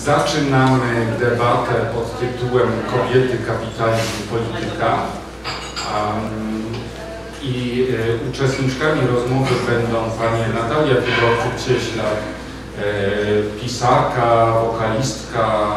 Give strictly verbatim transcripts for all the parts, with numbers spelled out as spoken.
Zaczynamy debatę pod tytułem Kobiety, kapitalizm, polityka. Um, I e, uczestniczkami rozmowy będą panie Natalia Wybrow-Cieślak, e, pisarka, wokalistka,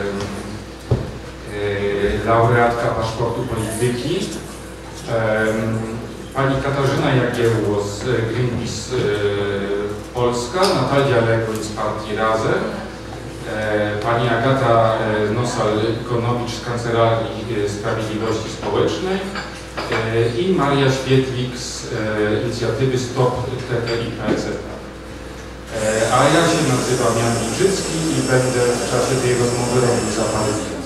e, e, laureatka paszportu polityki, e, pani Katarzyna Jagiełło z Greenpeace e, Polska, Natalia Legoń z partii Razem, pani Agata Nosal-Konowicz z Kancelarii Sprawiedliwości Społecznej i Maria Świetlik z inicjatywy Stop T T I P Z. A ja się nazywam Jan Wilczycki i będę w czasie tej rozmowy robił zapalenie.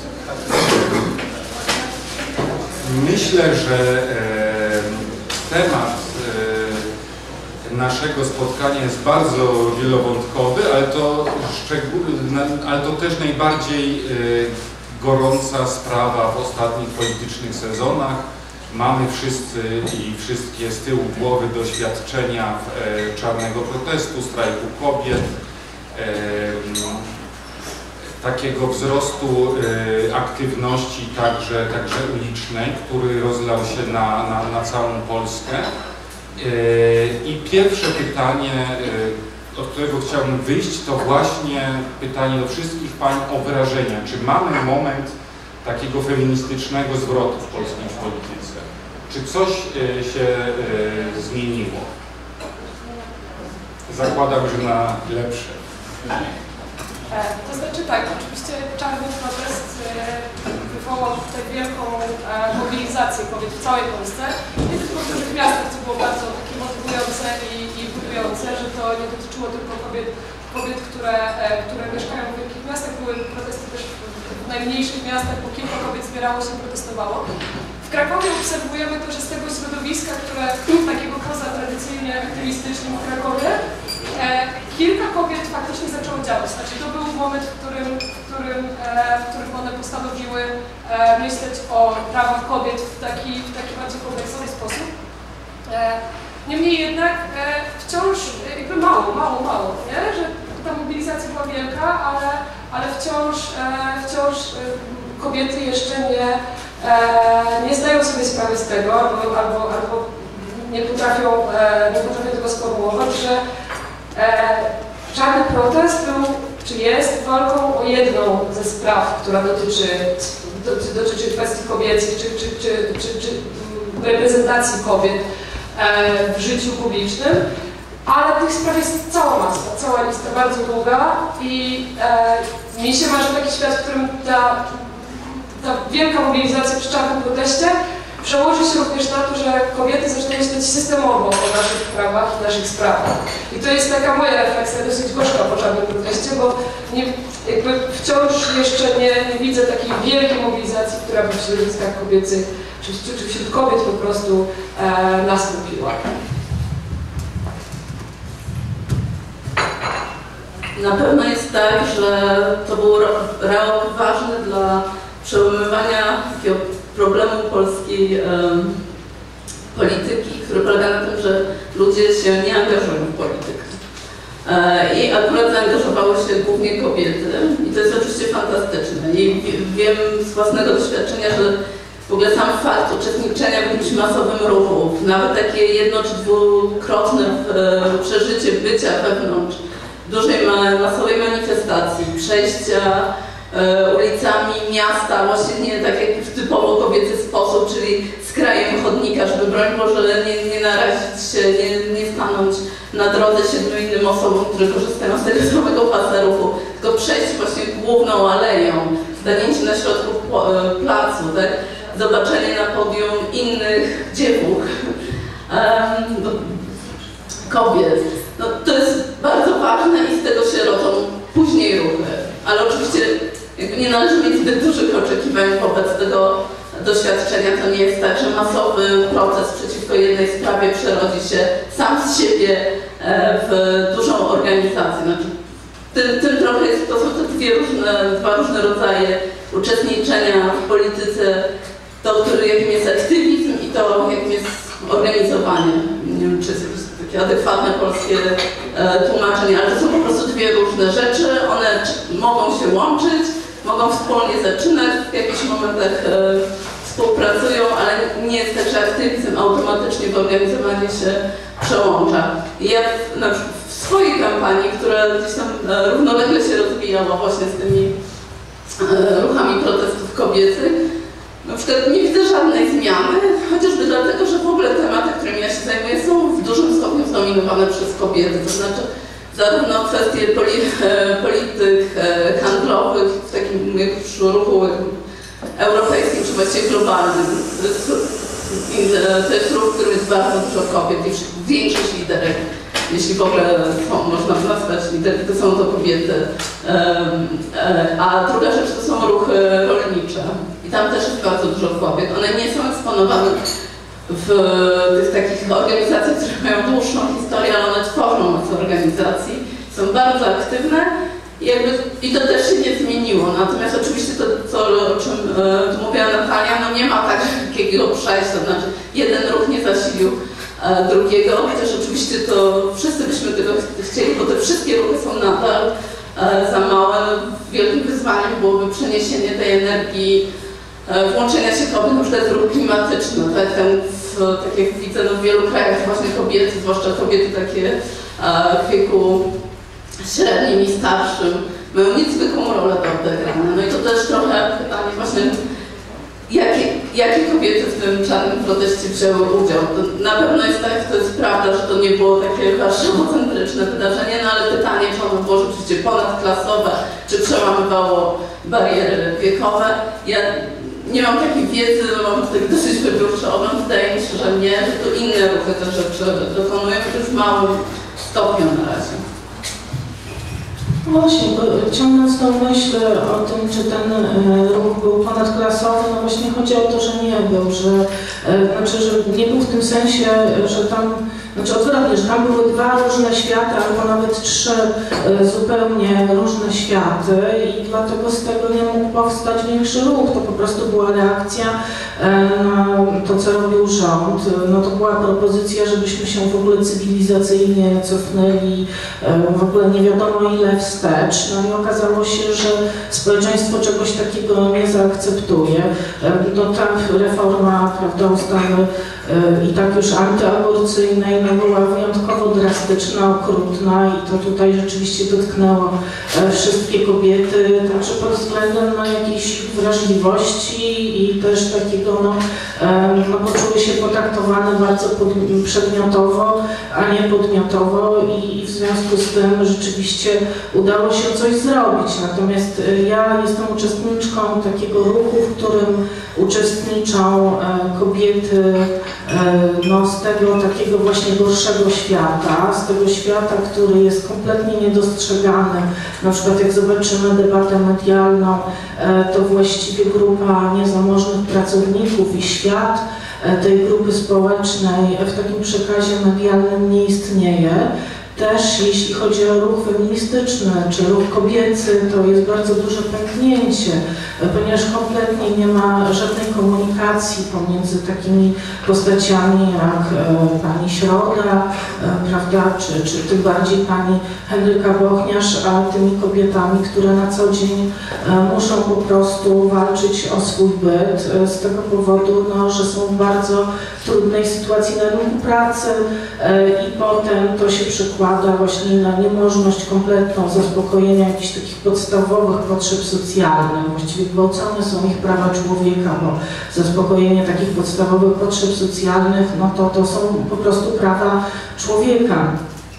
Myślę, że temat naszego spotkania jest bardzo wielowątkowy, ale to, ale to też najbardziej gorąca sprawa w ostatnich politycznych sezonach. Mamy wszyscy i wszystkie z tyłu głowy doświadczenia czarnego protestu, strajku kobiet, takiego wzrostu aktywności także, także ulicznej, który rozlał się na, na, na całą Polskę. I pierwsze pytanie, od którego chciałbym wyjść, to właśnie pytanie do wszystkich pań o wrażenia. Czy mamy moment takiego feministycznego zwrotu w polskiej polityce? Czy coś się zmieniło? Zakładam, że na lepsze. To znaczy tak, oczywiście czarny protest wywołał tutaj wielką mobilizację kobiet w całej Polsce. Nie tylko w dużych miastach, co było bardzo takie motywujące i, i budujące, że to nie dotyczyło tylko kobiet, kobiet które, które mieszkają w wielkich miastach. Były protesty też w najmniejszych miastach, bo kilka kobiet zbierało się, protestowało. W Krakowie obserwujemy to, że z tego środowiska, które takiego poza tradycyjnie aktywistycznym w Krakowie, e, kilka kobiet faktycznie zaczęło działać. Znaczy to był moment, w którym, w którym, e, w którym one postanowiły e, myśleć o prawach kobiet w taki, w taki bardziej kompleksowy sposób. E, niemniej jednak e, wciąż jakby mało, mało, mało, nie? Że ta mobilizacja była wielka, ale, ale wciąż, e, wciąż e, kobiety jeszcze nie E, nie zdają sobie sprawy z tego, albo, albo, albo nie, potrafią, e, nie potrafią tego sformułować, że e, czarny protest był, czy jest walką o jedną ze spraw, która dotyczy, dotyczy, dotyczy kwestii kobiecych, czy, czy, czy, czy, czy reprezentacji kobiet e, w życiu publicznym, ale tych spraw jest cała masa, cała lista bardzo długa i e, mi się marzy taki świat, w którym ta ta wielka mobilizacja przy czarnym proteście przełoży się również na to, że kobiety zaczną myśleć systemowo o naszych prawach i naszych sprawach. I to jest taka moja refleksja dosyć gorzka po czarnym proteście, bo nie, jakby wciąż jeszcze nie, nie widzę takiej wielkiej mobilizacji, która by w środowiskach kobiecych, czy, czy wśród kobiet po prostu e, nastąpiła. Na pewno jest tak, że to był rok ważny dla przełamywania takiego problemu polskiej um, polityki, który polega na tym, że ludzie się nie angażują w politykę. E, I akurat zaangażowały się głównie kobiety i to jest oczywiście fantastyczne. I wiem z własnego doświadczenia, że w ogóle sam fakt uczestniczenia w jakimś masowym ruchu, nawet takie jedno czy dwukrotne e, przeżycie bycia wewnątrz dużej masowej manifestacji, przejścia ulicami miasta, właśnie nie tak jak w typowo kobiecy sposób, czyli z krajem chodnika, żeby broń Boże nie, nie narazić się, nie, nie stanąć na drodze siedmiu innym osobom, które korzystają z tego samego pasa ruchu, tylko przejść właśnie główną aleją, stanięcie na środku placu, tak? Zobaczenie na podium innych dziewuch, um, kobiet. No, to jest bardzo ważne i z tego się rodzą później ruchy, ale oczywiście nie należy mieć zbyt dużych oczekiwań wobec tego doświadczenia. To nie jest tak, że masowy protest przeciwko jednej sprawie przerodzi się sam z siebie w dużą organizację. Znaczy, tym, tym trochę jest, to są te dwie różne, dwa różne rodzaje uczestniczenia w polityce. To, który, jakim jest aktywizm i to, jakim jest organizowanie. Nie wiem, czy jest takie adekwatne polskie tłumaczenie, ale to są po prostu dwie różne rzeczy, one mogą się łączyć, mogą wspólnie zaczynać, w jakichś momentach współpracują, ale nie jest tak, że aktywizm automatycznie w organizowaniu się przełącza. Ja na przykład w swojej kampanii, która gdzieś tam równolegle się rozwijała właśnie z tymi ruchami protestów kobiecych, na przykład nie widzę żadnej zmiany, chociażby dlatego, że w ogóle tematy, którymi ja się zajmuję, są w dużym stopniu zdominowane przez kobiety. To znaczy zarówno kwestie poli polityk handlowych w takim już ruchu europejskim, czy właściwie globalnym. To jest ruch, w którym jest bardzo dużo kobiet i większość liderek, jeśli w ogóle są, można nazwać liderki, to są to kobiety. A druga rzecz to są ruchy rolnicze. I tam też jest bardzo dużo kobiet. One nie są eksponowane w tych takich organizacjach, które mają dłuższą historię, ale one tworzą masę organizacji, są bardzo aktywne i, jakby, i to też się nie zmieniło. Natomiast oczywiście to, co, o czym e, mówiła Natalia, no nie ma takiego przejścia, to znaczy jeden ruch nie zasilił e, drugiego, chociaż oczywiście to wszyscy byśmy tego chcieli, bo te wszystkie ruchy są nadal e, za małe. Wielkim wyzwaniem byłoby przeniesienie tej energii, włączenia się kobiet, na przykład ruch klimatyczny. Tak, ten, w, tak jak widzę no, w wielu krajach właśnie kobiety, zwłaszcza kobiety takie w wieku średnim i starszym, mają niezwykłą rolę do odegrania. No i to też trochę pytanie właśnie, jakie, jakie kobiety w tym czarnym proteście wzięły udział. To na pewno jest tak, to jest prawda, że to nie było takie warszawocentryczne wydarzenie, no ale pytanie, czy ono było rzeczywiście ponadklasowe, czy przełamywało bariery wiekowe. Ja nie mam takiej wiedzy, mam taki dosyć wybiórczy ogląd, wydaje mi się, że nie, że to inne ruchy te rzeczy dokonują, to już w małym stopniu na razie. Właśnie, bo ciągnąc tą myśl o tym, czy ten ruch był ponadklasowy, no właśnie chodzi o to, że nie był, że znaczy, że nie był w tym sensie, że tam, znaczy odwrotnie, że tam były dwa różne światy, albo nawet trzy zupełnie różne światy i dlatego z tego nie mógł powstać większy ruch. To po prostu była reakcja na to, co robił rząd. No to była propozycja, żebyśmy się w ogóle cywilizacyjnie cofnęli w ogóle nie wiadomo ile wstecz. No i okazało się, że społeczeństwo czegoś takiego nie zaakceptuje. No ta reforma, prawda, ustawy i tak już antyaborcyjnej no była wyjątkowo drastyczna, okrutna i to tutaj rzeczywiście dotknęło wszystkie kobiety, także pod względem no, jakiejś wrażliwości i też takiego, no, no poczuły się potraktowane bardzo pod, przedmiotowo, a nie podmiotowo i, i w związku z tym rzeczywiście udało się coś zrobić. Natomiast ja jestem uczestniczką takiego ruchu, w którym uczestniczą kobiety no, z tego takiego właśnie gorszego świata, z tego świata, który jest kompletnie niedostrzegany. Na przykład jak zobaczymy debatę medialną, to właściwie grupa niezamożnych pracowników i świat tej grupy społecznej w takim przekazie medialnym nie istnieje. Też jeśli chodzi o ruch feministyczny czy ruch kobiecy, to jest bardzo duże pęknięcie, ponieważ kompletnie nie ma żadnej komunikacji pomiędzy takimi postaciami jak pani Środa, prawda, czy, czy tym bardziej pani Henryka Bochniarz, a tymi kobietami, które na co dzień muszą po prostu walczyć o swój byt z tego powodu, no, że są w bardzo trudnej sytuacji na rynku pracy i potem to się przekłada właśnie na niemożność kompletną zaspokojenia jakichś takich podstawowych potrzeb socjalnych. Właściwie gwałcone są ich prawa człowieka, bo zaspokojenie takich podstawowych potrzeb socjalnych, no to to są po prostu prawa człowieka.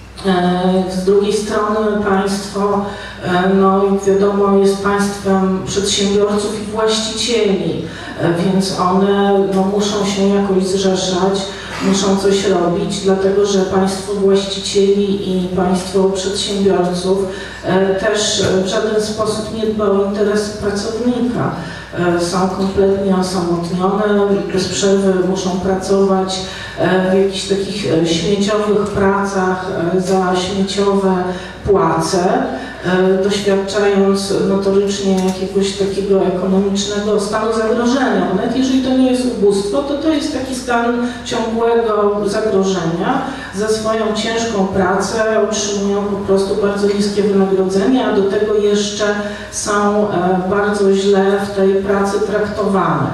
Z drugiej strony państwo, no jak wiadomo, jest państwem przedsiębiorców i właścicieli, więc one no, muszą się jakoś zrzeszać, muszą coś robić, dlatego że państwo właścicieli i państwo przedsiębiorców też w żaden sposób nie dba o interesy pracownika. Są kompletnie osamotnione, bez przerwy muszą pracować w jakichś takich śmieciowych pracach za śmieciowe płace. doświadczając notorycznie jakiegoś takiego ekonomicznego stanu zagrożenia. Bo nawet jeżeli to nie jest ubóstwo, to to jest taki stan ciągłego zagrożenia. Za swoją ciężką pracę otrzymują po prostu bardzo niskie wynagrodzenia, a do tego jeszcze są bardzo źle w tej pracy traktowane.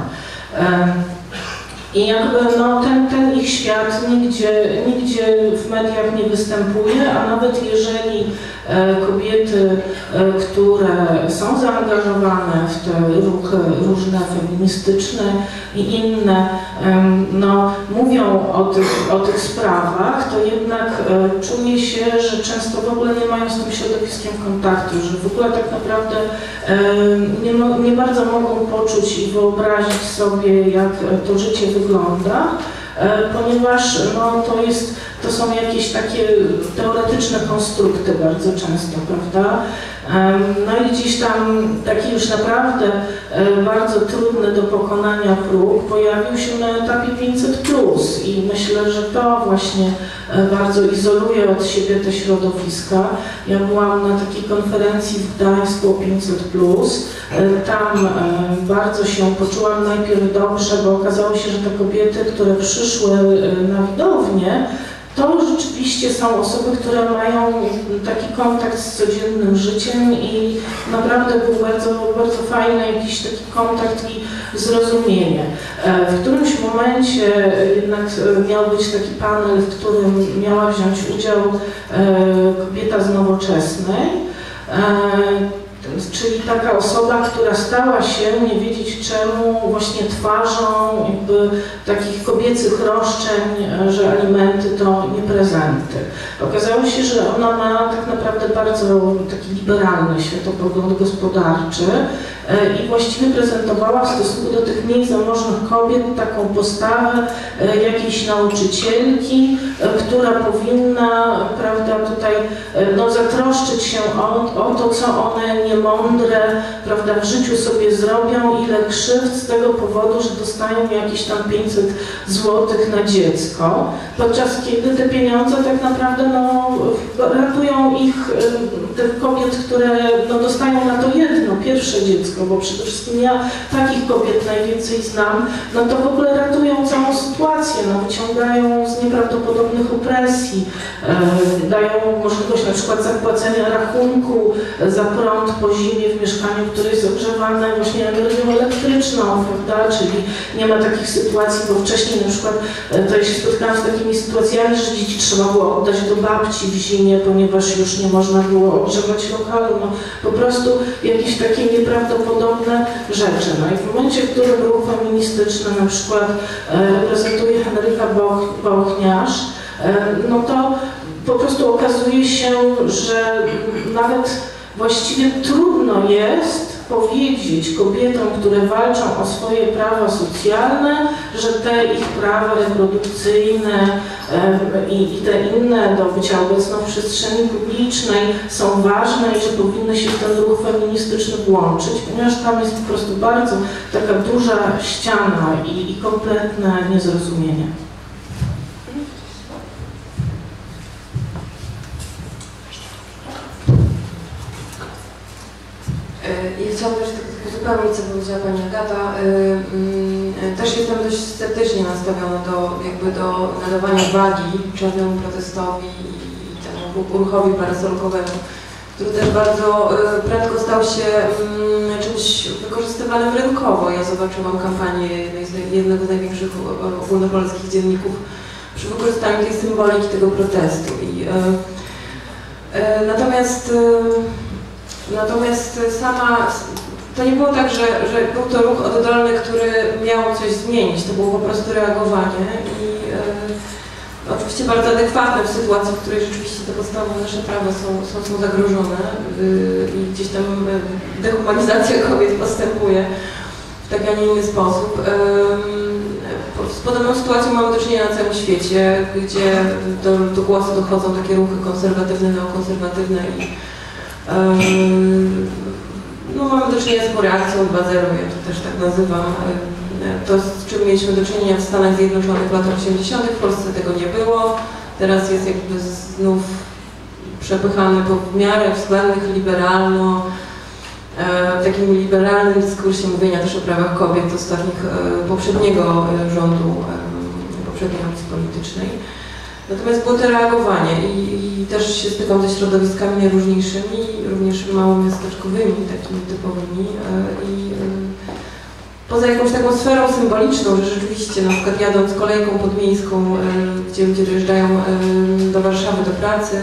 I jakby no, ten, ten ich świat nigdzie, nigdzie w mediach nie występuje, a nawet jeżeli e, kobiety, e, które są zaangażowane w te ruchy różne feministyczne i inne, e, no, mówią o tych, o tych sprawach, to jednak e, czuje się, że często w ogóle nie mają z tym środowiskiem kontaktu, że w ogóle tak naprawdę e, nie, nie bardzo mogą poczuć i wyobrazić sobie, jak to życie wygląda, ponieważ no, to, jest, to są jakieś takie teoretyczne konstrukty bardzo często, prawda? No i gdzieś tam taki już naprawdę bardzo trudny do pokonania próg pojawił się na etapie pięćset plus i myślę, że to właśnie bardzo izoluje od siebie te środowiska. Ja byłam na takiej konferencji w Gdańsku o pięćset plus. Tam bardzo się poczułam najpierw dobrze, bo okazało się, że te kobiety, które przyszły na widownię, to rzeczywiście są osoby, które mają taki kontakt z codziennym życiem i naprawdę był bardzo, bardzo fajny jakiś taki kontakt i zrozumienie. W którymś momencie jednak miał być taki panel, w którym miała wziąć udział kobieta z Nowoczesnej, czyli taka osoba, która stała się, nie wiedzieć czemu, właśnie twarzą jakby takich kobiecych roszczeń, że alimenty to nie prezenty. Okazało się, że ona ma tak naprawdę bardzo taki liberalny światopogląd gospodarczy i właściwie prezentowała w stosunku do tych mniej zamożnych kobiet taką postawę jakiejś nauczycielki, która powinna, prawda, tutaj no, zatroszczyć się o, o to, co one niemądre, prawda, w życiu sobie zrobią, ile krzywd z tego powodu, że dostają jakieś tam pięćset złotych na dziecko, podczas kiedy te pieniądze tak naprawdę no, ratują ich, tych kobiet, które no, dostają na to jedno, pierwsze dziecko, bo przede wszystkim ja takich kobiet najwięcej znam, no to w ogóle ratują całą sytuację, no, wyciągają z nieprawdopodobnych opresji, e, dają możliwość na przykład zapłacenia rachunku za prąd po zimie w mieszkaniu, które jest ogrzewane właśnie energią elektryczną, prawda, czyli nie ma takich sytuacji, bo wcześniej na przykład e, to ja się spotkałam z takimi sytuacjami, że dzieci trzeba było oddać do babci w zimie, ponieważ już nie można było ogrzewać lokalu, no po prostu jakieś takie nieprawdopodobne rzeczy. No i w momencie, w którym ruch feministyczny na przykład e, reprezentuje Henryka Bochniarz, e, no to po prostu okazuje się, że nawet właściwie trudno jest powiedzieć kobietom, które walczą o swoje prawa socjalne, że te ich prawa reprodukcyjne i, i te inne do bycia obecną w przestrzeni publicznej są ważne i że powinny się w ten ruch feministyczny włączyć, ponieważ tam jest po prostu bardzo taka duża ściana i, i kompletne niezrozumienie. Ja chciałabym też uzupełnić, co powiedziała Pani Agata. Też jestem dość sceptycznie nastawiona do, jakby do nadawania wagi czarnemu protestowi i temu ruchowi parasolkowemu, który też bardzo prędko stał się czymś wykorzystywanym rynkowo. Ja zobaczyłam kampanię jednego z największych ogólnopolskich dzienników przy wykorzystaniu tej symboliki tego protestu. I, natomiast Natomiast sama, to nie było tak, że, że był to ruch oddolny, który miał coś zmienić, to było po prostu reagowanie i e, oczywiście bardzo adekwatne w sytuacji, w której rzeczywiście te podstawowe nasze prawa są, są, są zagrożone y, i gdzieś tam dehumanizacja kobiet postępuje w taki, a nie inny sposób. Y, z podobną sytuacją mamy do czynienia na całym świecie, gdzie do, do głosu dochodzą takie ruchy konserwatywne, neokonserwatywne i no, mamy do czynienia z reakcją dwa zero, ja to też tak nazywam. To, z czym mieliśmy do czynienia w Stanach Zjednoczonych w latach osiemdziesiątych, w Polsce tego nie było. Teraz jest jakby znów przepychany po w miarę względnych liberalno, w takim liberalnym dyskursie mówienia też o prawach kobiet ostatnich, poprzedniego rządu, poprzedniej opcji politycznej. Natomiast było to reagowanie i, i też się stykam ze środowiskami najróżniejszymi, również małomiasteczkowymi, takimi typowymi i poza jakąś taką sferą symboliczną, że rzeczywiście na przykład jadąc kolejką podmiejską, gdzie ludzie dojeżdżają do Warszawy do pracy,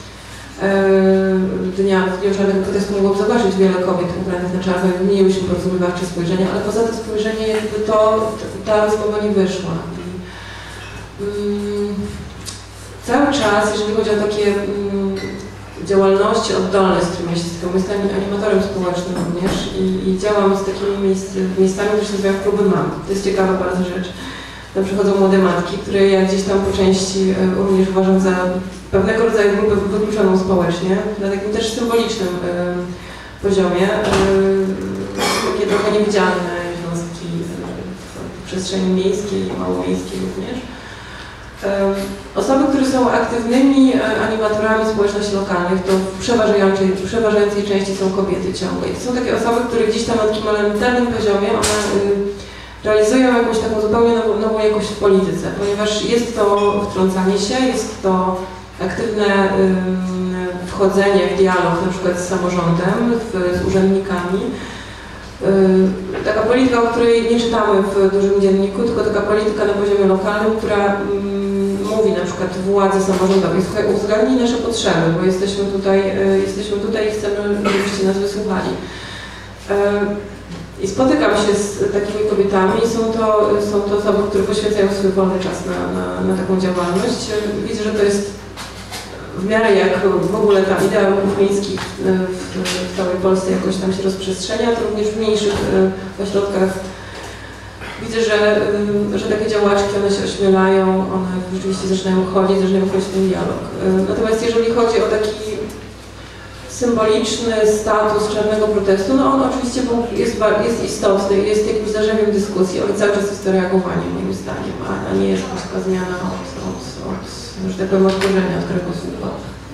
dnia, w dniu żadnego protestu mogłam zobaczyć wiele kobiet ubranych na czarno i mieliśmy porozumiewawcze spojrzenia, ale poza to spojrzenie jakby to, ta rozmowa nie wyszła. I, um, cały czas, jeżeli chodzi o takie um, działalności oddolne, z którymi się stykam, jestem animatorem społecznym również i, i działam z takimi miejsc, miejscami, które się nazywają kluby mam. To jest ciekawa bardzo rzecz. Tam przychodzą młode matki, które ja gdzieś tam po części również uważam za pewnego rodzaju grupę wykluczoną społecznie, na takim też symbolicznym y, poziomie. Y, takie trochę niewidzialne jednostki y, w przestrzeni miejskiej i małomiejskiej również. Y, osoby, które są aktywnymi animatorami społeczności lokalnych, to w przeważającej, w przeważającej części są kobiety ciągle. I to są takie osoby, które gdzieś tam na takim elementarnym poziomie one, y, realizują jakąś taką zupełnie nową, nową jakość w polityce, ponieważ jest to wtrącanie się, jest to aktywne ym, wchodzenie w dialog na przykład z samorządem, w, z urzędnikami. Ym, taka polityka, o której nie czytamy w dużym dzienniku, tylko taka polityka na poziomie lokalnym, która ym, mówi na przykład władzy samorządowej, słuchaj, uwzględnij nasze potrzeby, bo jesteśmy tutaj, y, jesteśmy tutaj i chcemy, żebyście nas wysłuchali. Ym, I spotykam się z takimi kobietami i są to, są to osoby, które poświęcają swój wolny czas na, na, na taką działalność. Widzę, że to jest w miarę jak w ogóle ta idea ruchów miejskich w, w całej Polsce jakoś tam się rozprzestrzenia, to również w mniejszych ośrodkach widzę, że, że takie działaczki, one się ośmielają, one rzeczywiście zaczynają chodzić, zaczynają wchodzić w ten dialog. Natomiast jeżeli chodzi o taki symboliczny status czarnego protestu, no on oczywiście jest, jest istotny, jest jakimś zarzewiem dyskusji, ale cały czas jest to reagowanie moim zdaniem, a, a nie jest taka zmiana od, od, od, że tak powiem, odkorzenia, od kręgosłupa.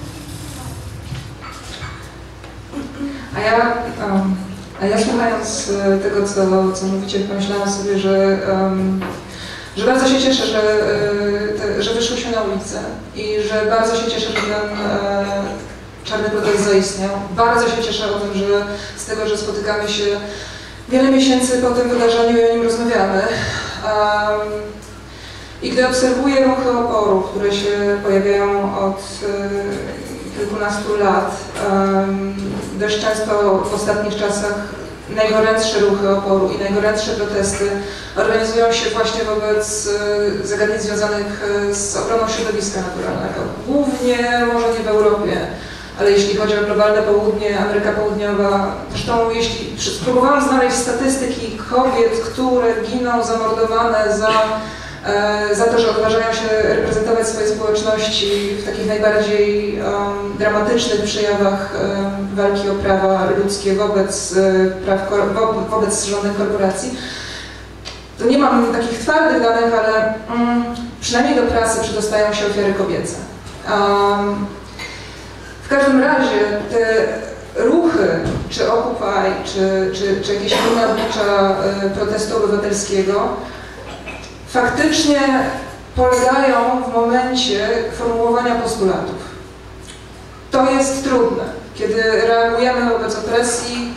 A ja, um, a ja słuchając tego, co, co mówicie, pomyślałam sobie, że, um, że bardzo się cieszę, że, te, że wyszłyśmy na ulicę i że bardzo się cieszę, że ten czarny protest zaistniał. Bardzo się cieszę o tym, że z tego, że spotykamy się wiele miesięcy po tym wydarzeniu i o nim rozmawiamy. Um, I gdy obserwuję ruchy oporu, które się pojawiają od y, kilkunastu lat, um, dość często w ostatnich czasach najgorętsze ruchy oporu i najgorętsze protesty organizują się właśnie wobec y, zagadnień związanych y, z ochroną środowiska naturalnego. Głównie może nie w Europie, ale jeśli chodzi o globalne południe, Ameryka Południowa, zresztą jeśli spróbowałam znaleźć statystyki kobiet, które giną zamordowane za, e, za to, że odważają się reprezentować swoje społeczności w takich najbardziej um, dramatycznych przejawach um, walki o prawa ludzkie wobec, e, praw, wo, wobec żadnych korporacji, to nie mam takich twardych danych, ale um, przynajmniej do prasy przedostają się ofiary kobiece. Um, W każdym razie te ruchy, czy Occupy, czy, czy, czy jakieś inne oblicza protestu obywatelskiego faktycznie polegają w momencie formułowania postulatów. To jest trudne, kiedy reagujemy wobec opresji.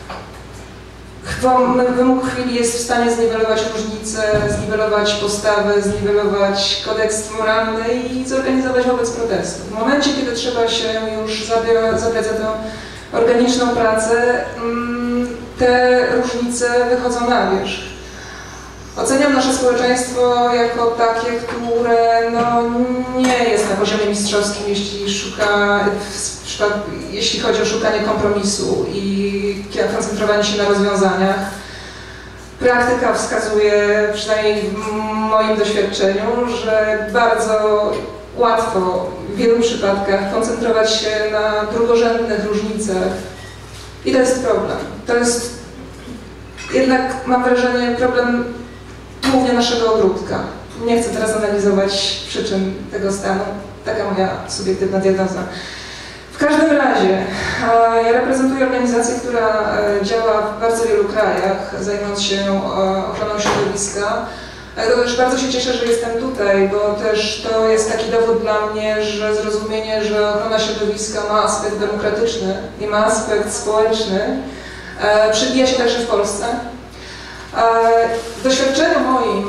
Wymóg chwili jest w stanie zniwelować różnice, zniwelować postawę, zniwelować kodeks moralny i zorganizować wobec protestu. W momencie, kiedy trzeba się już zabrać za tę organiczną pracę, te różnice wychodzą na wierzch. Oceniam nasze społeczeństwo jako takie, które no, nie jest na poziomie mistrzowskim, jeśli szuka, jeśli chodzi o szukanie kompromisu i koncentrowanie się na rozwiązaniach. Praktyka wskazuje, przynajmniej w moim doświadczeniu, że bardzo łatwo w wielu przypadkach koncentrować się na drugorzędnych różnicach. I to jest problem. To jest jednak, mam wrażenie, problem głównie naszego ogródka. Nie chcę teraz analizować przyczyn tego stanu. Taka moja subiektywna diagnoza. W każdym razie, ja reprezentuję organizację, która działa w bardzo wielu krajach, zajmując się ochroną środowiska. Dlatego też bardzo się cieszę, że jestem tutaj, bo też to jest taki dowód dla mnie, że zrozumienie, że ochrona środowiska ma aspekt demokratyczny i ma aspekt społeczny, przebija się także w Polsce. W doświadczeniu moim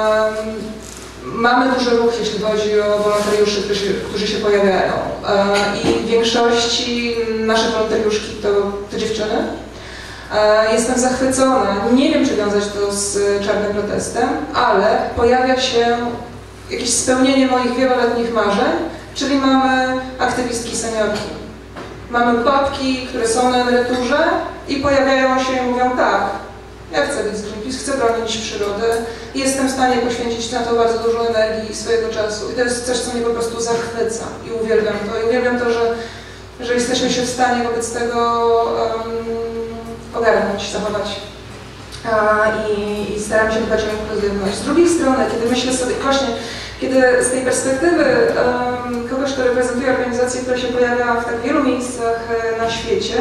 mamy duży ruch, jeśli chodzi o wolontariuszy, którzy się, którzy się pojawiają. I w większości nasze wolontariuszki to, to dziewczyny. Jestem zachwycona, nie wiem, czy wiązać to z czarnym protestem, ale pojawia się jakieś spełnienie moich wieloletnich marzeń, czyli mamy aktywistki seniorki. Mamy babki, które są na emeryturze i pojawiają się i mówią tak, ja chcę być z Greenpeace, chcę bronić przyrody i jestem w stanie poświęcić na to bardzo dużo energii i swojego czasu. I to jest coś, co mnie po prostu zachwyca i uwielbiam to. I uwielbiam to, że, że jesteśmy się w stanie wobec tego um, ogarnąć, zachować. A, i, I staramy się dbać o inkluzywność. Z drugiej strony, kiedy myślę sobie, właśnie, kiedy z tej perspektywy um, kogoś, kto reprezentuje organizację, która się pojawia w tak wielu miejscach na świecie,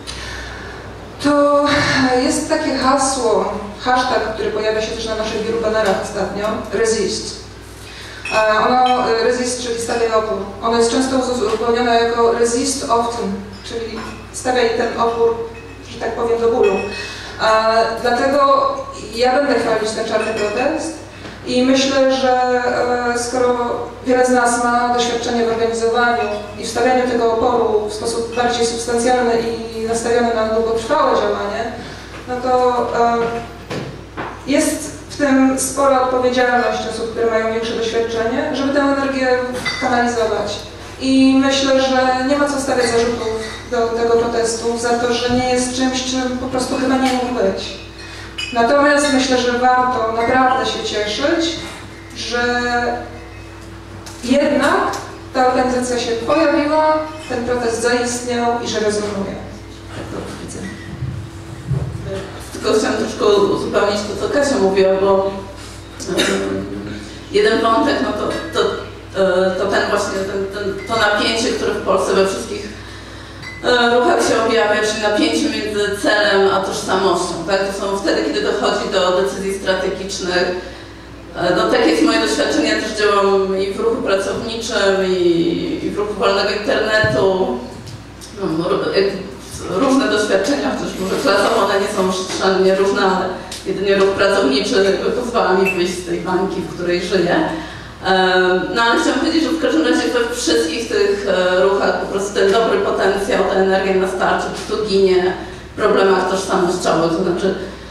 to jest takie hasło, hashtag, który pojawia się też na naszych wielu banerach ostatnio, resist. Ono, resist, czyli stawiaj opór. Ono jest często uzupełnione jako resist often, czyli stawiaj ten opór, że tak powiem, do bólu. Dlatego ja będę chwalić ten czarny protest i myślę, że skoro wiele z nas ma doświadczenie w organizowaniu i w stawianiu tego oporu w sposób bardziej substancjalny i nastawiony na długotrwałe działanie, no to jest w tym spora odpowiedzialność osób, które mają większe doświadczenie, żeby tę energię kanalizować. I myślę, że nie ma co stawiać zarzutów do tego protestu za to, że nie jest czymś, czym po prostu chyba nie mógł być. Natomiast myślę, że warto naprawdę się cieszyć, że jednak ta organizacja się pojawiła, ten protest zaistniał i że rezonuje. Tak to widzę. Tylko chciałam troszkę uzupełnić to, co Kasia mówiła, bo um, jeden wątek, no to, to, to ten właśnie, ten, ten, to napięcie, które w Polsce we wszystkich ruchach się objawia, czyli napięcie między celem a tożsamością. Tak? To są wtedy, kiedy dochodzi do decyzji strategicznych. No takie jest moje doświadczenie, ja też działam i w ruchu pracowniczym, i, i w ruchu wolnego internetu. No, różne doświadczenia, chociaż może klasowo one nie są szalenie różne, ale jedynie ruch pracowniczy pozwala mi wyjść z tej bańki, w której żyję. No ale chciałam powiedzieć, że w każdym razie we wszystkich tych ruchach po prostu ten dobry potencjał, ta energia na starcie po prostu ginie w problemach tożsamościowych, to znaczy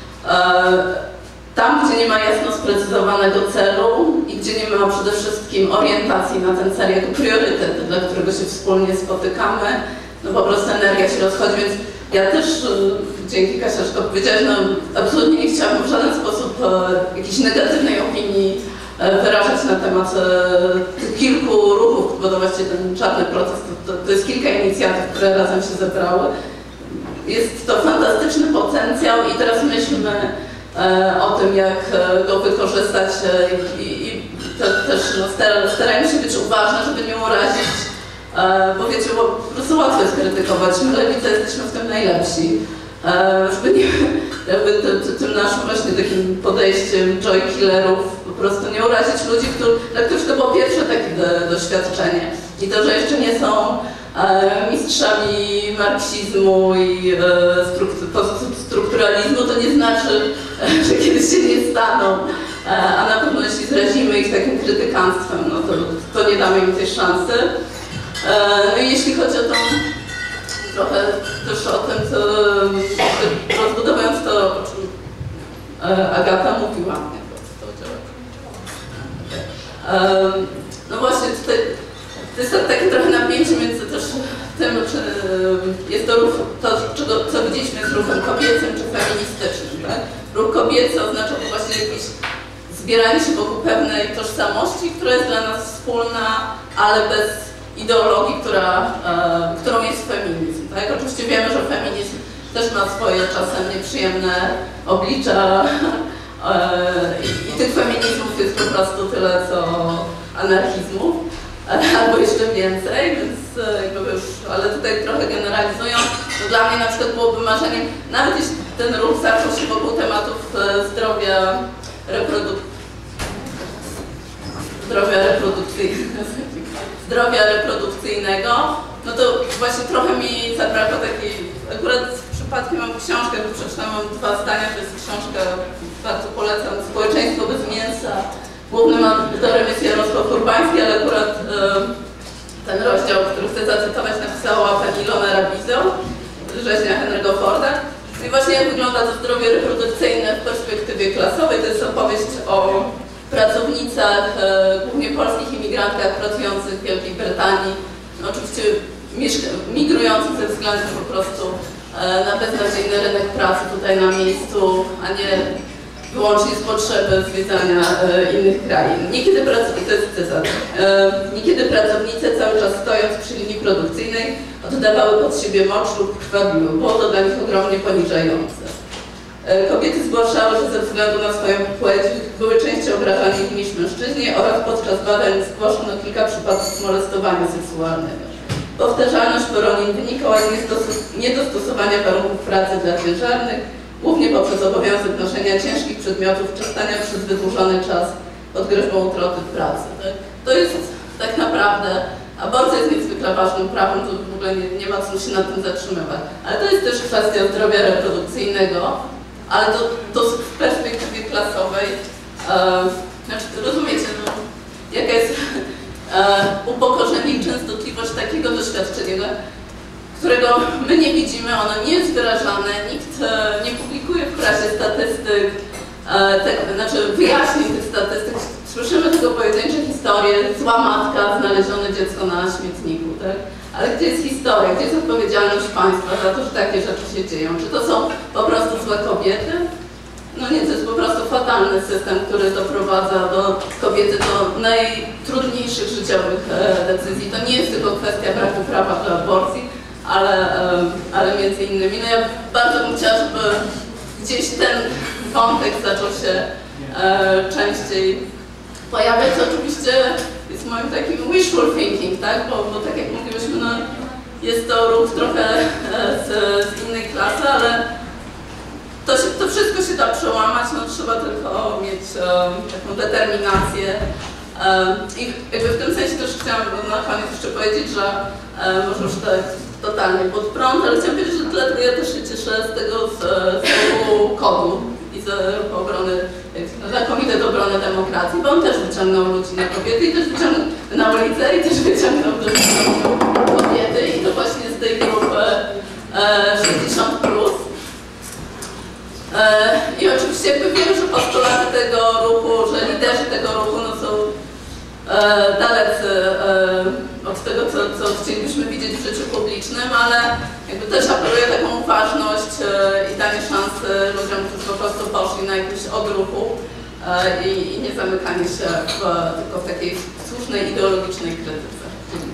tam, gdzie nie ma jasno sprecyzowanego celu i gdzie nie ma przede wszystkim orientacji na ten cel jako priorytet, dla którego się wspólnie spotykamy, no po prostu energia się rozchodzi, więc ja też, dzięki Kasia, że to powiedziałaś, no absolutnie nie chciałabym w żaden sposób jakiejś negatywnej opinii wyrażać na temat tych kilku ruchów, bo to właściwie ten czarny protest, to, to jest kilka inicjatyw, które razem się zebrały. Jest to fantastyczny potencjał i teraz myślmy o tym, jak go wykorzystać i, i te, też no, starajmy się być uważne, żeby nie urazić, bo wiecie, bo po prostu łatwo jest krytykować, my lewicy jesteśmy w tym najlepsi. Żeby nie, żeby tym, tym naszym właśnie takim podejściem joy killerów po prostu nie urazić ludzi, którzy, dla których to było pierwsze takie do, doświadczenie. I to, że jeszcze nie są e, mistrzami marksizmu i e, strukturalizmu, to nie znaczy, że kiedyś się nie staną. E, a na pewno jeśli zrazimy ich takim krytykanstwem, no to, to nie damy im tej szansy. E, no i jeśli chodzi o tą trochę też o tym, co rozbudowując to, o czym Agata mówiła. Nie, to, to działa. Um, no właśnie, tutaj to jest takie trochę napięcie między też tym, czy jest to ruch, to czego, co widzieliśmy z ruchem kobiecym czy feministycznym. Tak? Ruch kobiecy oznacza to właśnie jakieś zbieranie się wokół pewnej tożsamości, która jest dla nas wspólna, ale bez ideologii, która, e, którą jest feminizm. Tak? Oczywiście wiemy, że feminizm też ma swoje czasem nieprzyjemne oblicza e, i, i tych feminizmów jest po prostu tyle, co anarchizmów. albo jeszcze więcej, więc jakby już, ale tutaj trochę generalizując, to dla mnie na przykład byłoby marzeniem, nawet jeśli ten ruch zaczął się wokół tematów zdrowia, reproduk zdrowia, reprodukcyjnego, zdrowia reprodukcyjnego, no to właśnie trochę mi zabrakło takiej, akurat w przypadku mam książkę, przeczytałam, mam dwa zdania, to jest książka, bardzo polecam, Społeczeństwo bez mięsa. Głównym autorem jest Jarosław Urbański, ale akurat y, ten rozdział, który chcę zacytować, napisała pani Ilona Rabizo, rzeźnia Henry'ego Forda. I właśnie jak wygląda to zdrowie reprodukcyjne w perspektywie klasowej, to jest opowieść o pracownicach, y, głównie polskich imigrantkach pracujących w Wielkiej Brytanii, no, oczywiście migrujących ze względu po prostu y, na beznadziejny rynek pracy tutaj na miejscu, a nie wyłącznie z potrzeby zwiedzania e, innych krain. Niekiedy, to jest cytat, e, niekiedy pracownice cały czas stojąc przy linii produkcyjnej oddawały pod siebie mocz lub krwawiły. Było to dla nich ogromnie poniżające. E, kobiety zgłaszały, że ze względu na swoją płeć były częściej obrażane niż mężczyźni oraz podczas badań zgłoszono kilka przypadków molestowania seksualnego. Powtarzalność poronin wynikała z niedostosowania warunków pracy dla ciężarnych, głównie poprzez obowiązek noszenia ciężkich przedmiotów czy stania przez wydłużony czas pod groźbą utraty pracy. To jest tak naprawdę, aborcja jest niezwykle ważnym prawem, to w ogóle nie, nie ma co się nad tym zatrzymywać. Ale to jest też kwestia zdrowia reprodukcyjnego, ale to, to w perspektywie klasowej, e, znaczy rozumiecie, no, jaka jest e, upokorzenie i częstotliwość takiego doświadczenia, którego my nie widzimy, ono nie jest wyrażane, nikt nie publikuje w prasie statystyk, te, znaczy wyjaśnień tych statystyk. Słyszymy tylko pojedyncze historie, zła matka, znalezione dziecko na śmietniku, tak? Ale gdzie jest historia, gdzie jest odpowiedzialność państwa za to, że takie rzeczy się dzieją? Czy to są po prostu złe kobiety? No nie, to jest po prostu fatalny system, który doprowadza do kobiety do najtrudniejszych życiowych decyzji. To nie jest tylko kwestia braku prawa do aborcji, Ale, ale między innymi, no ja bardzo bym chciała, żeby gdzieś ten kontekst zaczął się e, częściej pojawiać. Oczywiście jest moim takim wishful thinking, tak? Bo, bo tak jak mówiliśmy, no, jest to ruch trochę z, z innej klasy, ale to, się, to wszystko się da przełamać, no trzeba tylko mieć e, taką determinację. I jakby w tym sensie też chciałam na koniec jeszcze powiedzieć, że e, może już tak totalnie pod prąd, ale chciałam powiedzieć, że dlatego ja też się cieszę z tego z, z tego kodu i z Ruchu Obrony, za Komitet Obrony Demokracji, bo on też wyciągnął ludzi na kobiety i też wyciągnął na ulicę i też wyciągnął ludzi na kobiety i to właśnie z tej grupy e, sześćdziesiąt plus. E, I oczywiście jakby wiem, że postulaty tego ruchu, że liderzy tego ruchu no, są e, dalecy e, od tego, co, co chcielibyśmy widzieć w życiu publicznym, ale jakby też apeluję taką uważność e, i danie szansy ludziom, którzy po prostu poszli na jakiś odruchu e, i, i nie zamykanie się w, tylko w takiej słusznej, ideologicznej krytyce.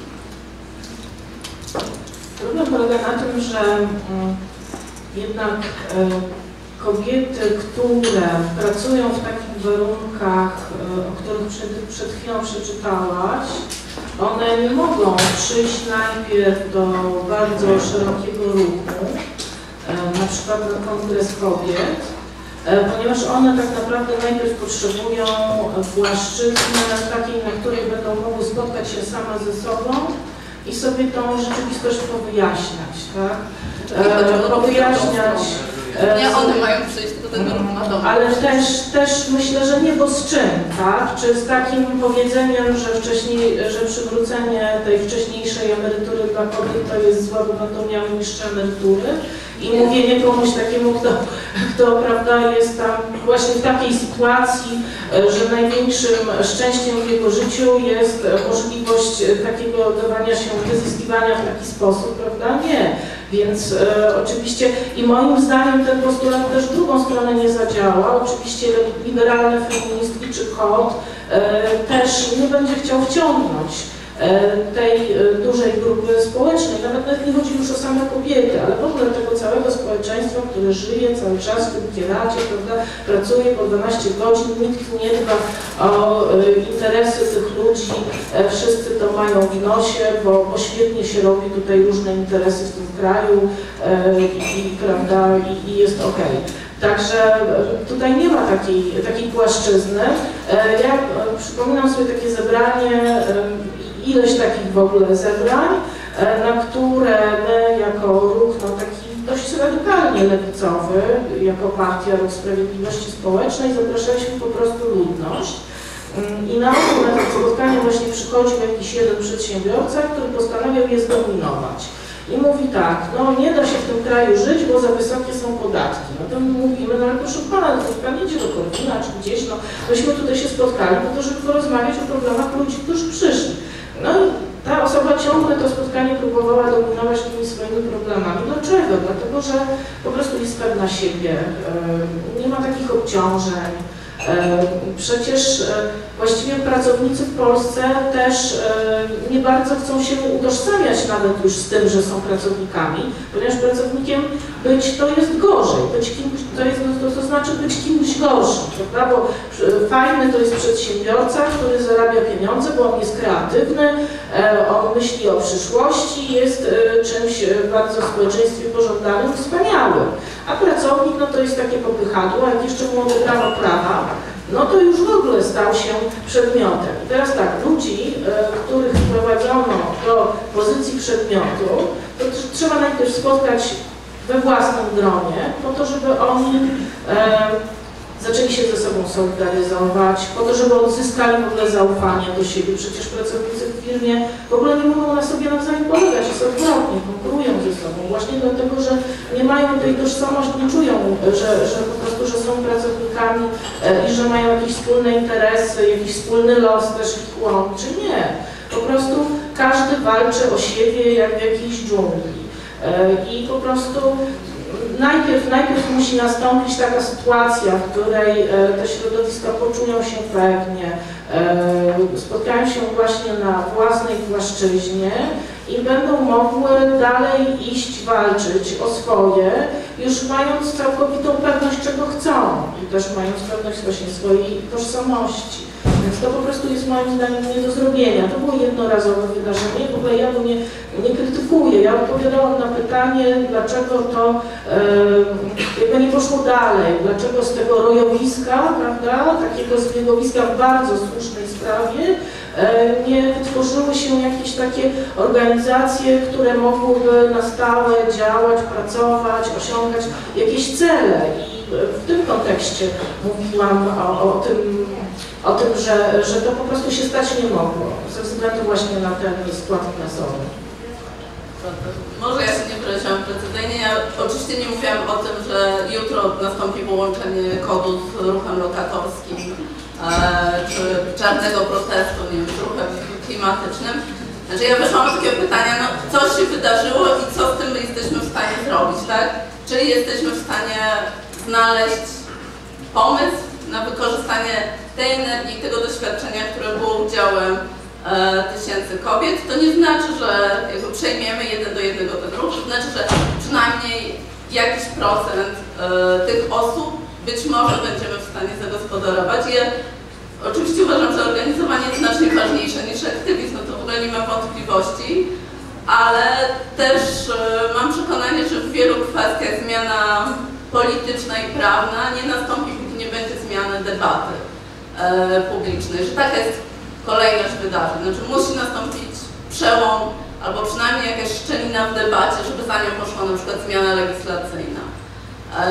Problem polega na tym, że mm, jednak e, kobiety, które pracują w takich warunkach, o których przed, przed chwilą przeczytałaś, one nie mogą przyjść najpierw do bardzo szerokiego ruchu, na przykład na Kongres Kobiet, ponieważ one tak naprawdę najpierw potrzebują płaszczyzny takiej, na której będą mogły spotkać się same ze sobą i sobie tą rzeczywistość powyjaśniać, tak? E, powyjaśniać. Nie one mają przyjść do tego ruchu, ale też, też myślę, że nie, bo z czym, tak? Czy z takim powiedzeniem, że wcześniej, że przywrócenie tej wcześniejszej emerytury dla kobiet to jest złe, bo będą miały niższe emerytury i mówienie komuś takiemu, kto, kto prawda, jest tam właśnie w takiej sytuacji, że największym szczęściem w jego życiu jest możliwość takiego dawania się, wyzyskiwania w taki sposób, prawda? Nie. Więc e, oczywiście i moim zdaniem ten postulat też w drugą stronę nie zadziała. Oczywiście liberalne feministki czy K O T e, też nie będzie chciał wciągnąć tej dużej grupy społecznej, nawet nie chodzi już o same kobiety, ale w ogóle tego całego społeczeństwa, które żyje cały czas w tym kieracie, prawda, pracuje po dwanaście godzin, nikt nie dba o interesy tych ludzi, wszyscy to mają w nosie, bo, bo świetnie się robi tutaj różne interesy w tym kraju i, prawda, i, i jest okej. Także tutaj nie ma takiej, takiej płaszczyzny. Ja przypominam sobie takie zebranie, ileś takich w ogóle zebrań, na które my jako ruch, no taki dość radykalnie lewicowy, jako partia Ruch Sprawiedliwości Społecznej zapraszaliśmy po prostu ludność. I na to spotkanie właśnie przychodził jakiś jeden przedsiębiorca, który postanawiał je zdominować. I mówi tak, no nie da się w tym kraju żyć, bo za wysokie są podatki. No to my mówimy, no ale proszę pana, no to pan jedzie do Korwina czy gdzieś, no myśmy tutaj się spotkali po to, żeby porozmawiać o problemach ludzi, którzy przyszli. No i ta osoba ciągle to spotkanie próbowała dominować tymi swoimi problemami. Dlaczego? Dlatego, że po prostu jest pewna siebie, nie ma takich obciążeń. Przecież właściwie pracownicy w Polsce też nie bardzo chcą się utożsamiać nawet już z tym, że są pracownikami, ponieważ pracownikiem być to jest gorzej, być kimś, to, jest, to, to znaczy być kimś gorszym, prawda? Bo fajny to jest przedsiębiorca, który zarabia pieniądze, bo on jest kreatywny, on myśli o przyszłości, jest czymś bardzo w społeczeństwie pożądanym, wspaniałym. A pracownik no to jest takie popychadło, jak jeszcze mu odebrano prawa, no to już w ogóle stał się przedmiotem. I teraz tak, ludzi, których wprowadzono do pozycji przedmiotu, to trzeba najpierw spotkać we własnym gronie, po to, żeby oni e, zaczęli się ze sobą solidaryzować, po to, żeby odzyskali w ogóle zaufanie do siebie. Przecież pracownicy w firmie w ogóle nie mogą na sobie nawzajem polegać, jest odwrotnie, konkurują ze sobą. Właśnie dlatego, że nie mają tej tożsamości, nie czują, że, że po prostu, że są pracownikami e, i że mają jakieś wspólne interesy, jakiś wspólny los też ich łączy. Nie. Po prostu każdy walczy o siebie jak w jakiejś dżungli. E, I po prostu Najpierw, najpierw musi nastąpić taka sytuacja, w której te środowiska poczują się pewnie, spotkają się właśnie na własnej płaszczyźnie i będą mogły dalej iść walczyć o swoje, już mając całkowitą pewność, czego chcą i też mając pewność właśnie swojej tożsamości. Więc to po prostu jest moim zdaniem nie do zrobienia. To było jednorazowe wydarzenie, w ogóle ja go nie, nie krytykuję. Ja odpowiadałam na pytanie, dlaczego to e, jakby nie poszło dalej, dlaczego z tego rojowiska, prawda, takiego zbiegowiska w bardzo słusznej sprawie, e, nie wytworzyły się jakieś takie organizacje, które mogłyby na stałe działać, pracować, osiągać jakieś cele. I w tym kontekście mówiłam o, o tym, o tym, że, że to po prostu się stać nie mogło, ze względu właśnie na ten skład klasowy. Może ja się nie wyraziłam precyzyjnie. Ja oczywiście nie mówiłam o tym, że jutro nastąpi połączenie kodu z ruchem lokatorskim, e, czy czarnego protestu, nie wiem, z ruchem klimatycznym. Znaczy ja wyszłam od takiego pytania, no co się wydarzyło i co z tym jesteśmy w stanie zrobić, tak? Czy jesteśmy w stanie znaleźć pomysł na wykorzystanie tej energii, tego doświadczenia, które było udziałem e, tysięcy kobiet, to nie znaczy, że jakby przejmiemy jeden do jednego ten ruch, to znaczy, że przynajmniej jakiś procent e, tych osób być może będziemy w stanie zagospodarować. Ja oczywiście uważam, że organizowanie jest znacznie ważniejsze niż aktywizm, no to w ogóle nie ma wątpliwości, ale też e, mam przekonanie, że w wielu kwestiach zmiana polityczna i prawna nie nastąpi, póki nie będzie zmiany debaty e, publicznej, że taka jest kolejność wydarzeń. Znaczy musi nastąpić przełom, albo przynajmniej jakaś szczelina w debacie, żeby za nią poszła na przykład zmiana legislacyjna. E,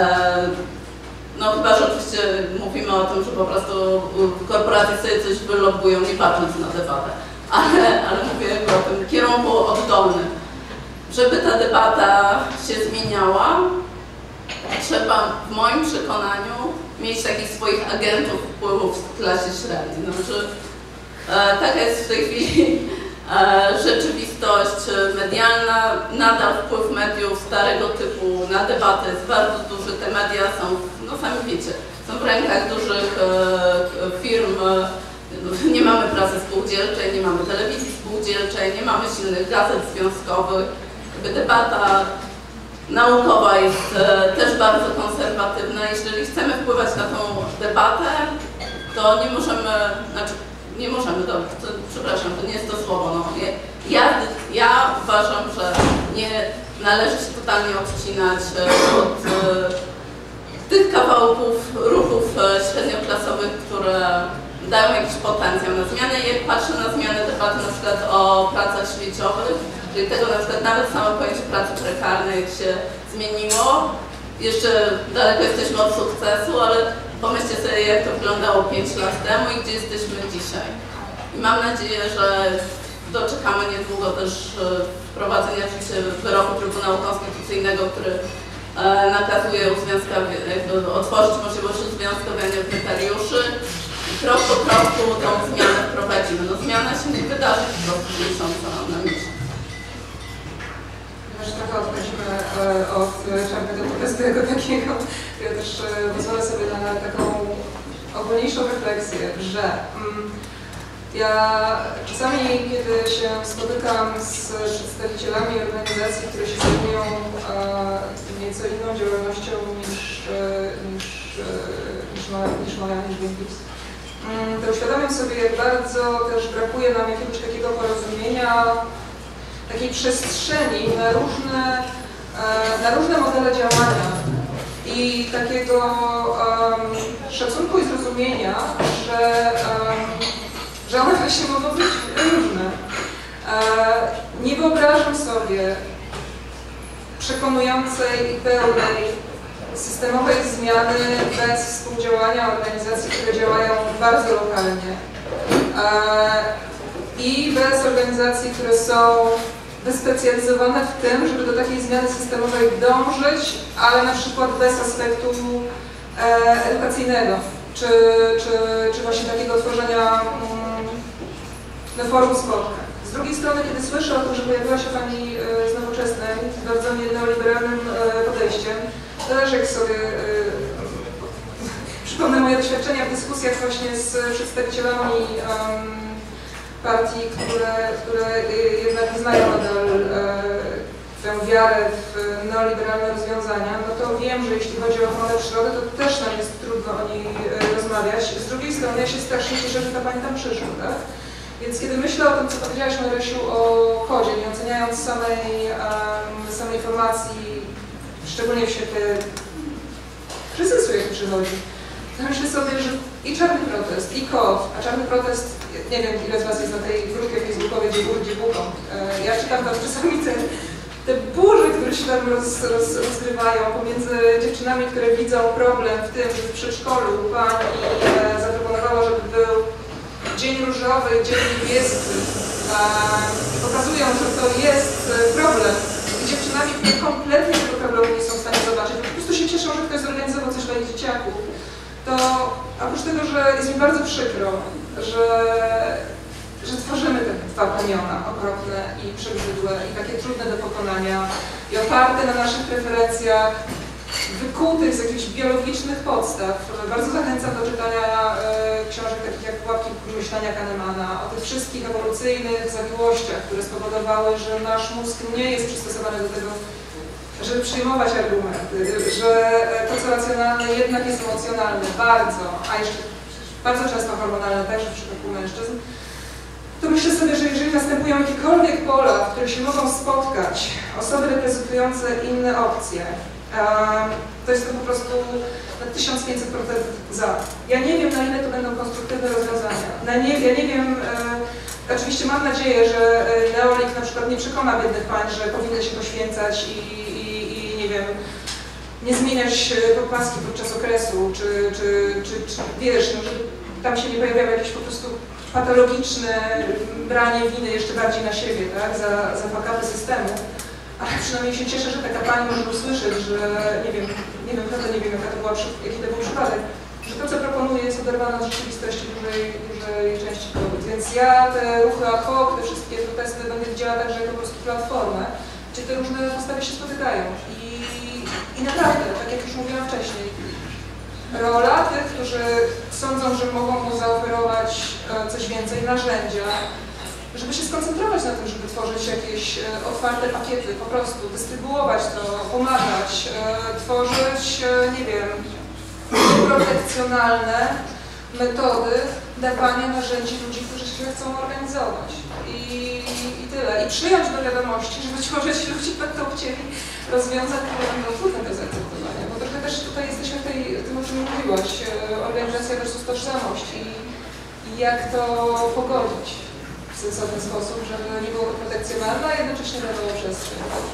no chyba, że oczywiście mówimy o tym, że po prostu korporacje sobie coś wylobbują, nie patrząc na debatę, ale, ale mówię jakby o tym kierunku oddolnym. Żeby ta debata się zmieniała, trzeba w moim przekonaniu mieć takich swoich agentów wpływów w klasie średniej. Znaczy, e, taka jest w tej chwili e, rzeczywistość medialna, nadal wpływ mediów starego typu na debatę jest bardzo duży. Te media są, no sami wiecie, są w rękach dużych e, firm Nie mamy prasy spółdzielczej, nie mamy telewizji spółdzielczej, nie mamy silnych gazet związkowych. Jakby debata naukowa jest e, też bardzo konserwatywna. Jeżeli chcemy wpływać na tą debatę, to nie możemy, znaczy nie możemy, to, to, przepraszam, to nie jest to słowo. No. Ja, ja uważam, że nie należy się totalnie odcinać od e, tych kawałków ruchów średnioklasowych, które dają jakiś potencjał na zmianę. Jak patrzę na zmianę debaty na przykład o pracach śmieciowych, czyli tego na przykład nawet samo pojęcie pracy prekarnej jak się zmieniło. Jeszcze daleko jesteśmy od sukcesu, ale pomyślcie sobie, jak to wyglądało pięć lat temu i gdzie jesteśmy dzisiaj. I mam nadzieję, że doczekamy niedługo też wprowadzenia w życie wyroku Trybunału Konstytucyjnego, który nakazuje jakby otworzyć możliwość uzwiązkowienia kryteriuszy i krok po kroku tą zmianę wprowadzimy. No zmiana się nie wydarzy po prostu miesiąca na miesiąc. Że trochę odchodzimy od czarnego protestu jako takiego. Ja też pozwolę sobie na taką ogólniejszą refleksję, że mm, ja czasami, kiedy się spotykam z przedstawicielami organizacji, które się zajmują e, nieco inną działalnością niż, niż, niż, moja, niż moja, niż Greenpeace, to uświadamiam sobie, jak bardzo też brakuje nam jakiegoś takiego porozumienia, takiej przestrzeni na różne, e, na różne modele działania i takiego um, szacunku i zrozumienia, że um, że one właśnie mogą być różne. Nie wyobrażam sobie przekonującej i pełnej systemowej zmiany bez współdziałania organizacji, które działają bardzo lokalnie i bez organizacji, które są wyspecjalizowane w tym, żeby do takiej zmiany systemowej dążyć, ale na przykład bez aspektu edukacyjnego, czy, czy, czy właśnie takiego tworzenia na forum spotkań. Z drugiej strony, kiedy słyszę o tym, że pojawiła się Pani z Nowoczesnej, z bardzo neoliberalnym podejściem, to też jak sobie przypomnę moje doświadczenia w dyskusjach właśnie z przedstawicielami um, partii, które, które jednak znają nadal tę wiarę w neoliberalne rozwiązania, no to wiem, że jeśli chodzi o ochronę przyrody, to też nam jest trudno o niej rozmawiać. Z drugiej strony ja się strasznie cieszę, że ta Pani tam przyszła, tak? Więc kiedy myślę o tym, co powiedziałaś, Marysiu, o kodzie, nie oceniając samej, um, samej formacji, szczególnie w świetle kryzysu, jaki przychodzi, to myślę sobie, że i Czarny Protest, i kod, a Czarny Protest, nie wiem, ile z Was jest na tej grupie facebookowej, gdzie burzy buką. Ja czytam tam czasami te, te burze, które się tam roz, roz, rozgrywają pomiędzy dziewczynami, które widzą problem w tym, że w przedszkolu Pani e, zaproponowała, żeby był dzień różowy, dzień niebieski. I pokazują, że to jest problem. I dziewczynami, które kompletnie tego problemu nie są w stanie zobaczyć, po prostu się cieszą, że ktoś zorganizował coś dla ich dzieciaków. To oprócz tego, że jest mi bardzo przykro, że, że tworzymy te dwa kaniona okropne i przebrzydłe i takie trudne do pokonania i oparte na naszych preferencjach, wykutych z jakichś biologicznych podstaw. Bardzo zachęcam do czytania e, książek takich jak Pułapki myślenia Kahnemana, o tych wszystkich ewolucyjnych zawiłościach, które spowodowały, że nasz mózg nie jest przystosowany do tego, żeby przyjmować argumenty, że to, co racjonalne, jednak jest emocjonalne, bardzo, a jeszcze bardzo często hormonalne, także w przypadku mężczyzn, to myślę sobie, że jeżeli następują jakiekolwiek pola, w których się mogą spotkać osoby reprezentujące inne opcje, to jest to po prostu na tysiąc pięćset procent za. Ja nie wiem, na ile to będą konstruktywne rozwiązania. Na nie, ja nie wiem, e, oczywiście mam nadzieję, że neolik na przykład nie przekona biednych pań, że powinny się poświęcać i, i, i nie wiem, nie zmieniać podpaski podczas okresu, czy, czy, czy, czy wiesz, no, żeby tam się nie pojawiało jakieś po prostu patologiczne branie winy jeszcze bardziej na siebie, tak, za, za fuck-upy systemu. Ale przynajmniej się cieszę, że taka pani może usłyszeć, że nie wiem, nie wiem, naprawdę nie wiem, jaka to była, jaki to był przypadek, że to, co proponuję, jest oderwane od rzeczywistości dużej, dużej części kobiet. Więc ja te ruchy ad hoc, te wszystkie protesty będę widziała także jako po prostu platformę, gdzie te różne postawy się spotykają. I, i naprawdę, tak jak już mówiłam wcześniej, rola tych, którzy sądzą, że mogą mu zaoferować coś więcej, narzędzia, żeby się skoncentrować na tym, żeby tworzyć jakieś otwarte pakiety, po prostu dystrybuować to, pomagać, tworzyć, nie wiem, protekcjonalne metody dawania narzędzi ludzi, którzy się chcą organizować. I, i tyle. I przyjąć do wiadomości, że być może ci ludzie będą chcieli rozwiązać, które będą trudne do zaakceptowania. Bo trochę też tutaj jesteśmy w tej, tym, o czym mówiłaś, organizacja versus tożsamość i, i jak to pogodzić w sensowny sposób, żeby nie było protekcjonalne, a jednocześnie dawało przestrzeń.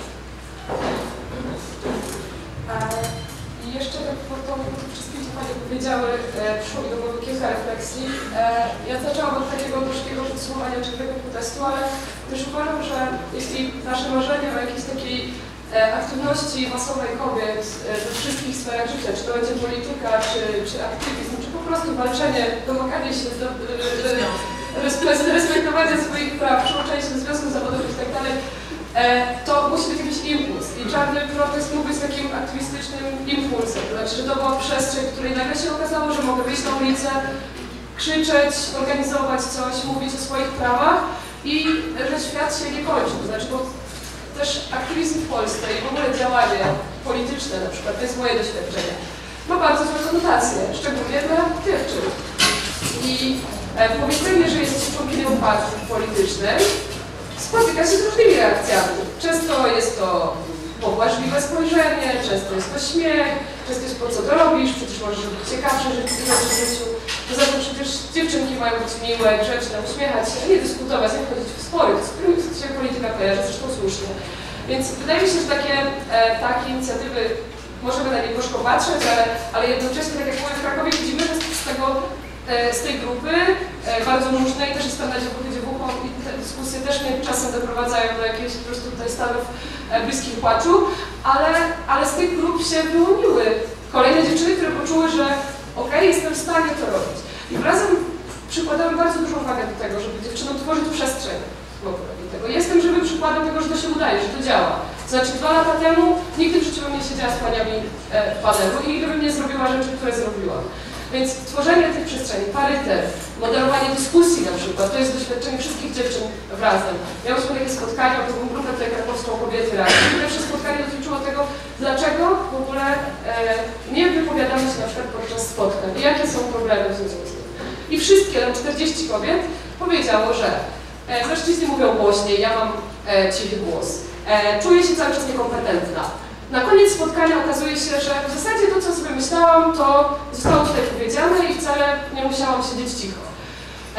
I jeszcze tak po to, po tym wszystkim, co Panie powiedziały, e, przyszło mi do głowy kilka refleksji. E, ja zaczęłam od takiego troszkiego podsumowania czerwonego protestu, ale też uważam, że jeśli nasze marzenie o jakiejś takiej e, aktywności masowej kobiet e, we wszystkich sferach życia, czy to będzie polityka, czy, czy aktywizm, czy po prostu walczenie, domaganie się do, do, do respektowania swoich praw, przyłączanie się do związków zawodowych i tak dalej, to musi być jakiś impuls. I czarny protest mógł być takim aktywistycznym impulsem. To znaczy, że to była przestrzeń, w której nagle się okazało, że mogę wyjść na ulicę, krzyczeć, organizować coś, mówić o swoich prawach i że świat się nie kończy. To znaczy, bo też aktywizm w Polsce i w ogóle działanie polityczne na przykład, to jest moje doświadczenie, ma bardzo złe konotacje, szczególnie dla dziewczyn. I powiedzenie, że jest członkinią partii politycznej, spotyka się z różnymi reakcjami. Często jest to pobłażliwe spojrzenie, często jest to śmiech, często jest po co to robisz, przecież możesz robić ciekawsze rzeczy w życiu. Poza tym przecież dziewczynki mają być miłe, grzeczne, uśmiechać się, nie dyskutować, nie wchodzić w spory, z którymi się polityka kojarzy, zresztą słusznie. Więc wydaje mi się, że takie, e, takie inicjatywy, możemy na nie gorzko patrzeć, ale, ale jednocześnie, tak jak mówię, w Krakowie widzimy, że z tego z tej grupy, bardzo różnej, też jestem na działu ucho i te dyskusje też mnie czasem doprowadzają do jakichś po prostu tutaj stanów bliskich płaczu, ale, ale z tych grup się wyłoniły kolejne dziewczyny, które poczuły, że okej, okay, jestem w stanie to robić. I razem przykładamy bardzo dużą uwagę do tego, żeby dziewczynom tworzyć przestrzeń w ogóle do tego. Jestem żywym przykładem tego, że to się udaje, że to działa. To znaczy dwa lata temu nigdy w życiu bym nie siedziała z paniami w panelu i nigdy bym nie zrobiła rzeczy, które zrobiłam. Więc tworzenie tych przestrzeni, parytet, moderowanie dyskusji na przykład, to jest doświadczenie wszystkich dziewczyn razem. Miałyśmy takie spotkania, taką grupę tutaj krakowską kobiety razem. I pierwsze spotkanie dotyczyło tego, dlaczego w ogóle e, nie wypowiadamy się na przykład podczas spotkań i jakie są problemy w związku z tym. I wszystkie, tam czterdzieści kobiet powiedziało, że e, mężczyźni mówią głośniej, ja mam e, cichy głos, e, czuję się cały czas niekompetentna. Na koniec spotkania okazuje się, że w zasadzie to, co sobie myślałam, to zostało tutaj powiedziane i wcale nie musiałam siedzieć cicho. E,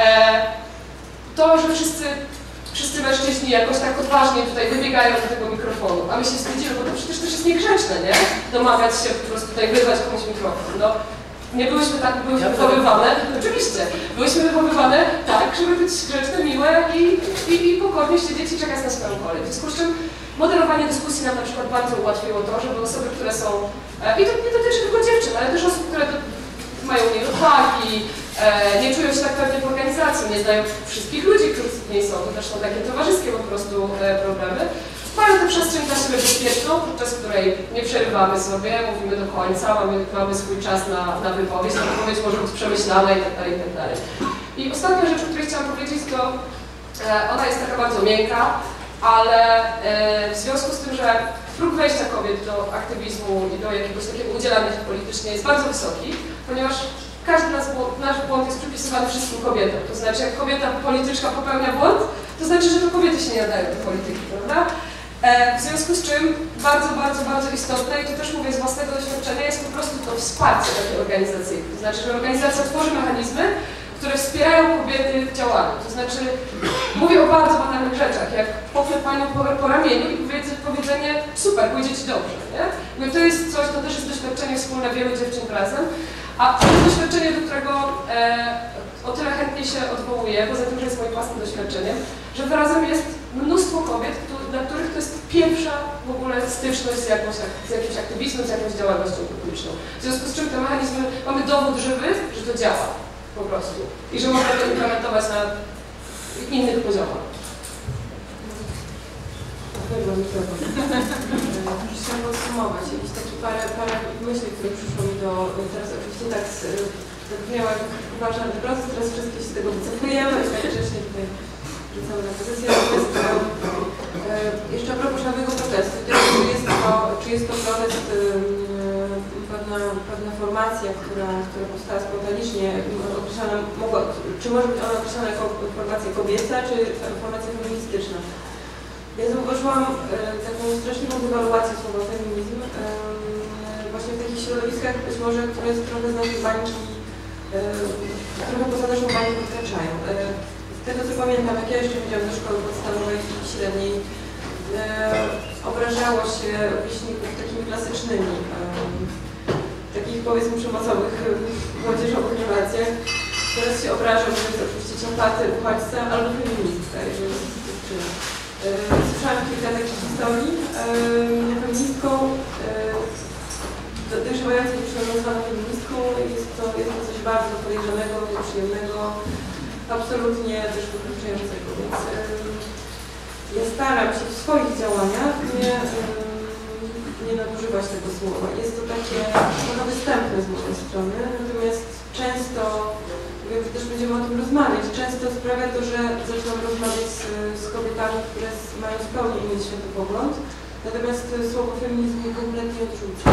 to, że wszyscy, wszyscy mężczyźni jakoś tak odważnie tutaj wybiegają do tego mikrofonu, a my się wstydzimy, bo to przecież też jest niegrzeczne, nie? Domagać się po prostu tutaj wyrwać komuś mikrofon. No, nie byłyśmy tak, byłyśmy wychowywane, oczywiście, byłyśmy wychowywane tak, żeby być grzeczne, miłe i, i, i pokornie siedzieć i czekać na swoją kolej. W związku z czym moderowanie dyskusji nam na przykład bardzo ułatwiło to, żeby osoby, które są, e, i to nie dotyczy tylko dziewczyn, ale też osób, które do, mają mniej odwagi, e, nie czują się tak pewnie w organizacji, nie znają wszystkich ludzi, którzy w niej są, to też są takie towarzyskie po prostu e, problemy, mają tę przestrzeń dla siebie bezpieczną, podczas której nie przerywamy sobie, mówimy do końca, mamy, mamy swój czas na, na wypowiedź, ta wypowiedź może być przemyślana i tak dalej, i tak dalej. I ostatnia rzecz, o której chciałam powiedzieć, to e, ona jest taka bardzo miękka, ale e, w związku z tym, że próg wejścia kobiet do aktywizmu i do jakiegoś takiego udzielania się politycznie jest bardzo wysoki, ponieważ każdy nasz błąd, nasz błąd jest przypisywany wszystkim kobietom. To znaczy, jak kobieta polityczka popełnia błąd, to znaczy, że to kobiety się nie nadają do polityki, prawda? E, w związku z czym bardzo, bardzo, bardzo istotne, i to też mówię z własnego doświadczenia, jest po prostu to wsparcie takie organizacyjne. To znaczy, że organizacja tworzy mechanizmy, które wspierają kobiety w działaniu. To znaczy, mówię o bardzo banalnych rzeczach, jak poklepaniu po, po ramieniu i powiedzenie super, pójdzie ci dobrze, nie? Mówię, to jest coś, to też jest doświadczenie wspólne wielu dziewczyn razem, a to jest doświadczenie, do którego e, o tyle chętnie się odwołuję, poza tym, że jest moim własnym doświadczeniem, że razem jest mnóstwo kobiet, dla których to jest pierwsza w ogóle styczność z, jakąś, z jakimś aktywizmem, z jakąś działalnością publiczną. W związku z czym te mechanizmy, mamy dowód żywy, że to działa. Po prostu. I że można to implementować na innych poziomach. Chyba mikrofon. Chciałam podsumować jakieś takie parę, parę myśli, które przyszło mi do... Teraz oczywiście tak zabrzmiała jak ważny proces, teraz wszystkie się z tego wycofujemy i tak grzecznie tutaj rzucamy na pozycję. Natomiast e, jeszcze a propos szarego protestu, to czy jest to, czy jest to protest e, pewna, pewna formacja, która, która powstała spontanicznie, określana, mogła, czy może być ona określana jako formacja kobieca, czy formacja feministyczna. Ja zauważyłam e, taką straszliwą dewaluację słowa feminizm e, właśnie w takich środowiskach, być może, które jest trochę z naszej bańki, e, trochę poza naszą bańką wykraczają. E, z tego co pamiętam, jak ja jeszcze chodziłam do szkoły podstawowej i średniej, e, obrażało się rówieśników takimi klasycznymi, e, takich powiedzmy przemocowych, młodzieżowych relacjach. Teraz się obraża, że jest oczywiście ciąpaty, uchodźca albo feministka, jeżeli jest dziewczyna. Słyszałam kilka takich historii. Feministką, dojrzewającą dziewczyną nazwaną feministką, jest to, jest to coś bardzo podejrzanego, nieprzyjemnego, absolutnie też wykluczającego. Więc ja staram się w swoich działaniach nie, nie nadużywać tego słowa. Jest to takie trochę występne z mojej strony, natomiast często, wiem, że też będziemy o tym rozmawiać, często sprawia to, że zaczynam rozmawiać z, z kobietami, które mają zupełnie inny światopogląd, natomiast słowo feminizm mnie kompletnie odrzuca.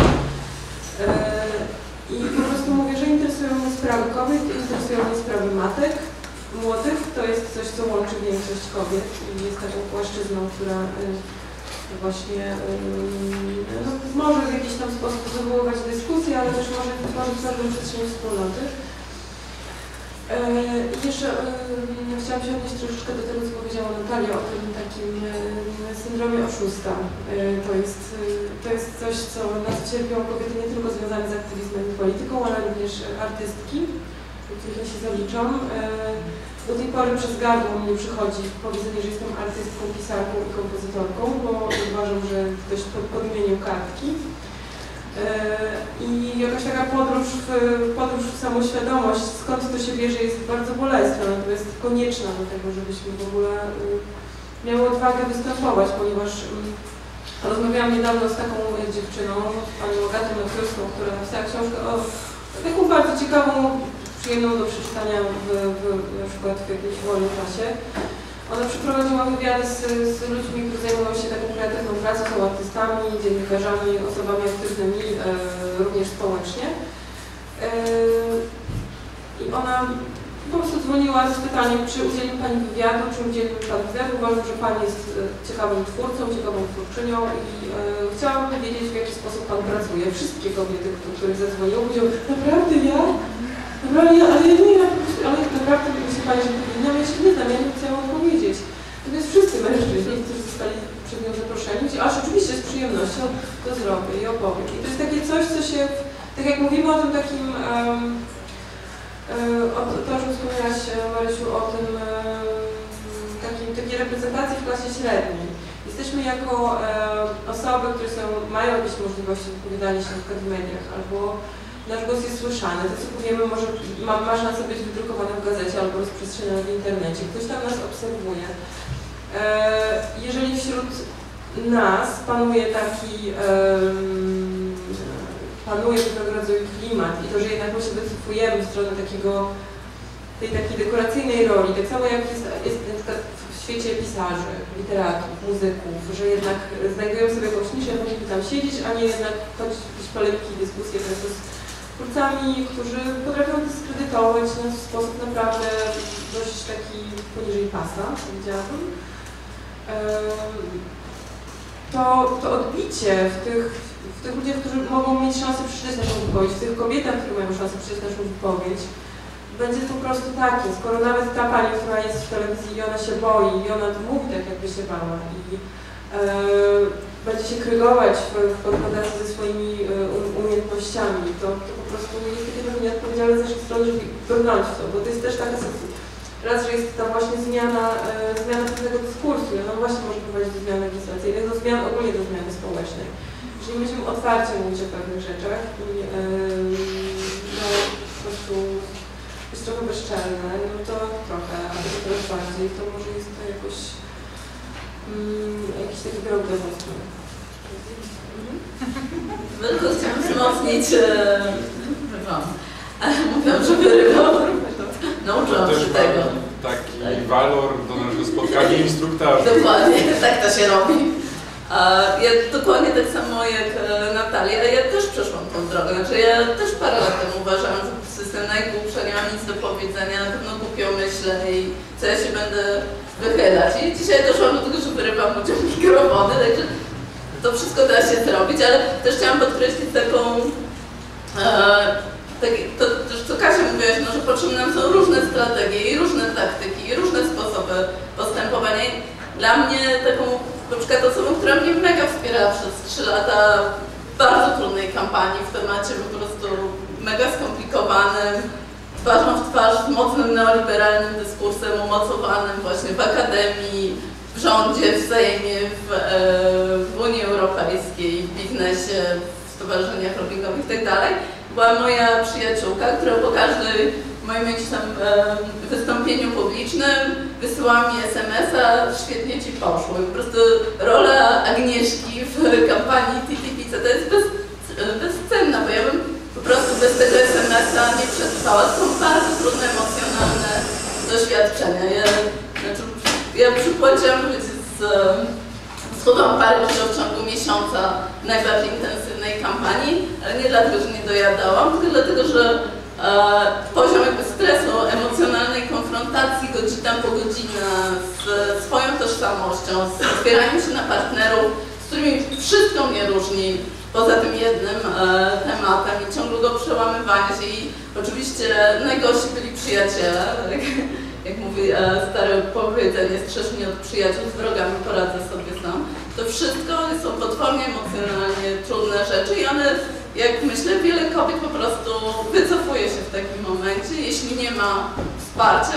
I po prostu mówię, że interesują mnie sprawy kobiet, interesują mnie sprawy matek, młodych. To jest coś, co łączy większość kobiet i jest taką płaszczyzną, która właśnie no, może w jakiś tam sposób wywoływać dyskusję, ale też może tworzyć pewną przestrzeń wspólnoty. I jeszcze yy, chciałam się odnieść troszeczkę do tego, co powiedziała Natalia o tym takim yy, syndromie oszusta. Yy, to, jest, yy, to jest coś, co nas cierpią kobiety nie tylko związane z aktywizmem i polityką, ale również artystki, do których ja się zaliczam. Yy, do tej pory przez gardło mnie przychodzi powiedzenie, że jestem artystką, pisarką i kompozytorką, bo uważam, że ktoś podmienił kartki. I jakaś taka podróż w, podróż w samoświadomość, skąd to się bierze, jest bardzo bolesna, natomiast konieczna do tego, żebyśmy w ogóle miały odwagę występować, ponieważ rozmawiałam niedawno z taką dziewczyną, panią Agatą Matwiowską, która napisała książkę o taką bardzo ciekawą, przyjemną do przeczytania w, w, na przykład w jakimś wolnym czasie. Ona przeprowadziła wywiady z, z ludźmi, którzy zajmują się taką kreatywną pracą, są artystami, dziennikarzami, osobami aktywnymi, e, również społecznie. E, I ona po prostu dzwoniła z pytaniem, czy udzieli Pani wywiadu, czy udzieli Pan wywiadu. Uważam, że Pani jest ciekawym twórcą, ciekawą twórczynią i e, chciałabym powiedzieć, w jaki sposób Pan pracuje. Wszystkie kobiety, które zadzwoniły, powiedziały, naprawdę ja? Naprawdę ja? Ale ja nie, ale naprawdę myślę Pani, że powinnam, ja się nie znam, ja nie chciałam powiedzieć. Natomiast wszyscy mężczyźni, którzy zostali przed nią zaproszeni, aż oczywiście z przyjemnością to zrobię i opowiem. I to jest takie coś, co się, tak jak mówimy o tym takim, um, o to, to, że wspomniałaś, Marysiu, o tym um, takim, takiej reprezentacji w klasie średniej. Jesteśmy jako um, osoby, które są, mają jakieś możliwości wypowiadania się na przykład w mediach, albo nasz głos jest słyszany, to co powiemy może ma, ma szansę być wydrukowane w gazecie albo rozprzestrzenione w internecie. Ktoś tam nas obserwuje. E, jeżeli wśród nas panuje taki, e, panuje pewnego rodzaju klimat i to, że jednak my się wycofujemy w stronę takiego, tej takiej dekoracyjnej roli, tak samo jak jest, jest na przykład w świecie pisarzy, literatów, muzyków, że jednak znajdują sobie jakąś niszę, powinni tam siedzieć, a nie jednak chodzić w jakieś polemiki, dyskusje, często z twórcami, którzy potrafią dyskredytować nas w sposób naprawdę dość taki poniżej pasa, powiedziałabym. To, to odbicie w tych, w tych ludziach, którzy mogą mieć szansę przeczytać naszą wypowiedź, w tych kobietach, które mają szansę przeczytać naszą wypowiedź, będzie po prostu takie, skoro nawet ta pani, która jest w telewizji i ona się boi i ona mówi tak, jakby się bała i e, będzie się krygować w, w konfrontacji ze swoimi um, umiejętnościami, to, to po prostu jest takie trochę nieodpowiedzialne z naszej strony, żeby brnąć w to, bo to jest też taka raz, że jest ta właśnie zmiana, e, zmiana pewnego dyskursu i ona właśnie może prowadzić do zmian legislacyjnych, do zmian ogólnie do zmiany społecznej. Jeżeli będziemy otwarcie mówić o pewnych rzeczach i e, no, po prostu jest trochę bezczelne, no to trochę, a to coraz bardziej, to może jest to jakoś mm, jakiś taki krok demonstruje. Tylko chciałam wzmocnić, e, ale mówiłam, że wyrywam. Nauczyłam się tego. Taki tak. walor do naszego spotkania instruktarzy. Dokładnie, tak to się robi. Ja dokładnie tak samo jak Natalia, ja też przeszłam tą drogę. Znaczy ja też parę lat temu uważałam, że jestem najgłupsza, nie mam nic do powiedzenia, na pewno głupio myślę i co ja się będę wychylać. I dzisiaj doszłam do tego, że wyrywam ludziom mikrofony, także to wszystko da się zrobić, ale też chciałam podkreślić taką, e, tak, to też co Kasia mówiłaś, no, że potrzebne nam są różne strategie i różne taktyki i różne sposoby postępowania. Dla mnie taką na przykład osobą, która mnie mega wspierała przez trzy lata w bardzo trudnej kampanii, w temacie po prostu mega skomplikowanym, twarzą w twarz z mocnym neoliberalnym dyskursem umocowanym właśnie w akademii, w rządzie, w Sejmie, w, e, w Unii Europejskiej, w biznesie, w stowarzyszeniach lobbyingowych itd. Była moja przyjaciółka, która po każdej moim jakimś tam e, wystąpieniu publicznym wysyłała mi es em es a, świetnie ci poszło. I po prostu rola Agnieszki w kampanii T T P C to jest bez, bezcenna, bo ja bym po prostu bez tego es em es a nie przetrwała. To są bardzo trudne, emocjonalne doświadczenia. Ja, znaczy, ja przypłaciłam, wiecie, z, schudłam parę kilo w ciągu miesiąca najbardziej intensywnej kampanii, ale nie dlatego, że nie dojadałam, tylko dlatego, że e, poziom jakby stresu, emocjonalnej konfrontacji godzina po godzinę z swoją tożsamością, z otwieraniem się na partnerów, z którymi wszystko mnie różni, poza tym jednym e, tematem i ciągłego przełamywania się i oczywiście najgorsi byli przyjaciele. Jak mówi e, stare powiedzenie, strzeż mnie od przyjaciół, z wrogami poradzę sobie sam. To wszystko są potwornie emocjonalnie trudne rzeczy i one, jak myślę, wiele kobiet po prostu wycofuje się w takim momencie, jeśli nie ma wsparcia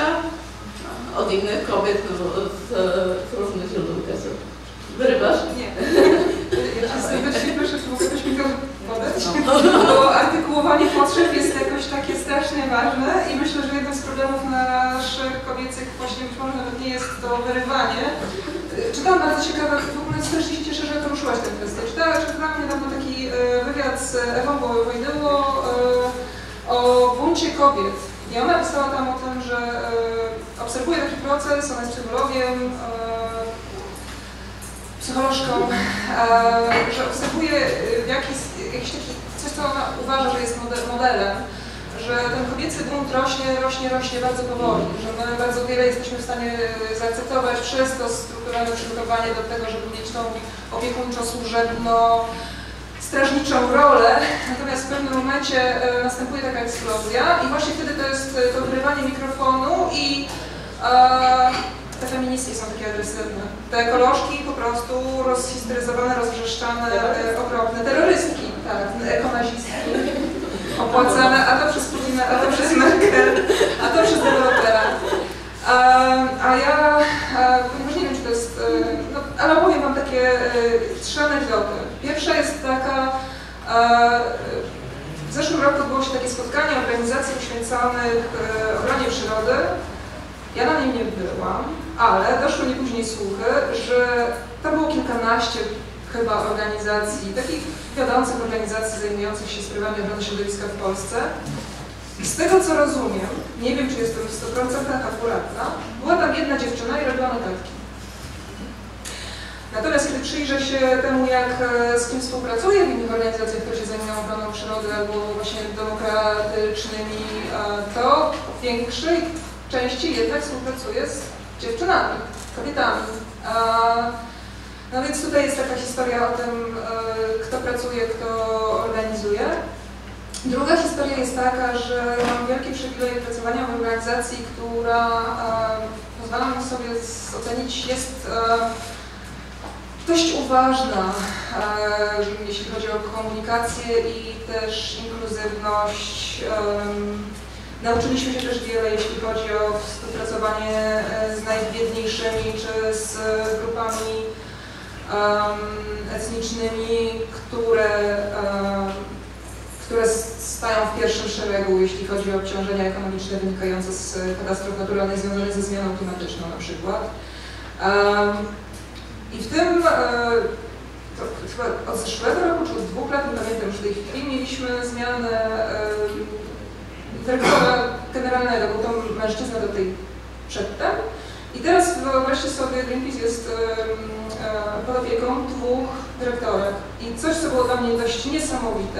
od innych kobiet, no, z, z różnych źródeł. Wyrywasz? Nie. Ja serdecznie proszę, czy mogę coś mi to podać? Bo artykułowanie potrzeb jest jakoś takie strasznie ważne i myślę, że jednym z problemów naszych kobiecych właśnie być może nawet nie jest to wyrywanie. Czytałam bardzo ciekawe, w ogóle strasznie się cieszę, że poruszyłaś tę kwestię. Czytałam, czytałam niedawno taki wywiad z Ewą Wojdyło o buncie kobiet. I ona pisała tam o tym, że obserwuje taki proces, ona jest psychologiem, psycholożką, e, że obserwuje jakiś, jakiś taki, coś, co ona uważa, że jest model, modelem, że ten kobiecy bunt rośnie, rośnie, rośnie bardzo powoli, że my bardzo wiele jesteśmy w stanie zaakceptować przez to strukturalne przygotowanie do tego, żeby mieć tą opiekuńczo-służebno strażniczą rolę, natomiast w pewnym momencie e, następuje taka eksplozja i właśnie wtedy to jest to wyrywanie mikrofonu i e, te feministki są takie agresywne. Te ekolożki po prostu rozhistoryzowane, rozwrzeszczane, e, okropne. Terrorystki, tak, ekonazistki. Opłacane, a to przez Putina, a to przez Merkel, a to przez dewelopera. A, a ja, a, ponieważ nie wiem, czy to jest, no, ale opowiem wam takie e, trzy anegdoty. Pierwsza jest taka, e, w zeszłym roku odbyło się takie spotkanie organizacji poświęconych e, ochronie przyrody. Ja na nim nie byłam, ale doszły mi później słuchy, że tam było kilkanaście chyba organizacji, takich wiodących organizacji zajmujących się sprawami ochrony środowiska w Polsce. I z tego co rozumiem, nie wiem czy jestem w stu procentach akuratna, była tam jedna dziewczyna i robiła notatki. Natomiast kiedy przyjrzę się temu, jak z kim współpracuję w innych organizacjach, które się zajmują ochroną przyrody albo właśnie demokratycznymi, to w większej części jednak współpracuję z dziewczynami, kobietami. No więc tutaj jest taka historia o tym, kto pracuje, kto organizuje. Druga historia jest taka, że ja mam wielkie przywileje pracowania w organizacji, która pozwala mi sobie ocenić, jest dość uważna, jeśli chodzi o komunikację i też inkluzywność. Nauczyliśmy się też wiele, jeśli chodzi o współpracowanie z najbiedniejszymi czy z grupami um, etnicznymi, które, um, które stają w pierwszym szeregu, jeśli chodzi o obciążenia ekonomiczne wynikające z katastrof naturalnych związanych ze zmianą klimatyczną na przykład. Um, I w tym, to chyba od zeszłego roku, czy od dwóch lat, nie pamiętam już w tej chwili, mieliśmy zmianę dyrektora generalnego, był to mężczyzna do tej przedtem. I teraz wyobraźcie sobie, Greenpeace jest pod opieką dwóch dyrektorek. I coś, co było dla mnie dość niesamowite,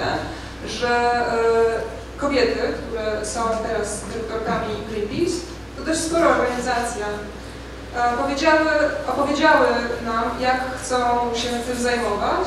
że kobiety, które są teraz dyrektorkami Greenpeace, to dość spora organizacja, powiedziały, opowiedziały nam, jak chcą się tym zajmować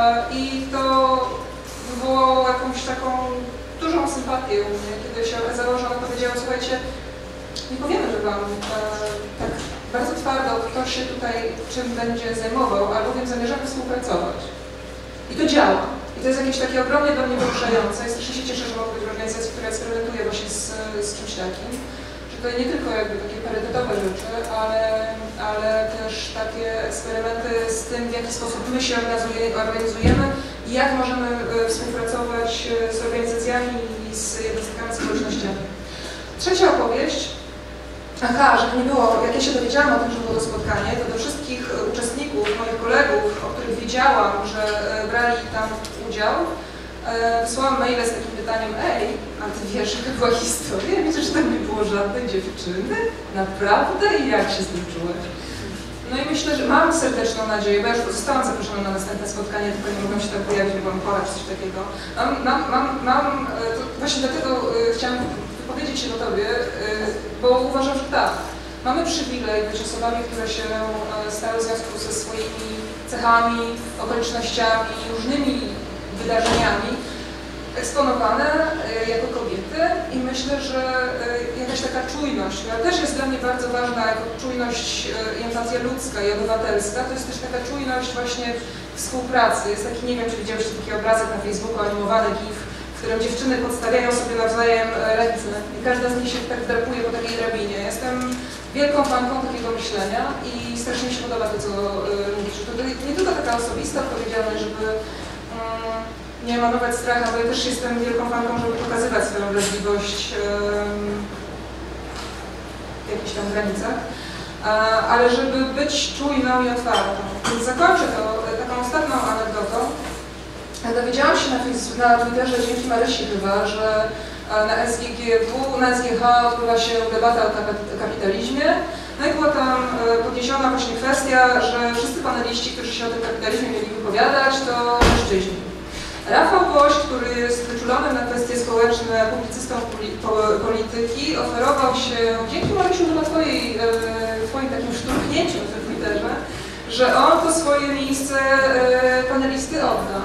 i to wywołało jakąś taką dużą sympatię u mnie, kiedy się okazało, że one powiedziały, słuchajcie, nie powiemy, że Wam e, tak bardzo twardo kto się tutaj czym będzie zajmował, albowiem zamierzamy współpracować. I to działa. I to jest jakieś takie ogromnie dla mnie poruszające. Ja strasznie się cieszę, że mogę być w organizacji, która eksperymentuje właśnie z, z czymś takim. Że to nie tylko jakby takie parytetowe rzeczy, ale, ale też takie eksperymenty z tym, w jaki sposób my się organizujemy i jak możemy współpracować z organizacjami i z jednostkami społecznościami. Trzecia opowieść. Aha, żeby nie było, jak ja się dowiedziałam o tym, że było to spotkanie, to do wszystkich uczestników, moich kolegów, o których wiedziałam, że brali tam udział, wysłałam maile z takim pytaniem: ej, a ty wiesz, jaka była historia? Wiecie, że tam nie było żadnej dziewczyny? Naprawdę? I jak się z tym czułaś? No i myślę, że mam serdeczną nadzieję, bo ja już zostałam zaproszona na następne spotkanie, tylko nie mogłam się tam pojawić, bo byłam chora czy coś takiego. Mam, mam, mam, mam to właśnie dlatego chciałam powiedzieć się do Tobie, bo uważam, że tak. Mamy przywilej być osobami, które się stały w związku ze swoimi cechami, okolicznościami, różnymi wydarzeniami eksponowane jako kobiety i myślę, że jakaś taka czujność, która też jest dla mnie bardzo ważna jako czujność i empatia ludzka i obywatelska, to jest też taka czujność właśnie współpracy. Jest taki, nie wiem, czy widziałeś taki obrazek na Facebooku, animowany gif, w którym dziewczyny podstawiają sobie nawzajem ręce i każda z nich się tak drapuje po takiej drabinie. Jestem wielką fanką takiego myślenia i strasznie mi się podoba to, co mówisz. To nie tylko taka osobista odpowiedzialność, żeby um, nie manować stracha, bo ja też jestem wielką fanką, żeby pokazywać swoją wrażliwość um, w jakichś tam granicach, uh, ale żeby być czujną i otwartą. Więc zakończę to taką ostatnią anegdotą. Dowiedziałam się na, na Twitterze dzięki Marysi chyba, że na S G G W, na S G H odbywa się debata o kapitalizmie. No i była tam podniesiona właśnie kwestia, że wszyscy paneliści, którzy się o tym kapitalizmie mieli wypowiadać, to mężczyźni. Rafał Woś, który jest wyczulony na kwestie społeczne, publicystą polityki, oferował się, dzięki Marysiu chyba twojej, twoim takim szturchnięciu w tym Twitterze, że on to swoje miejsce panelisty odda.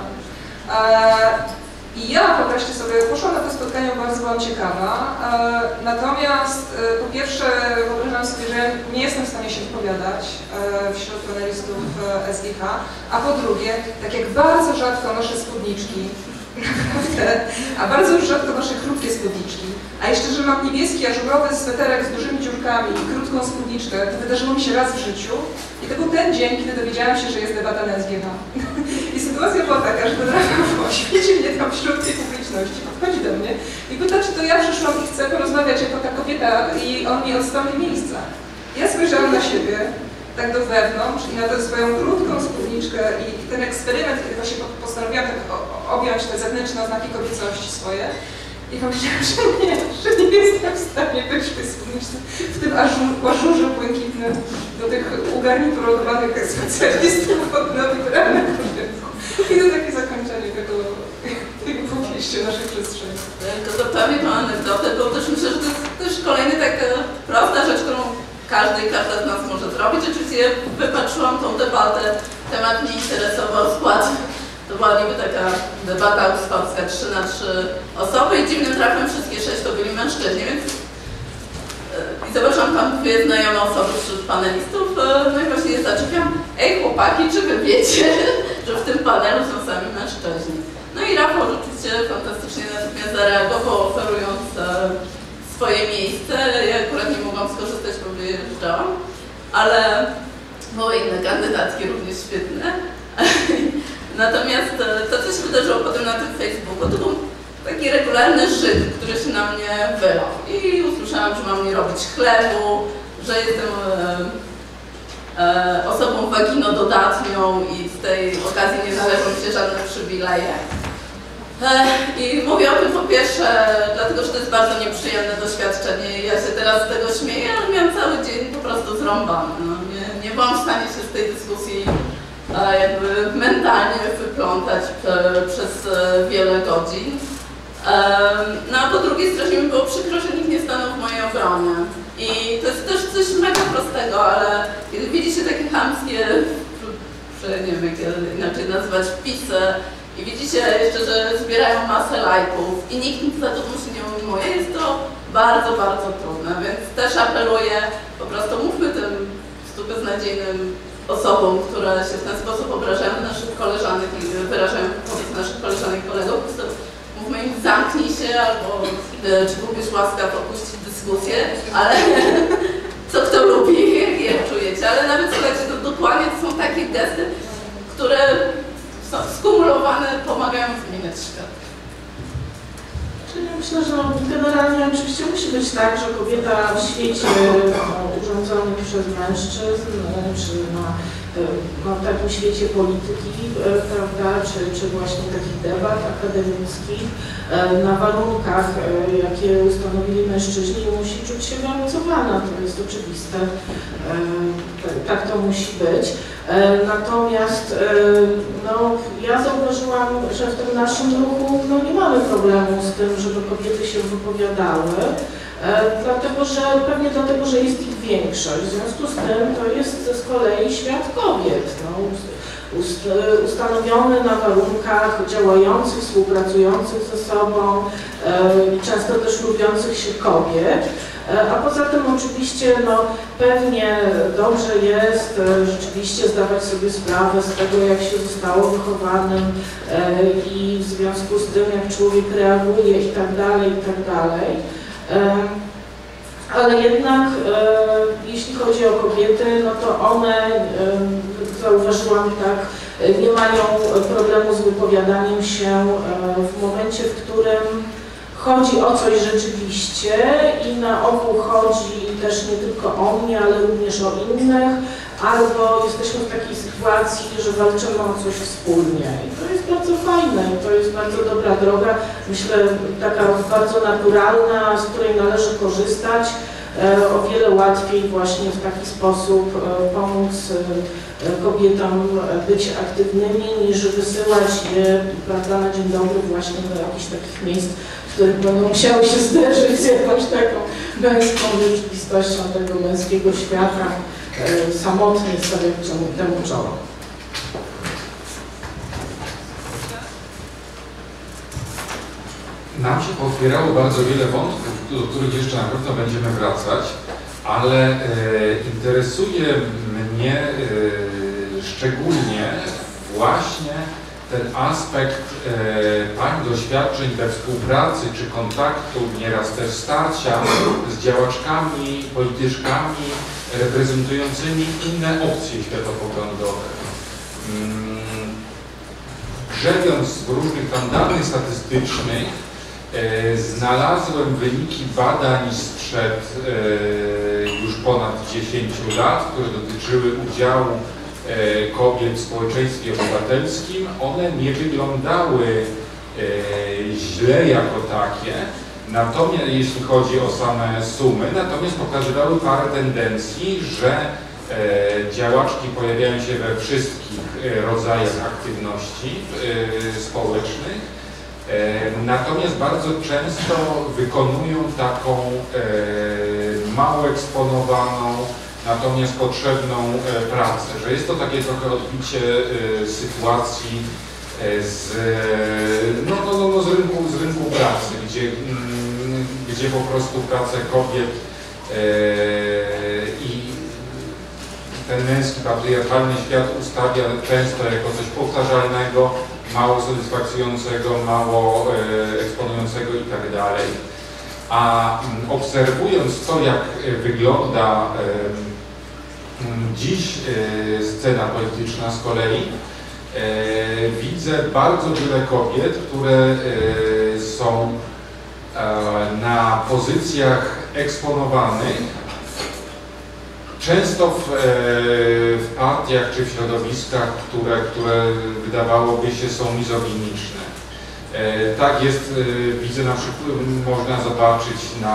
I ja, wyobraźcie sobie, poszłam na to spotkanie, bardzo byłam ciekawa. Natomiast po pierwsze wyobrażam sobie, że ja nie jestem w stanie się wypowiadać wśród panelistów S G H, a po drugie, tak jak bardzo rzadko noszę spódniczki, naprawdę, a bardzo już rzadko noszę krótkie spódniczki, a jeszcze, że mam niebieski ażurowy sweterek z dużymi dziurkami i krótką spódniczkę, to wydarzyło mi się raz w życiu i to był ten dzień, kiedy dowiedziałam się, że jest debata na S G H. I sytuacja była taka, że ten Rafał Woś widzi mnie tam wśród tej publiczności, podchodzi do mnie i pyta, czy to ja przyszłam i chcę porozmawiać jako ta kobieta i on mi odstąpi miejsca. Ja spojrzałam na siebie, tak do wewnątrz i na tę swoją krótką spódniczkę i ten eksperyment, kiedy właśnie postanowiłam tak objąć te zewnętrzne oznaki kobiecości swoje i powiedziałam, że nie, że nie jestem w stanie być w tej spódniczce, w tym ażur, ażurze błękitnym do tych ugarnitur oddawanych specjalistów od naturalnego rynku. I to takie zakończenie tego, tego pójścia naszej przestrzeni. To dopełnię tą anegdotę, bo też myślę, że to jest też kolejna taka prosta rzecz, którą każdy i każda z nas może zrobić. Oczywiście wypatrzyłam tą debatę, temat mnie interesował, skład. To była niby taka debata oksfordzka, trzy na trzy osoby i dziwnym trafem wszystkie sześć to byli mężczyźni, więc i zobaczyłam tam dwie znajome osoby wśród panelistów, no i właśnie je zaczepiam: ej chłopaki, czy wy wiecie, że w tym panelu są sami mężczyźni? No i Rafał rzeczywiście fantastycznie natychmiast zareagował, oferując swoje miejsce. Ja akurat nie mogłam skorzystać, bo wyjeżdżałam, ale były inne kandydatki również świetne. Natomiast to, co się wydarzyło potem na tym Facebooku, to był taki regularny Żyd, który się na mnie wylał. I usłyszałam, że mam nie robić chlebu, że jestem e, osobą waginododatnią i z tej okazji nie należą się żadne przywileje. E, I mówię o tym po pierwsze, dlatego że to jest bardzo nieprzyjemne doświadczenie. Ja się teraz z tego śmieję, ale miałam cały dzień po prostu zrąbany. No, nie, nie byłam w stanie się z tej dyskusji e, jakby mentalnie wyplątać e, przez e, wiele godzin. No a po drugiej stronie mi było przykro, że nikt nie stanął w mojej obronie. I to jest też coś mega prostego, ale kiedy widzi się takie chamskie, nie wiem jak inaczej nazwać, wpisy i widzicie jeszcze, że zbierają masę lajków i nikt nic za to się nie ujmuje, jest to bardzo, bardzo trudne, więc też apeluję, po prostu mówmy tym stu beznadziejnym osobom, które się w ten sposób obrażają naszych koleżanek i wyrażają wobec naszych koleżanek i kolegów, mówmy im zamknij się albo czy byłbyś łaskaw opuścić dyskusję, ale co kto lubi, jak czujecie, ale nawet słuchajcie, to dokładnie to są takie gesty, które są skumulowane, pomagają zmieniać świat. Czyli myślę, że generalnie oczywiście musi być tak, że kobieta w świecie no, urządzonym przez mężczyzn, czy na no, takim świecie polityki, prawda, czy, czy właśnie takich debat akademickich, na warunkach, jakie ustanowili mężczyźni, musi czuć się wymocowana, to jest oczywiste, tak to musi być. Natomiast no, ja zauważyłam, że w tym naszym ruchu no, nie mamy problemu z tym, żeby kobiety się wypowiadały, dlatego że pewnie dlatego, że jest ich większość. W związku z tym to jest z kolei świat kobiet, no, ust, ustanowiony na warunkach działających, współpracujących ze sobą, często też lubiących się kobiet. A poza tym oczywiście no, pewnie dobrze jest rzeczywiście zdawać sobie sprawę z tego, jak się zostało wychowanym i w związku z tym, jak człowiek reaguje i tak dalej, i tak dalej. Ale jednak jeśli chodzi o kobiety, no to one, zauważyłam tak, nie mają problemu z wypowiadaniem się w momencie, w którym chodzi o coś rzeczywiście i na ogół chodzi też nie tylko o mnie, ale również o innych, albo jesteśmy w takiej sytuacji, że walczymy o coś wspólnie. I to jest bardzo fajne i to jest bardzo dobra droga, myślę taka bardzo naturalna, z której należy korzystać. O wiele łatwiej właśnie w taki sposób pomóc kobietom być aktywnymi, niż wysyłać je, prawda, na dzień dobry właśnie do jakichś takich miejsc, w których będą musiały się zderzyć z jakąś taką męską rzeczywistością tego męskiego świata, samotnie stawiać temu czoło. Nam się pootwierało bardzo wiele wątków, do których jeszcze na pewno będziemy wracać, ale e, interesuje mnie e, szczególnie właśnie ten aspekt e, Pani doświadczeń we współpracy czy kontaktu, nieraz też starcia z działaczkami, polityczkami reprezentującymi inne opcje światopoglądowe. Hmm. Grzebiąc w różnych tam danych statystycznych, E, znalazłem wyniki badań sprzed e, już ponad dziesięciu lat, które dotyczyły udziału e, kobiet w społeczeństwie obywatelskim. One nie wyglądały e, źle jako takie, natomiast jeśli chodzi o same sumy, natomiast pokazywały parę tendencji, że e, działaczki pojawiają się we wszystkich e, rodzajach aktywności e, społecznych. Natomiast bardzo często wykonują taką e, mało eksponowaną, natomiast potrzebną e, pracę, że jest to takie trochę odbicie e, sytuacji e, z, no, no, no, no, z, rynku, z rynku pracy, gdzie, m, gdzie po prostu pracę kobiet e, i ten męski, patriarchalny świat ustawia często jako coś powtarzalnego, mało satysfakcjonującego, mało e, eksponującego i tak dalej. A m, obserwując to, jak e, wygląda e, m, dziś e, scena polityczna z kolei, e, widzę bardzo wiele kobiet, które e, są e, na pozycjach eksponowanych, często w, w partiach czy w środowiskach, które, które wydawałoby się są mizoginiczne. Tak jest, widzę na przykład, można zobaczyć na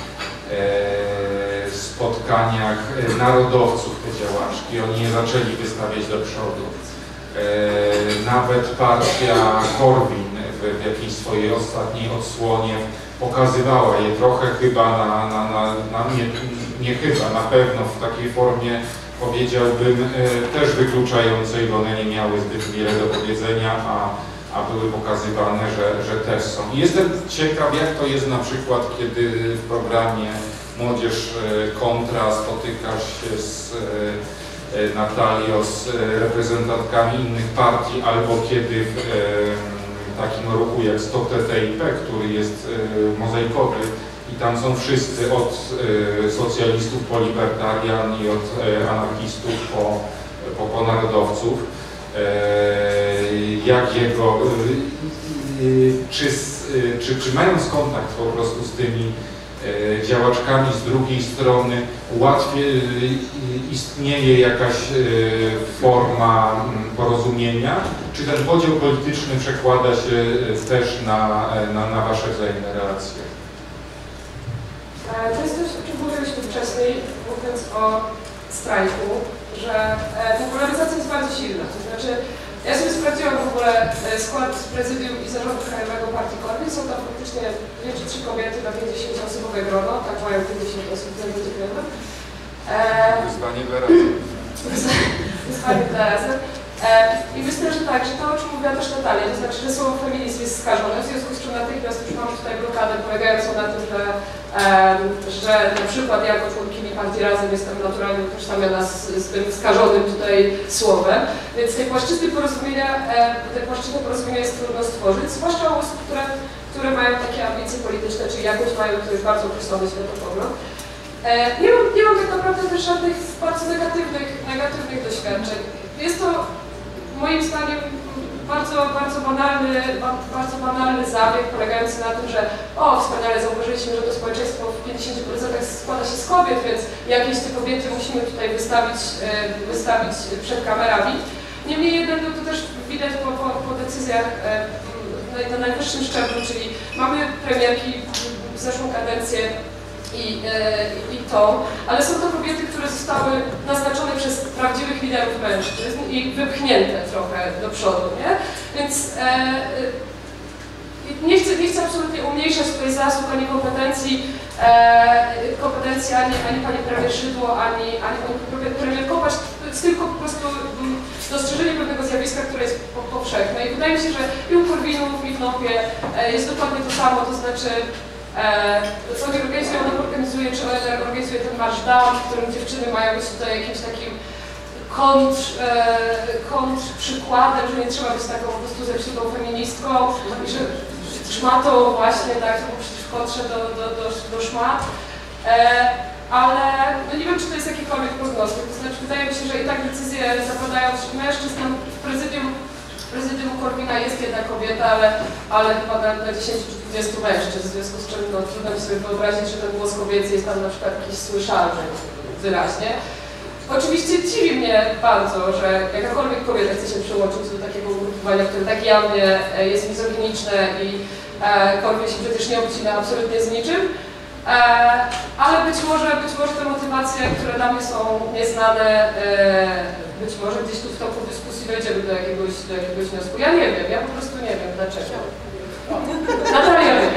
spotkaniach narodowców te działaczki, oni je zaczęli wystawiać do przodu. Nawet partia Korwin w, w jakiejś swojej ostatniej odsłonie pokazywała je trochę chyba na, na, na, na nie, nie chyba, na pewno w takiej formie, powiedziałbym, też wykluczającej, bo one nie miały zbyt wiele do powiedzenia, a, a były pokazywane, że, że też są. I jestem ciekaw, jak to jest na przykład, kiedy w programie Młodzież Kontra spotykasz się z Natalią, z reprezentantkami innych partii, albo kiedy w takim ruchu jak Stop T T I P, który jest mozaikowy i tam są wszyscy od socjalistów po libertarian i od anarchistów po, po, po narodowców, jak jego, czy, czy, czy mając kontakt po prostu z tymi działaczkami z drugiej strony łatwiej istnieje jakaś forma porozumienia, czy ten podział polityczny przekłada się też na, na, na Wasze wzajemne relacje? To jest coś, o czym mówiliśmy wcześniej, mówiąc o strajku, że ta polaryzacja jest bardzo silna. To znaczy, ja sobie sprawdziłam w ogóle skład prezydium i zarządu krajowego partii Korwin. Są tam faktycznie dwie czy trzy kobiety na pięćdziesięcioosobowe grono, tak mają pięćdziesiąt osób w zarządzie krajowym. Wyzwanie dla razem. Wyzwanie dla razem. I myślę, że tak, że to, o czym mówiła też Natalia, to znaczy, że słowo feminizm jest skażone, w związku z czym natychmiast już mam tutaj blokadę polegającą na tym, że, um, że na przykład ja jako członkini partii Razem jestem naturalnie utożsamiona z, z tym skażonym tutaj słowem, więc tej płaszczyzny porozumienia, e, tej płaszczyzny porozumienia jest trudno stworzyć, zwłaszcza u osób, które, które mają takie ambicje polityczne, czyli jakoś mają ktoś bardzo określony światopogląd. E, nie, mam, nie mam tak naprawdę też żadnych bardzo negatywnych, negatywnych doświadczeń. Jest to moim zdaniem bardzo, bardzo banalny, bardzo banalny zabieg polegający na tym, że o, wspaniale zauważyliśmy, że to społeczeństwo w pięćdziesięciu procentach składa się z kobiet, więc jakieś te kobiety musimy tutaj wystawić, wystawić przed kamerami. Niemniej jednak no, to też widać po, po, po decyzjach na najwyższym szczeblu, czyli mamy premierki w zeszłą kadencję I, i to, ale są to kobiety, które zostały naznaczone przez prawdziwych liderów mężczyzn i wypchnięte trochę do przodu, nie? Więc e, nie, chcę, nie chcę absolutnie umniejszać tutaj zasług ani kompetencji, e, kompetencji ani, ani pani premier Szydło, ani, ani pani premier Kopacz. To jest tylko po prostu m, dostrzeżenie pewnego zjawiska, które jest po, powszechne. I wydaje mi się, że i u Korwinów, i w Nopie e, jest dokładnie to samo, to znaczy co oni organizują, ona organizuje, czy ona organizuje ten marsz down, w którym dziewczyny mają być tutaj jakimś takim kontr, e, kontr przykładem, że nie trzeba być taką po prostu zepsutą feministką i że szmatą właśnie, tak, to przecież w kontrze do, do, do, do szmat. E, ale no nie wiem, czy to jest jakikolwiek prognostyk, to znaczy wydaje mi się, że i tak decyzje zapadają wśród mężczyzn. W prezydium, w prezydium Korwina jest jedna kobieta, ale, ale chyba na, na dziesięć czy dwudziestu mężczyzn, w związku z czym no, trudno mi sobie wyobrazić, że ten głos kobiecy jest tam na przykład jakiś słyszalny wyraźnie. Oczywiście dziwi mnie bardzo, że jakakolwiek kobieta chce się przyłączyć do takiego ugrupowania, które tak jawnie jest mizoginiczne i e, Korwin się przecież nie obcina absolutnie z niczym. E, ale być może, być może te motywacje, które dla mnie są nieznane, e, być może gdzieś tu w toku dyskusji dojdziemy do jakiegoś, do jakiegoś wniosku. Ja nie wiem, ja po prostu nie wiem dlaczego. Natalia wie.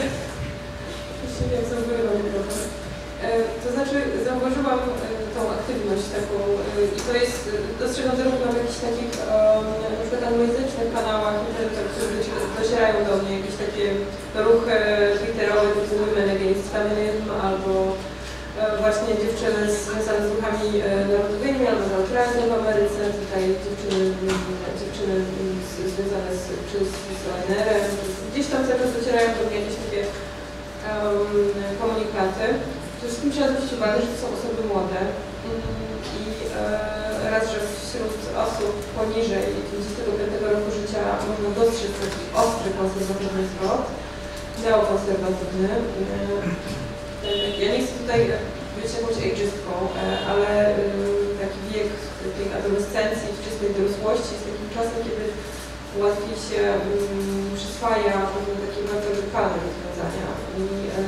To znaczy zauważyłam tą aktywność taką i to jest, dostrzegam zarówno w jakichś takich na przykład anglojęzycznych kanałach internetowych, które docierają do mnie, jakieś takie ruchy twitterowe typu Women Against Feminism albo właśnie dziewczyny związane z ruchami narodowymi albo z altruizmem w Ameryce, tutaj dziewczyny, dziewczyny związane z, czy z, z O N R-em. Gdzieś tam cały czas docierają do mnie jakieś takie um, komunikaty. Przede wszystkim trzeba zwrócić uwagę, że to są osoby młode i e, raz, że wśród osób poniżej trzydziestego piątego roku życia można dostrzec taki ostry konserwatywny zwrot, neokonserwatywny. Ja nie chcę tutaj być być jakąś ageistką, ale taki wiek tej adolescencji, wczesnej dorosłości jest takim czasem, kiedy łatwiej się przyswaja pewne takie bardzo radykalne rozwiązania. I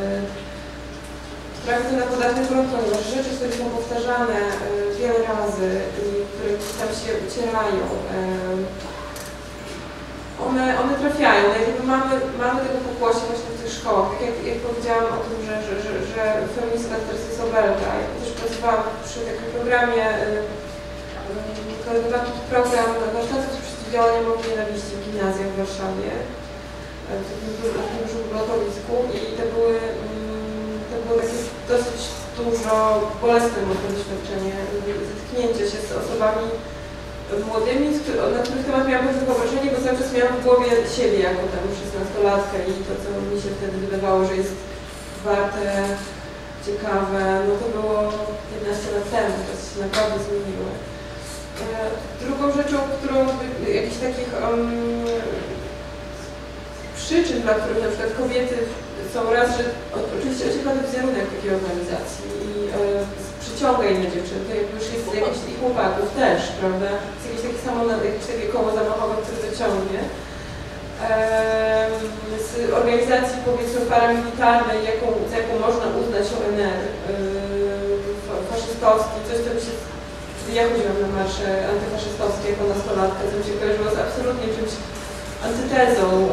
trafia to na podatny grunt, ponieważ rzeczy, które są powtarzane wiele razy i które tam się ucierają, one, one trafiają. No jakby mamy, mamy tego pokłosie właśnie w tych szkołach. Tak jak, jak powiedziałam o tym, że, że, że, że feministka teraz jest obelga. Ja też pracowałam przy takim programie, koordynowałam taki program warsztatów przeciwdziałania mowy nienawiści w gimnazjach w Warszawie, w takim dużym blokowisku i to były, to było takie dosyć dużo bolesne moje doświadczenie, zetknięcie się z osobami młodymi, na których temat miałam pewne wyobrażenie, bo cały czas miałam w głowie siebie jako tam szesnastolatka i to, co mi się wtedy wydawało, że jest warte, ciekawe, no to było piętnaście lat temu, to się naprawdę zmieniło. Drugą rzeczą, którą jakichś takich um, przyczyn, dla których na przykład kobiety są raz, że oczywiście ocieka ten wizerunek takiej organizacji i e, przyciąga inne dziewczyny, to jak już jest jakiś i chłopaków też, prawda? Jest jakieś takie samo, jakieś takie koło zamachowe, które zaciągnie. E, z organizacji powiedzmy paramilitarnej, jaką, za jaką można uznać O N R, e, faszystowskiej, coś co mi się, ja chodziłam na marsze antyfaszystowskie jako nastolatka, co mi się kojarzyło z absolutnie czymś antytezą e,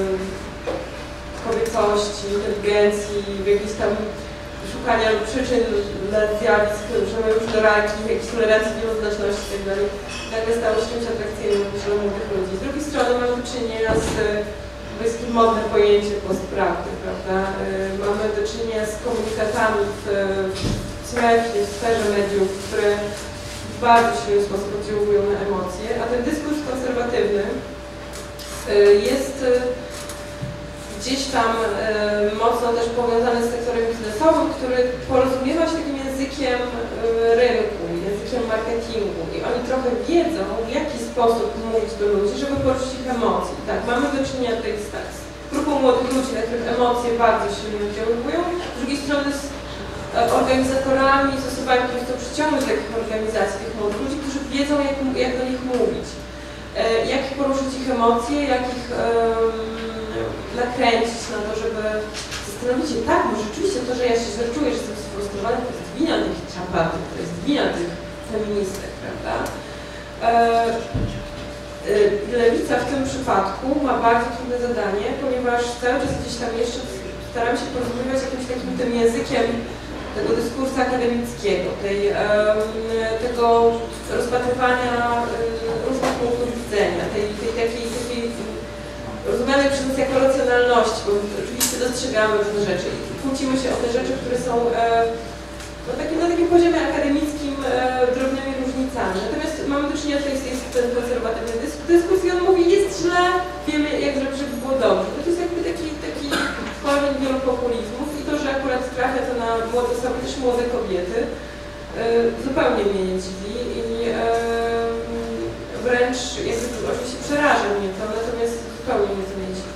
kobiecości, inteligencji, jakiejś tam szukania przyczyn dla zjawisk, że mamy już do raki, jakiejś tolerancji, nieoznaczności itd. Nagle stało się czymś atrakcyjnym dla młodych ludzi. Z drugiej strony mamy do czynienia z, to jest modne pojęcie postprawdy, prawda? Mamy do czynienia z komunikatami w, w sferze, w sferze mediów, które w bardzo silny sposób oddziałują na emocje, a ten dyskurs konserwatywny jest gdzieś tam e, mocno też powiązany z sektorem biznesowym, który porozumiewa się takim językiem e, rynku, językiem marketingu i oni trochę wiedzą, w jaki sposób mówić do ludzi, żeby poruszyć ich emocji. Tak, mamy do czynienia tutaj z, tak, z grupą młodych ludzi, na których emocje bardzo silnie oddziałują, z drugiej strony z e, organizatorami, z osobami, które chcą przyciągnąć do takich organizacji, tych młodych ludzi, którzy wiedzą, jak, jak do nich mówić, e, jak poruszyć ich emocje, jak ich e, nakręcić na to, żeby zastanowić się, tak, bo rzeczywiście to, że ja się czuję, że jestem sfrustrowany, to jest wina tych czapatów, to jest wina tych feministek, prawda? E, e, Lewica w tym przypadku ma bardzo trudne zadanie, ponieważ cały czas gdzieś tam jeszcze staram się porozumiewać jakimś takim tym językiem tego dyskursu akademickiego, tej, e, tego rozpatrywania e, różnych punktów widzenia, tej, tej takiej, takiej rozumianej przez nas jako racjonalności, bo oczywiście dostrzegamy różne rzeczy i kłócimy się o te rzeczy, które są e, no, takim, na takim poziomie akademickim e, drobnymi różnicami. Natomiast mamy do czynienia tutaj z ten konserwatywny dyskurs i on mówi, jest źle, wiemy jak zrobić, żeby było dobrze. To jest jakby taki, taki korzeń wielu populizmów i to, że akurat trafia to na młode osoby, też młode kobiety, e, zupełnie mnie nie dziwi i e, wręcz jakby oczywiście przeraża mnie to, natomiast zupełnie mnie to nie dziwi.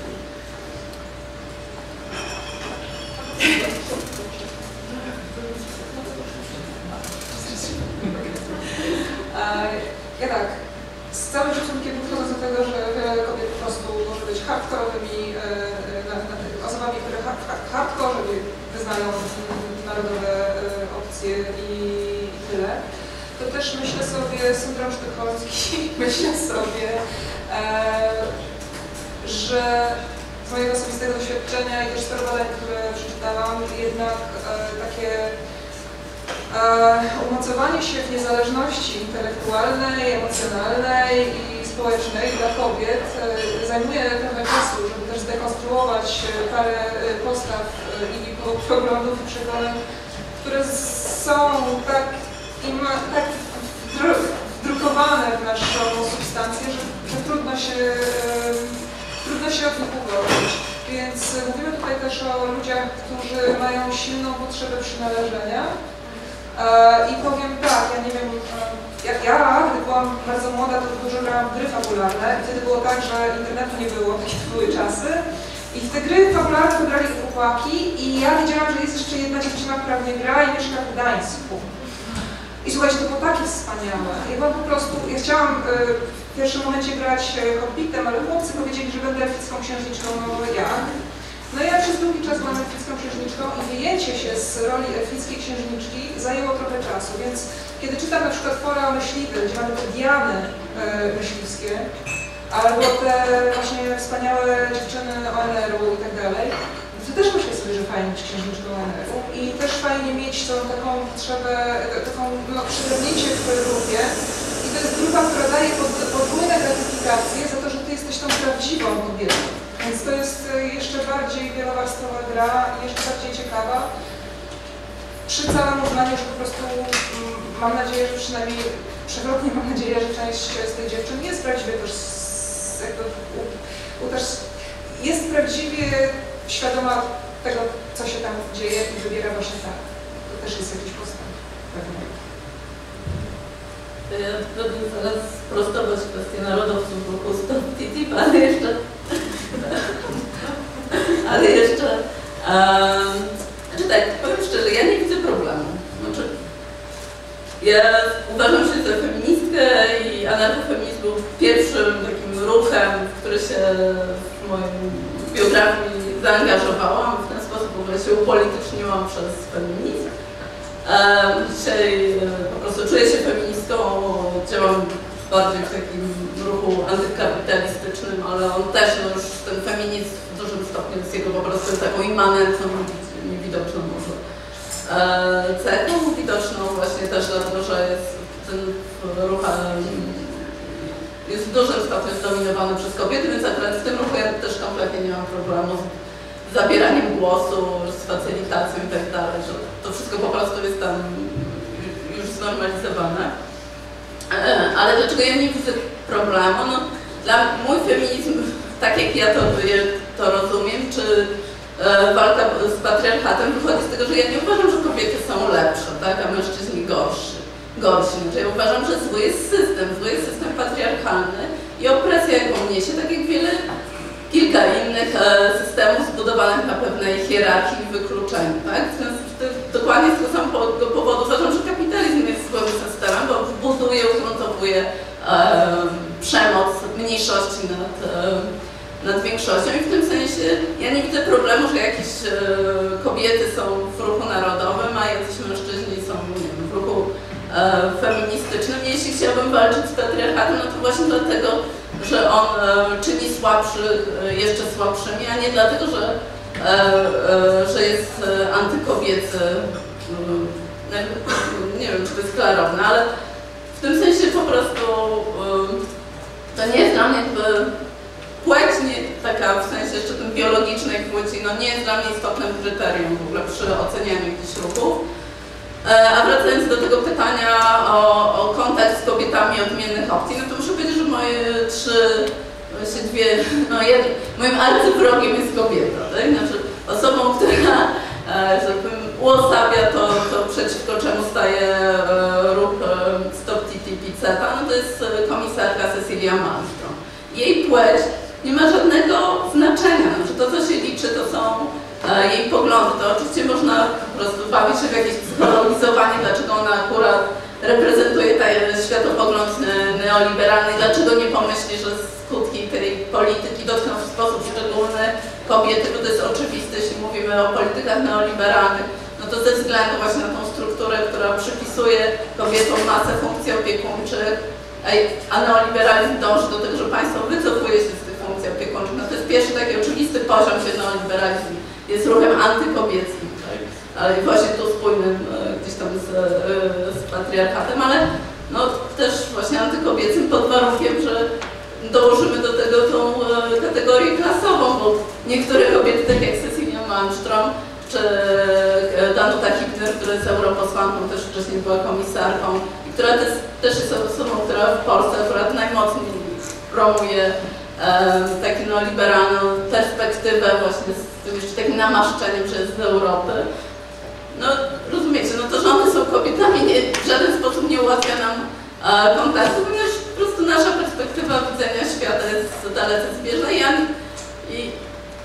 Ja tak, z całym szacunkiem podchodzę do tego, że wiele kobiet po prostu może być hardkorowymi e, osobami, które hard, hard, hardcore wyznają narodowe e, opcje i, i tyle. To też myślę sobie, syndrom sztokholmski, myślę sobie, e, że z mojego osobistego doświadczenia i też z paru badań, które przeczytałam, jednak e, takie e, umocowanie się w niezależności intelektualnej, emocjonalnej i społecznej dla kobiet e, zajmuje trochę czasu, żeby też zdekonstruować parę postaw i poglądów i przekonań, które są tak, im, tak wdrukowane w naszą substancję, że, że trudno się e, Trudno się od nich uwolnić, więc mówimy tutaj też o ludziach, którzy mają silną potrzebę przynależenia e, i powiem tak, ja nie wiem, e, jak ja, gdy byłam bardzo młoda, to dużo grałam w gry fabularne i wtedy było tak, że internetu nie było, takie były czasy I w te gry fabularne wybrali chłopaki i ja wiedziałam, że jest jeszcze jedna dziewczyna, która w nie gra i mieszka w Gdańsku. I słuchajcie, to było takie wspaniałe. Ja byłam po prostu, ja chciałam y, w pierwszym momencie grać hobbitem, ale chłopcy powiedzieli, że będę elficką księżniczką, no jak? No ja przez długi czas byłam elficką księżniczką i wyjęcie się z roli elfickiej księżniczki zajęło trochę czasu, więc kiedy czytam na przykład Fora Myśliwy, gdzie mamy te diany y, myśliwskie, albo te właśnie wspaniałe dziewczyny O N R-u i tak dalej, to też myślę sobie, że fajnie być księżniczką O N R-u i też fajnie mieć tą taką potrzebę, taką no, przygarnięcie w grupie. I to jest grupa, która daje pod, podwójne gratyfikacje za to, że ty jesteś tą prawdziwą kobietą. Więc to jest jeszcze bardziej wielowarstwowa gra i jeszcze bardziej ciekawa. Przy całym uznaniu, że po prostu mm, mam nadzieję, że przynajmniej przewrotnie mam nadzieję, że część z tych dziewczyn jest prawdziwie też jakby, u, u też jest prawdziwie świadoma tego, co się tam dzieje i wybiera właśnie tak. To też jest jakiś postęp. Ja będę zaraz prostować kwestię narodowców w ruchu Stop T T I P, ale jeszcze... ale jeszcze... Um, znaczy tak, powiem szczerze, ja nie widzę problemu. Znaczy, ja uważam się za feministkę i anarchofeminizm był pierwszym takim ruchem, w który się w moim biografii zaangażowałam. W ten sposób w ogóle się upolityczniłam przez feminizm. Dzisiaj po prostu czuję się feministką, działam bardziej w takim ruchu antykapitalistycznym, ale on też, no już ten feminizm w dużym stopniu jest jego po prostu taką immanentną, niewidoczną może cechą, widoczną właśnie też dlatego, że jest ten ruch jest w dużym stopniu zdominowany przez kobiety, więc akurat w tym ruchu ja też kompletnie nie mam problemu z zabieraniem głosu, z facylitacją i tak dalej, że to wszystko po prostu jest tam już znormalizowane. Ale dlaczego ja nie widzę problemu? No, dla mój feminizm, tak jak ja to, to rozumiem, czy e, walka z patriarchatem wychodzi z tego, że ja nie uważam, że kobiety są lepsze, tak, a mężczyźni gorszy. gorsi. Znaczy, ja uważam, że zły jest system, zły jest system patriarchalny i opresja, jaką niesie, tak jak wiele, kilka innych e, systemów zbudowanych na pewnej hierarchii i wykluczeniu, tak? Więc dokładnie z tego samego powodu uważam, że kapitalizm jest złym systemem, bo buduje, ugruntowuje e, przemoc mniejszości nad, e, nad większością i w tym sensie ja nie widzę problemu, że jakieś e, kobiety są w ruchu narodowym, a jacyś mężczyźni są nie wiem, w ruchu e, feministycznym. Jeśli chciałabym walczyć z patriarchatem, no to właśnie dlatego, że on e, czyni słabszych e, jeszcze słabszymi, a nie dlatego, że, e, e, że jest e, antykobiecy. E, nie wiem, czy to jest klarowne, ale w tym sensie po prostu e, to nie jest dla mnie jakby płeć, nie, taka w sensie jeszcze tym biologicznej płci, no nie jest dla mnie istotnym kryterium w ogóle przy ocenianiu jakichś ruchów. A wracając do tego pytania o, o kontakt z kobietami odmiennych opcji, no to muszę powiedzieć, że moje trzy, właśnie dwie, no jed, moim arcywrogiem jest kobieta, tak? Znaczy osobą, która, że tak powiem, uosabia to, to przeciwko czemu staje ruch Stop T T I P CETA, no to jest komisarka Cecilia Malmström. Jej płeć nie ma żadnego znaczenia, znaczy to, co się liczy, to są jej poglądy, to oczywiście można po prostu bawić się w jakieś psychologizowanie, dlaczego ona akurat reprezentuje ten światopogląd neoliberalny, dlaczego nie pomyśli, że skutki tej polityki dotkną w sposób szczególny kobiety, bo to jest oczywiste, jeśli mówimy o politykach neoliberalnych, no to ze względu właśnie na tą strukturę, która przypisuje kobietom masę funkcji opiekuńczych, a neoliberalizm dąży do tego, że państwo wycofuje się z tych funkcji opiekuńczych. No to jest pierwszy taki oczywisty poziom, gdzie neoliberalizm jest ruchem antykobieckim, tak? Ale właśnie tu spójnym gdzieś tam z, z patriarchatem, ale no, też właśnie antykobiecym pod warunkiem, że dołożymy do tego tą kategorię klasową, bo niektóre kobiety, tak jak Cecilia Malmström, czy Danuta Hübner, która jest europosłanką, też wcześniej była komisarką, i która też, też jest osobą, która w Polsce akurat najmocniej promuje taką neoliberalną perspektywę właśnie z tym jeszcze takim namaszczeniem, że jest z Europy. No rozumiecie, no to, że one są kobietami nie, w żaden sposób nie ułatwia nam e, kontaktu, ponieważ po prostu nasza perspektywa widzenia świata jest dalece zbieżna i, ja, i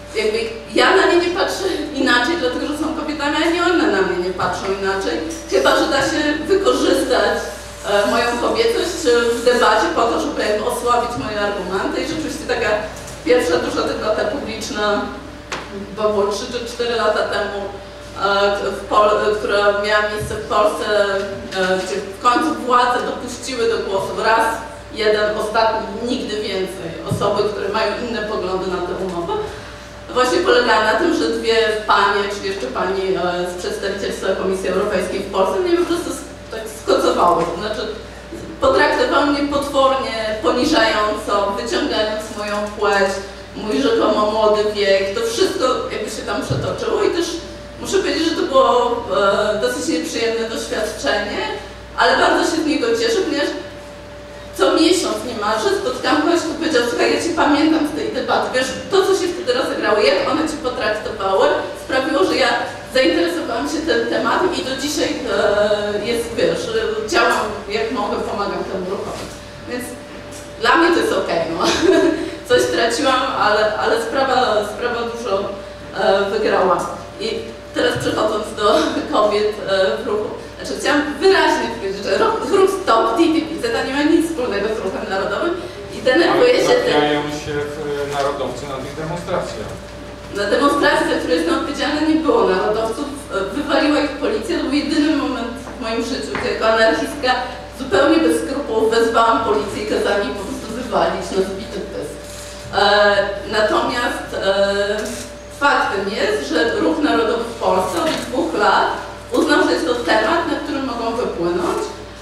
jakby ja na nie nie patrzę inaczej, dlatego że są kobietami, a nie one na mnie nie patrzą inaczej. Chyba że da się wykorzystać e, moją kobiecość w debacie po to, żeby jakby osłabić moje argumenty. I rzeczywiście taka pierwsza duża debata publiczna, bo było trzy czy cztery lata temu, e, w Pol która miała miejsce w Polsce, e, gdzie w końcu władze dopuściły do głosu raz, jeden, ostatni, nigdy więcej osoby, które mają inne poglądy na tę umowę. Właśnie polegała na tym, że dwie panie, czy jeszcze pani e, z przedstawicielstwa Komisji Europejskiej w Polsce mnie po prostu tak skocowały. To znaczy potraktowały mnie potwornie, poniżająco, wyciągając moją płeć, mój rzekomo młody wiek. To wszystko jakby się tam przetoczyło i też muszę powiedzieć, że to było e, dosyć nieprzyjemne doświadczenie, ale bardzo się z niego cieszę, ponieważ co miesiąc niemalże spotkałam kogoś, kto powiedział: słuchaj, ja Cię pamiętam z tej debaty, wiesz, to co się wtedy rozegrało, jak one Cię potraktowały, sprawiło, że ja zainteresowałam się tym tematem i do dzisiaj e, jest, wiesz, działam jak mogę, pomagam temu ruchowi. Więc dla mnie to jest okej, okay, no. Coś straciłam, ale, ale sprawa, sprawa dużo e, wygrała. I teraz przechodząc do kobiet e, w ruchu. Znaczy, chciałam wyraźnie powiedzieć, że ruch, ruch Stop T T P Z nie ma nic wspólnego z ruchem narodowym i denerwuje się tym. Trafiają się w narodowcy na tych demonstracjach. Na demonstracji, za które jestem odpowiedzialna, nie było narodowców. Wywaliła ich policja. To był jedyny moment w moim życiu, gdzie jako anarchistka zupełnie bez skrupułów wezwałam policję i kazałam ich po prostu wywalić na zbity pysk. E, natomiast e, faktem jest, że ruch narodowy w Polsce od dwóch lat uznał, że jest to temat, na którym mogą wypłynąć.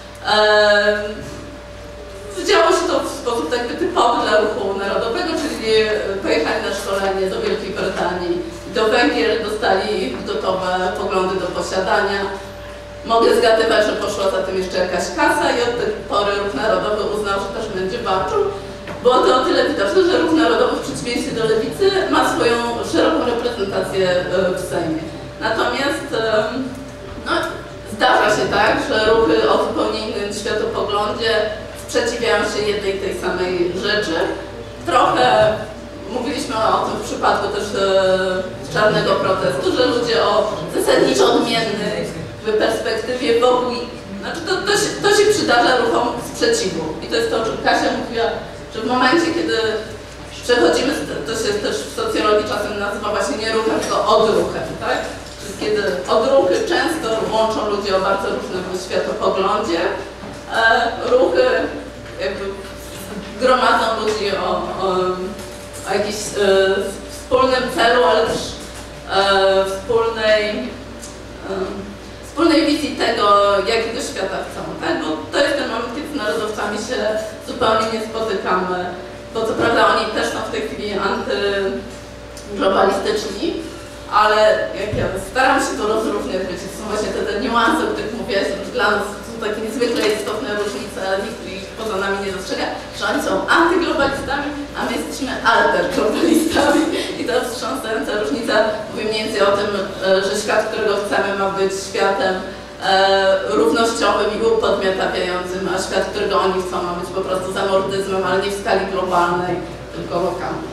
Eee, działo się to w sposób jakby typowy dla ruchu narodowego, czyli pojechali na szkolenie do Wielkiej Brytanii, do Węgier, dostali gotowe poglądy do posiadania. Mogę zgadywać, że poszła za tym jeszcze jakaś kasa i od tej pory ruch narodowy uznał, że też będzie walczył. Było to o tyle widoczne, że ruch narodowy w przeciwieństwie do lewicy ma swoją szeroką reprezentację w Sejmie. Natomiast no, zdarza się tak, że ruchy o zupełnie innym światopoglądzie sprzeciwiają się jednej tej samej rzeczy. Trochę mówiliśmy o tym w przypadku też e, czarnego protestu, że ludzie o zasadniczo odmiennej perspektywie wokół, znaczy to, to, się, to się przydarza ruchom sprzeciwu. I to jest to, o czym Kasia mówiła, że w momencie, kiedy przechodzimy, to się też w socjologii czasem nazywa właśnie nie ruchem, tylko odruchem, tak? Kiedy odruchy często łączą ludzi o bardzo różnym światopoglądzie, e, ruchy jakby gromadzą ludzi o, o, o jakimś e, wspólnym celu, ale też e, wspólnej, e, wspólnej wizji tego, jakiego świata chcą, tak? Bo to jest ten moment, kiedy z narodowcami się zupełnie nie spotykamy, bo co prawda oni też są w tej chwili antyglobalistyczni, ale jak ja staram się to rozróżniać, wiecie, to są właśnie te, te niuanse, o których mówię, że dla nas są takie niezwykle istotne różnice, ale nikt ich poza nami nie dostrzega, że oni są antyglobalistami, a my jesteśmy alterglobalistami. I ta wstrząsająca różnica mówi mniej więcej o tym, że świat, którego chcemy, ma być światem e, równościowym i upodmiotawiającym, a świat, którego oni chcą, ma być po prostu zamordyzmem, ale nie w skali globalnej, tylko lokalnej.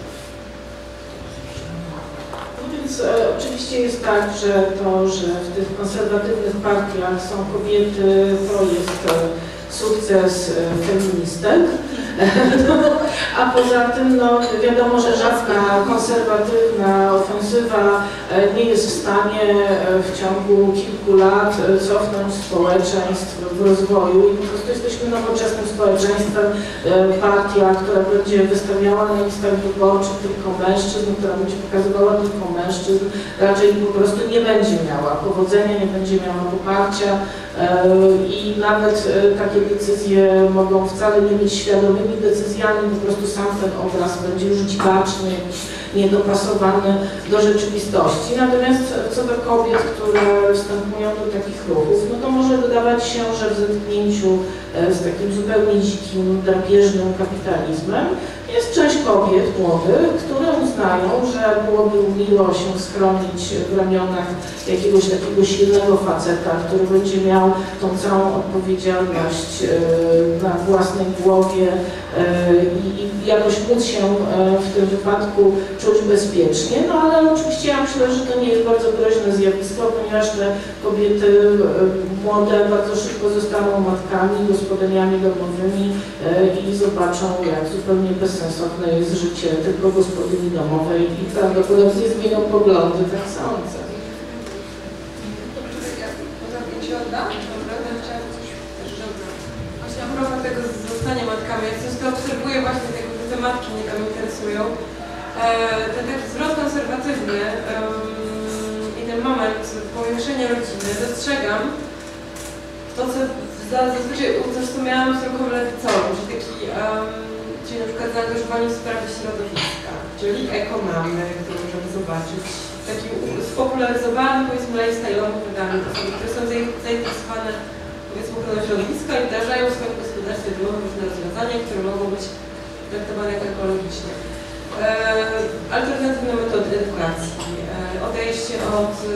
Więc e, oczywiście jest tak, że to, że w tych konserwatywnych partiach są kobiety, to jest e, sukces e, feministek. A poza tym, no wiadomo, że żadna konserwatywna ofensywa e, nie jest w stanie e, w ciągu kilku lat e, cofnąć społeczeństw w rozwoju i po prostu jesteśmy nowoczesnym społeczeństwem. E, partia, która będzie wystawiała na listach wyborczych tylko mężczyzn, która będzie pokazywała tylko mężczyzn, raczej po prostu nie będzie miała powodzenia, nie będzie miała poparcia e, i nawet e, takie decyzje mogą wcale nie być świadomymi decyzjami, po prostu sam ten obraz będzie już dziwaczny, niedopasowany do rzeczywistości. Natomiast co do kobiet, które wstępują do takich ruchów, no to może wydawać się, że w zetknięciu z takim zupełnie dzikim, drapieżnym kapitalizmem jest część kobiet młodych, które uznają, że byłoby miło się schronić w ramionach jakiegoś takiego silnego faceta, który będzie miał tą całą odpowiedzialność na własnej głowie i, i jakoś móc się w tym wypadku czuć bezpiecznie, no ale oczywiście ja myślę, że to nie jest bardzo groźne zjawisko, ponieważ te kobiety młode bardzo szybko zostaną matkami, gospodyniami domowymi i zobaczą, jak zupełnie bezsensowne jest życie tylko gospodyni domowej i prawdopodobnie zmienią poglądy, tak sądzę. Ja oddam? Dobra, ja chciałam coś też dobrze. Właśnie a propos tego zostania matkami, jak coś to obserwuję właśnie tego, że te matki mnie tam interesują. E, ten taki zwrot konserwatywny um, i ten moment powiększenia rodziny dostrzegam to, co zazwyczaj utożsamiałam z ruchem lewicowym, czyli taki, um, czyli na przykład zaangażowanie w sprawy środowiska, czyli ekomamy, które możemy zobaczyć. Takim spopularyzowanym, powiedzmy, lifestyle'owym wydaniem osoby, które są zainteresowane, powiedzmy, ochroną środowiska i wdrażają w swoim gospodarstwie domowym różne rozwiązania, które mogą być traktowane jako ekologiczne. E, alternatywne metody edukacji, e, odejście od, e,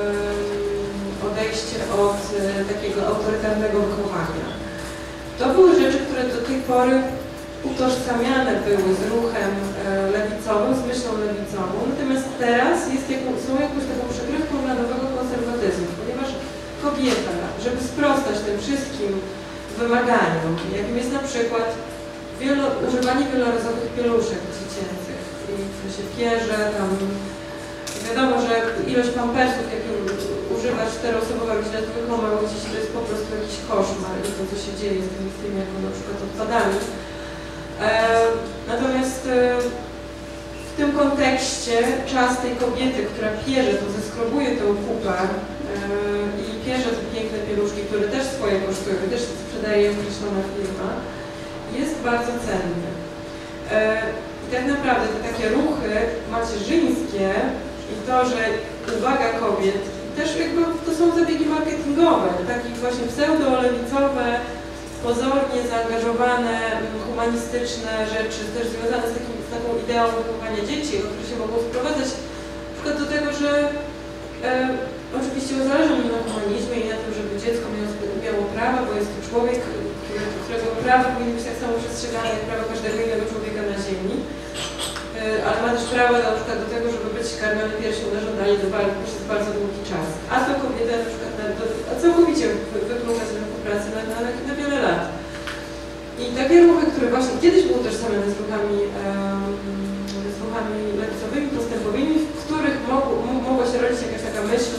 odejście od e, takiego autorytarnego wychowania. To były rzeczy, które do tej pory utożsamiane były z ruchem e, lewicowym, z myślą lewicową, natomiast teraz jest jaką, są jakąś taką przykrywką dla nowego konserwatyzmu, ponieważ kobieta, żeby sprostać tym wszystkim wymaganiom, jakim jest na przykład wielo, używanie wielorazowych pieluszek dziecięcych, i to się pierze, tam wiadomo, że ilość pampersów, jakie używa czteroosobowa rodzina z dwóch małych dzieci, to jest po prostu jakiś koszmar i to, co się dzieje z tymi, z tymi jako na przykład odpadami. E, natomiast e, w tym kontekście czas tej kobiety, która pierze, to zeskrobuje tę kupę e, i pierze te piękne pieluszki, które też swoje kosztują, też sprzedaje określona firma, jest bardzo cenny. E, I tak naprawdę te takie ruchy macierzyńskie i to, że uwaga kobiet, też jakby to są zabiegi marketingowe, takie właśnie pseudo-lewicowe, pozornie zaangażowane, humanistyczne rzeczy, też związane z, takim, z taką ideą wychowania dzieci, które się mogą sprowadzać na przykład do tego, że e, oczywiście zależy mi na humanizmie i na tym, żeby dziecko miało, miało prawa, bo jest to człowiek, który, którego prawa powinny być tak samo przestrzegane jak prawa każdego innego człowieka na ziemi, e, ale ma też prawo na przykład do tego, żeby być karmiony piersią na żądanie do przez bardzo długi czas. A to kobieta na przykład na, do, a całkowicie wyklucza z rynku pracy na, na, na wiele lat. I takie ruchy, które właśnie kiedyś były utożsamiane z ruchami, um, z ruchami lewicowymi, postępowymi, w których mogło, mogła się rodzić jakaś taka myśl,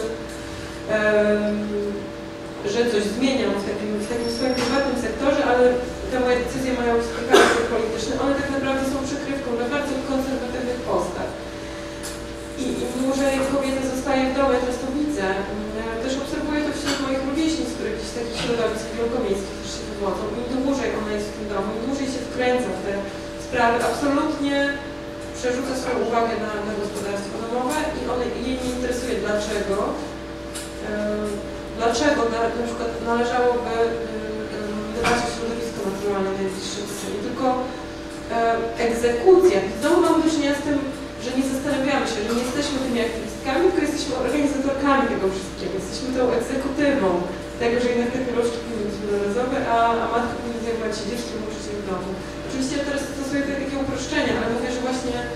um, że coś zmienią w takim, w takim swoim prywatnym sektorze, ale te moje decyzje mają być charakter polityczny, one tak naprawdę są przykrywką dla bardzo konserwatywnych postaw. I, i mimo, że kobieta zostaje w domu, ja często widzę, też obserwuję to wśród moich rówieśnic, które gdzieś z takich środowisk wielkomiejskich też się wywodzą. Im dłużej ona jest w tym domu, im dłużej się wkręca w te sprawy, absolutnie przerzuca swoją uwagę na, na gospodarstwo domowe i one, jej nie interesuje dlaczego. Yy, dlaczego na, na przykład należałoby yy, dbać o środowisko naturalne w najbliższej przestrzeni, tylko yy, egzekucja. Znowu mam do czynienia z tym, że nie zastanawiamy się, że nie jesteśmy tymi aktywistkami, tylko jesteśmy organizatorkami tego wszystkiego. Jesteśmy tą egzekutywą tego, że jednak te pieluszki powinny być jednorazowe, a, a matka powinna zajmować się dzieckiem i uczyć je w domu. Oczywiście ja teraz stosuję te takie uproszczenia, ale mówię, że właśnie e,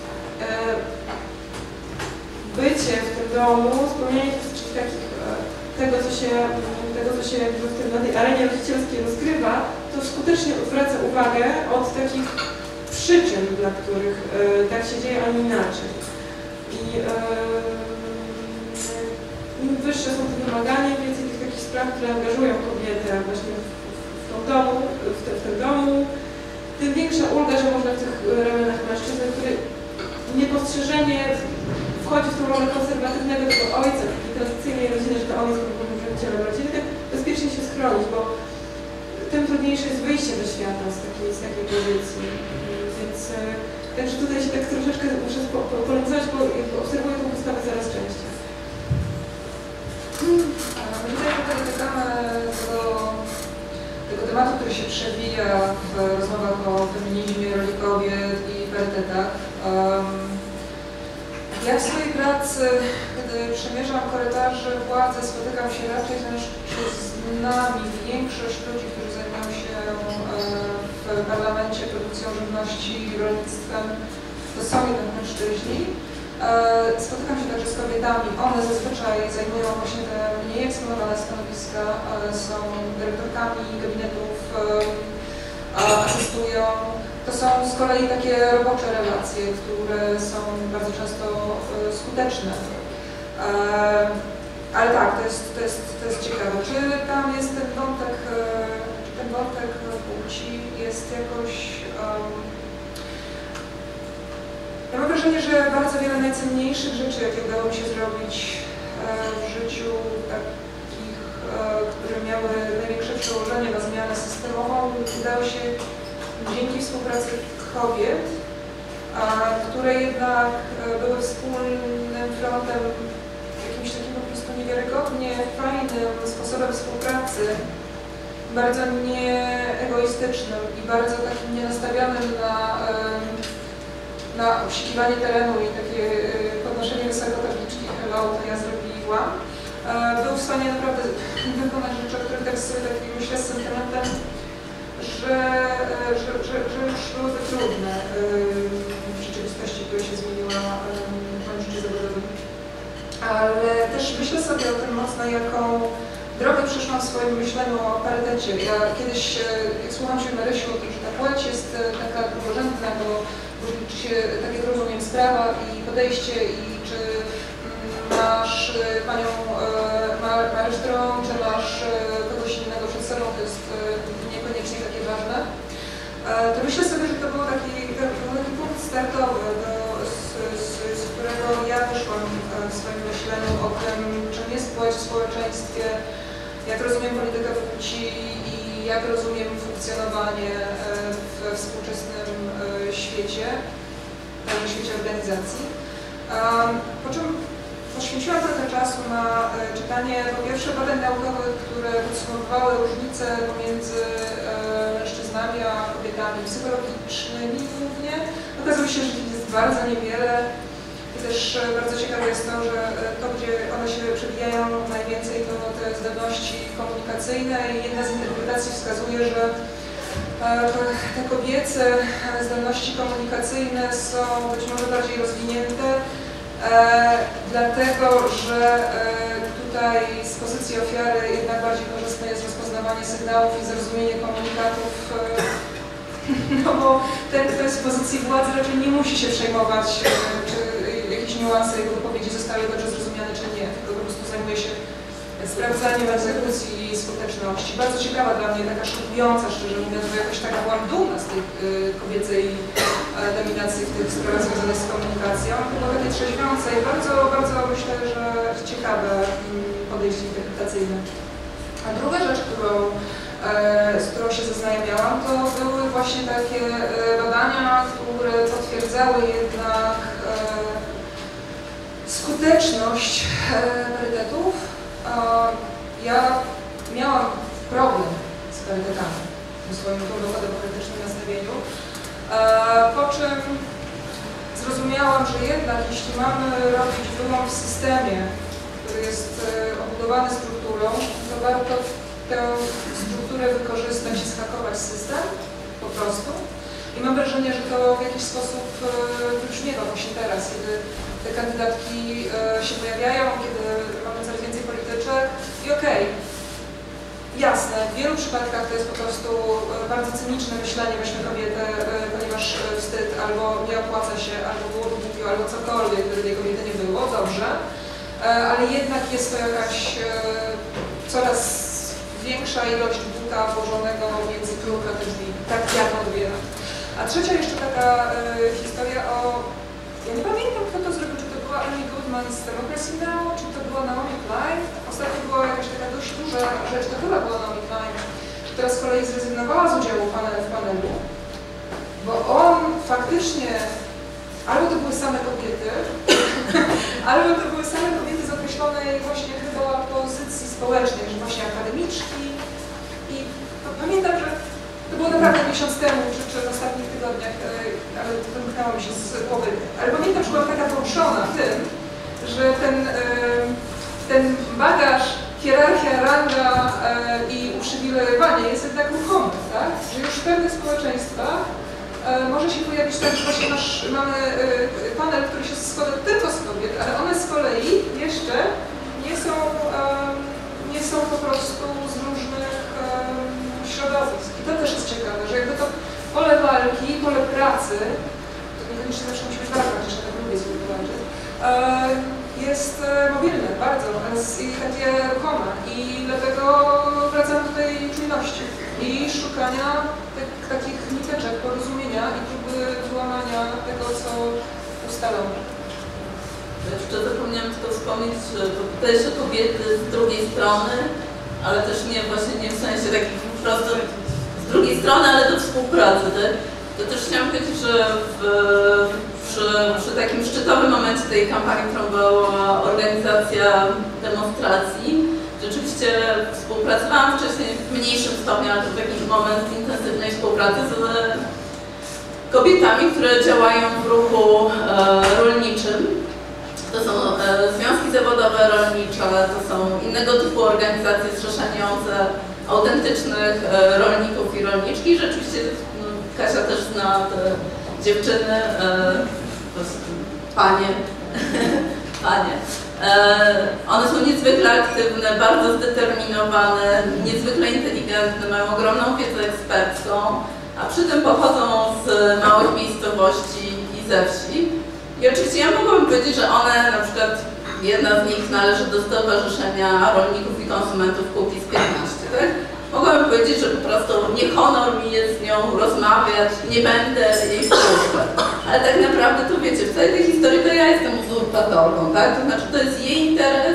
bycie w tym domu, spełnianie wszystkich takich, e, tego, co się, tego, co się w tym, na tej arenie rodzicielskiej rozgrywa, to skutecznie odwraca uwagę od takich przyczyn, dla których e, tak się dzieje, a nie inaczej. I e, im wyższe są te wymagania, więcej tych takich spraw, które angażują kobietę właśnie w, w, tym domu, w, te, w tym domu, tym większa ulga, że można w tych ramionach mężczyzny, który niepostrzeżenie wchodzi w tą rolę konserwatywnego tego ojca, takiej tradycyjnej rodziny, że to on jest głównym przedstawicielem rodziny, tak bezpiecznie się schronić, bo tym trudniejsze jest wyjście do świata z takiej, z takiej pozycji. Więc e, także tutaj się tak troszeczkę muszę polemizować, bo obserwuję tę postawę coraz częściej. My tutaj dotykamy tego, tego tematu, który się przewija w rozmowach o feminizmie, roli kobiet i parytetach. Um, ja w swojej pracy, kiedy przemierzam korytarze władzy, spotykam się raczej z mężczyznami. Większość ludzi, którzy zajmują się w parlamencie produkcją żywności i rolnictwem, to to są jednak mężczyźni. Spotykam się także z kobietami, one zazwyczaj zajmują właśnie te mniej eksponowane stanowiska, są dyrektorkami gabinetów, asystują. To są z kolei takie robocze relacje, które są bardzo często skuteczne. Ale tak, to jest, to jest, to jest ciekawe. Czy tam jest ten wątek, czy ten wątek płci jest jakoś... Um, ja mam wrażenie, że bardzo wiele najcenniejszych rzeczy, jakie udało mi się zrobić w życiu, takich, które miały największe przełożenie na zmianę systemową, udało się dzięki współpracy kobiet, które jednak były wspólnym frontem, jakimś takim po prostu niewiarygodnie fajnym sposobem współpracy, bardzo nieegoistycznym i bardzo takim nienastawionym na, na obsikiwanie terenu i takie podnoszenie wysoko tabliczki hello, to ja zrobiłam. Był w stanie naprawdę wykonać rzeczy, o których tak sobie tak myślę z sentymentem, że, że, że, że już byłyby trudne w rzeczywistości, która się zmieniła w moim życiu zawodowym. Ale też myślę sobie o tym mocno, jaką drogę przeszłam w swoim myśleniu o parytecie. Ja kiedyś, jak słucham się Marysiu, że ta płeć jest taka drugorzędna, bo czy się, tak jak rozumiem, sprawa i podejście i czy masz panią maestrą, czy masz kogoś innego przed sobą, to jest niekoniecznie takie ważne. To myślę sobie, że to był taki, był taki punkt startowy, do, z, z, z którego ja wyszłam w swoim myśleniu o tym, czym jest płeć w społeczeństwie, jak rozumiem politykę płci i jak rozumiem funkcjonowanie we współczesnym świecie, także świecie organizacji. Po czym poświęciłam trochę czasu na czytanie po pierwsze badań naukowych, które podsumowywały różnice pomiędzy mężczyznami a kobietami psychologicznymi głównie. Okazuje się, że ich jest bardzo niewiele. I też bardzo ciekawe jest to, że to, gdzie one się przewijają najwięcej, to te zdolności komunikacyjne i jedna z interpretacji wskazuje, że te kobiece zdolności komunikacyjne są być może bardziej rozwinięte, dlatego że tutaj z pozycji ofiary jednak bardziej korzystne jest rozpoznawanie sygnałów i zrozumienie komunikatów. No bo ten, kto jest w pozycji władzy, raczej nie musi się przejmować, czy jakieś niuanse jego wypowiedzi zostały dobrze zrozumiane, czy nie, tylko po prostu zajmuje się sprawdzaniem egzekucji i skuteczności. Bardzo ciekawa dla mnie, taka szokująca, szczerze mówiąc, bo jakoś taka byłam dumna z tej y, kobiecej y, dominacji w tych sprawach związanych z komunikacją. Chyba takiej trzeźwiącej, bardzo, bardzo myślę, że ciekawe y, podejście interpretacyjne. A druga rzecz, którą z którą się zaznajamiałam, to były właśnie takie badania, które potwierdzały jednak skuteczność parytetów. Ja miałam problem z parytetami w swoim głęboko demokratycznym nastawieniu, po czym zrozumiałam, że jednak jeśli mamy robić wyłom w systemie, który jest obudowany strukturą, to warto tę strukturę wykorzystać i zhakować system, po prostu. I mam wrażenie, że to w jakiś sposób wybrzmiewa właśnie teraz, kiedy te kandydatki się pojawiają, kiedy mamy coraz więcej polityczek i okej, okay, jasne, w wielu przypadkach to jest po prostu bardzo cyniczne myślenie, weźmy kobietę, ponieważ wstyd, albo nie opłaca się, albo było głupio, albo cokolwiek, gdyby tej kobiety nie było, dobrze, ale jednak jest to jakaś coraz większa ilość buta włożonego między kruka te drzwi. Tak ja to odbieram. A trzecia jeszcze taka y, historia o... Ja nie pamiętam, kto to zrobił, czy to była Amy Goodman z Democracy Now, czy to była Naomi Klein. Ostatnio była jakaś taka dość duża rzecz, to chyba była Naomi Klein, która z kolei zrezygnowała z udziału w panelu, bo on faktycznie... Albo to były same kobiety, albo to były same kobiety z określonej właśnie chyba pozycji społecznej, że właśnie akademiczki. I pamiętam, że to było naprawdę miesiąc temu, czy, czy w ostatnich tygodniach, ale to wymknęło mi się z głowy. Ale pamiętam, że byłam taka poruszona tym, że ten, ten bagaż, hierarchia, ranga i uprzywilejowanie jest jednak ruchomy, tak? Że już w pewnych społeczeństwach może się pojawić tak, że właśnie masz, mamy panel, który się składa tylko z kobiet, ale one z kolei jeszcze nie są, nie są po prostu z różnych środowisk. I to też jest ciekawe, że jakby to pole walki, pole pracy, to niekoniecznie zawsze musi być walka, chociaż ja tak lubię sobie walczyć, jest mobilne bardzo i takie ruchome. I dlatego wracam do tej czujności i szukania tak, takich niteczek porozumienia i próby wyłamania tego, co ustalono. Jeszcze zapomniałam tylko wspomnieć, że tutaj się kobiety z drugiej strony, ale też nie właśnie nie w sensie takim prosto z drugiej strony, ale do współpracy. Tak? To też chciałam powiedzieć, że w, przy, przy takim szczytowym momencie tej kampanii, którą była organizacja demonstracji, rzeczywiście współpracowałam wcześniej w mniejszym stopniu, ale to taki moment intensywnej współpracy z kobietami, które działają w ruchu e, rolniczym. To są e, związki zawodowe rolnicze, to są innego typu organizacje zrzeszające autentycznych e, rolników i rolniczki. Rzeczywiście no, Kasia też zna te dziewczyny, e, panie, panie. E, one są niezwykle aktywne, bardzo zdeterminowane, niezwykle inteligentne, mają ogromną wiedzę ekspercką, a przy tym pochodzą z małych miejscowości i ze wsi. I oczywiście ja mogłabym powiedzieć, że one, na przykład jedna z nich należy do Stowarzyszenia Rolników i Konsumentów Kukiz piętnaście, tak? Mogłabym powiedzieć, że po prostu nie honor mi jest z nią rozmawiać, nie będę jej słuchać. Ale tak naprawdę to wiecie, w całej tej historii to ja jestem uzurpatorką, tak? To znaczy to jest jej interes,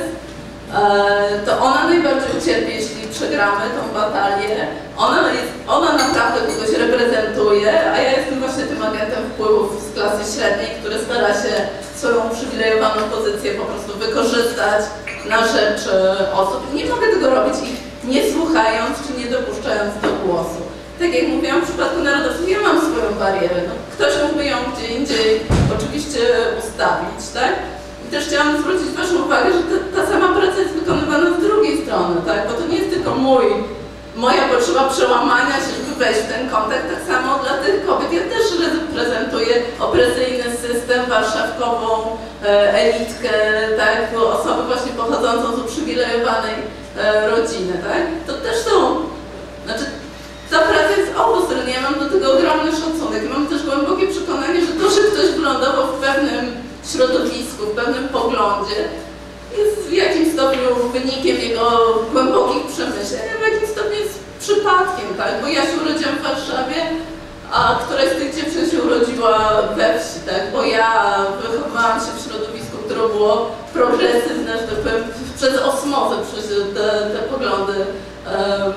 to ona najbardziej ucierpi, jeśli przegramy tą batalię. Ona, jest, ona naprawdę kogoś reprezentuje, a ja jestem właśnie tym agentem wpływów z klasy średniej, który stara się swoją uprzywilejowaną pozycję po prostu wykorzystać na rzecz osób. Nie mogę tego robić ich nie słuchając czy nie dopuszczając do głosu. Tak jak mówiłam, w przypadku narodowców ja mam swoją barierę. No, ktoś mógłby ją gdzie indziej oczywiście ustawić, tak? I też chciałam zwrócić Waszą uwagę, że ta, ta sama praca jest wykonywana z drugiej strony, tak? Bo to nie jest tylko mój, moja potrzeba przełamania się, żeby wejść w ten kontakt, tak samo dla tych kobiet. Ja też reprezentuję opresyjny system, warszawkową e, elitkę, tak? Bo osoby właśnie pochodzącą z uprzywilejowanej e, rodziny, tak? To też są, znaczy ta praca jest z obu stron, ja mam do tego ogromny szacunek. Mam też głębokie przekonanie, że to, że ktoś wylądował w pewnym środowisku, w pewnym poglądzie, jest w jakimś stopniu wynikiem jego głębokich przemyśleń, a w jakimś stopniu jest przypadkiem, tak? Bo ja się urodziłam w Warszawie, a któraś z tych dziewczyn się urodziła we wsi, tak? Bo ja wychowałam się w środowisku, które było progresywne, że tak powiem, przez osmozę przez te, te poglądy um,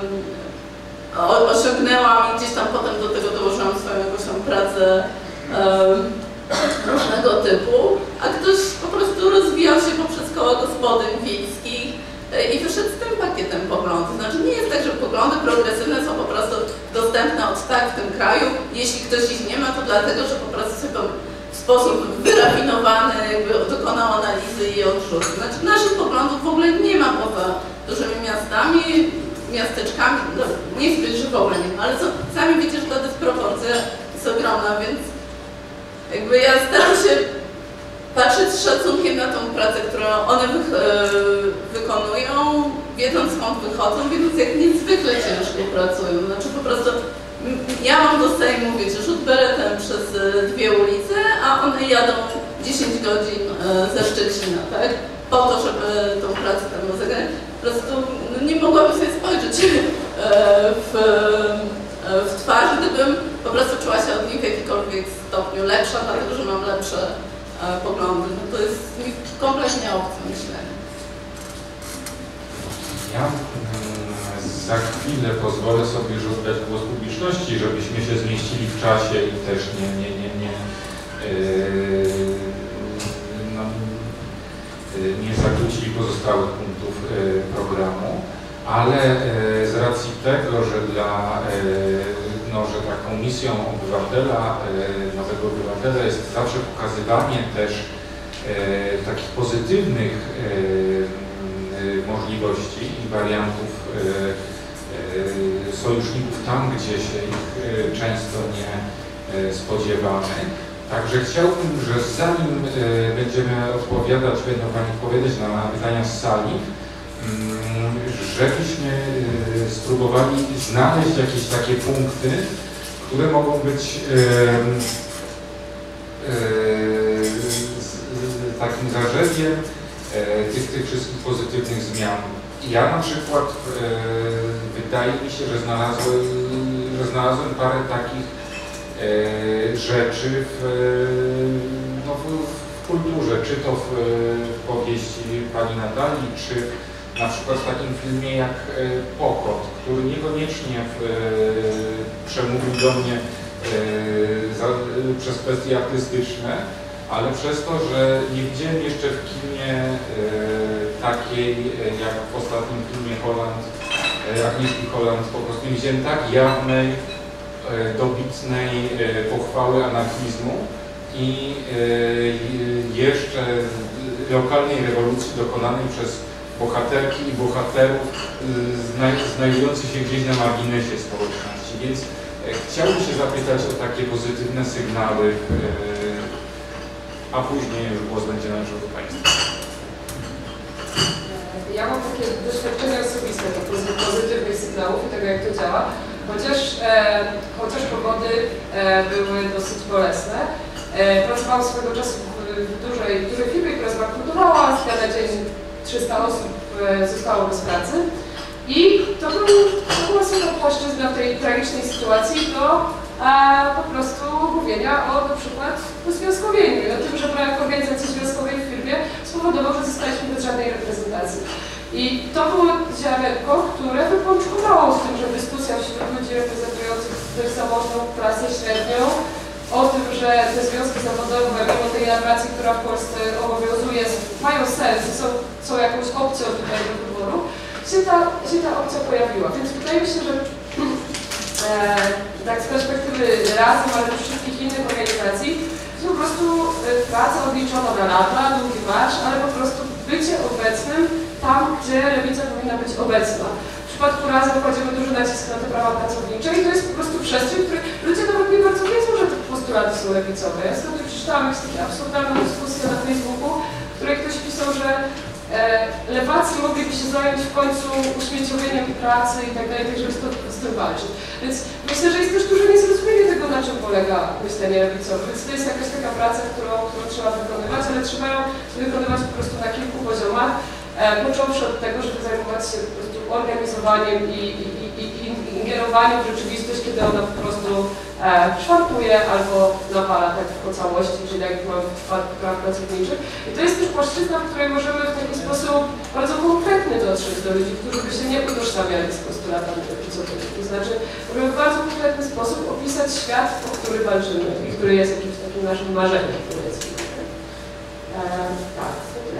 osiągnęłam i gdzieś tam potem do tego dołożyłam swoją jakąś tam pracę um, różnego typu, a ktoś po prostu rozwijał się poprzez koła gospodyń wiejskich i wyszedł z tym pakietem poglądów. Znaczy nie jest tak, że poglądy progresywne są po prostu dostępne od tak w tym kraju. Jeśli ktoś ich nie ma, to dlatego, że po prostu sobie w sposób wyrafinowany jakby dokonał analizy i odrzutu. Znaczy naszych poglądów w ogóle nie ma poza dużymi miastami, miasteczkami, no, nie chcę powiedzieć, że w ogóle nie ma, ale co, sami wiecie, że ta dysproporcja jest ogromna, więc jakby ja staram się patrzeć z szacunkiem na tą pracę, którą one wy, yy, wykonują, wiedząc skąd wychodzą, wiedząc jak niezwykle ciężko pracują. Znaczy po prostu ja mam do Sejmu, wiecie, rzut beretem przez dwie ulice, a one jadą dziesięć godzin yy, ze Szczecina, tak? Po to, żeby tą pracę tam rozegrać. Po prostu no, nie mogłabym sobie spojrzeć yy, w, yy, w twarz, gdybym po prostu czuła się od nich w jakikolwiek stopniu lepsza, dlatego że mam lepsze e, poglądy. No to jest mi kompletnie obce myślenie. Ja mm, za chwilę pozwolę sobie już oddać głos publiczności, żebyśmy się zmieścili w czasie i też nie, nie, nie, nie, yy, no, yy, nie zakłócili pozostałych punktów yy, programu, ale yy, z racji tego, że dla yy, No, że taką misją obywatela, nowego obywatela jest zawsze pokazywanie też e, takich pozytywnych e, możliwości i wariantów e, e, sojuszników tam, gdzie się ich e, często nie, spodziewany. Także chciałbym, że zanim będziemy odpowiadać, będą Pani odpowiadać na pytania z sali, żebyśmy spróbowali znaleźć jakieś takie punkty, które mogą być takim zarzewiem tych, tych wszystkich pozytywnych zmian. Ja na przykład wydaje mi się, że znalazłem, że znalazłem parę takich rzeczy w, no, w, w kulturze, czy to w, w powieści pani Natalii, czy na przykład w takim filmie jak Pokot, który niekoniecznie w, przemówił do mnie za, przez kwestie artystyczne, ale przez to, że nie widziałem jeszcze w kinie takiej, jak w ostatnim filmie Holland, Agnieszki Holland, po prostu nie widziałem tak jawnej, dobitnej pochwały anarchizmu i jeszcze lokalnej rewolucji dokonanej przez bohaterki i bohaterów znajdujących się gdzieś na marginesie społeczności. Więc chciałbym się zapytać o takie pozytywne sygnały, a później już głos będzie należał do Państwa. Ja mam takie doświadczenia osobiste do pozytywnych sygnałów i tego, jak to działa. Chociaż, e, chociaż powody e, były dosyć bolesne. E, pracowałam swego czasu w, w, dużej, w dużej firmie, która zbankrutowała, z dnia na dzień trzysta osób e, zostało bez pracy. I to, był, to była super płaszczyzna w tej tragicznej sytuacji do a, po prostu mówienia o na przykład uzwiązkowieniu, o tym, że brak organizacji związkowej w firmie spowodował, że zostaliśmy bez żadnej reprezentacji. I to było ziarenko, które wypączkowało z tym, że dyskusja wśród ludzi reprezentujących dość zamożną klasę średnią o tym, że te związki zawodowe, mimo tej narracji, która w Polsce obowiązuje, mają sens i są, są jakąś opcją tutaj do wyboru, się ta, się ta opcja pojawiła. Więc wydaje mi się, że e, tak z perspektywy Razem, ale też wszystkich innych organizacji, to po prostu e, praca odliczona na lata, długi marsz, ale po prostu bycie obecnym tam, gdzie lewica powinna być obecna. W przypadku Razem kładziemy duży nacisk na te prawa pracownicze i to jest po prostu przestrzeń, w której ludzie nawet nie bardzo wiedzą, że te postulaty są lewicowe. Ja ostatnio przeczytałam jakąś taką absurdalną dyskusję na Facebooku, w której ktoś pisał, że e, lewacy mogliby się zająć w końcu uśmieciowieniem pracy i tak dalej, tak żeby z, to, z tym walczyć. Więc myślę, że jest też duże niezrozumienie tego, na czym polega myślenie lewicowe. Więc to jest jakaś taka praca, którą, którą trzeba wykonywać, ale trzeba ją wykonywać po prostu na kilku poziomach. E, począwszy od tego, żeby zajmować się po prostu organizowaniem i, i, i, i ingerowaniem w rzeczywistość, kiedy ona po prostu e, szwankuje albo nawala tak po całości, czyli jak mamy w przypadku praw pracowniczych. I to jest też płaszczyzna, w której możemy w taki sposób bardzo konkretny dotrzeć do ludzi, którzy by się nie utożsamiali z postulatami lewicowymi. To znaczy, możemy w bardzo konkretny sposób opisać świat, o który walczymy i który jest jakimś takim naszym marzeniem, powiedzmy. E, tak, to tyle.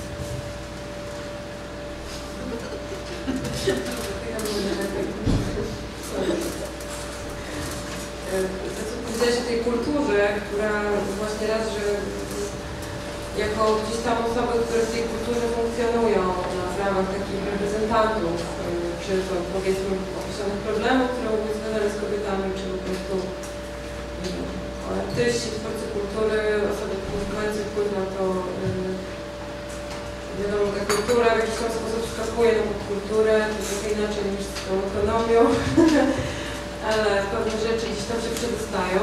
Powiedziałaś o tej kulturze, która właśnie raz, że jako gdzieś tam osoby, które w tej kulturze funkcjonują w ramach takich reprezentantów, czy to powiedzmy określonych problemów, które mogą być związane z kobietami, czy po prostu artyści, twórcy kultury, osoby mające wpływ na to. Wiadomo, ta kultura w jakiś tam sposób wskakuje na kulturę, to trochę inaczej niż z tą ekonomią, ale pewne rzeczy gdzieś tam się przedostają.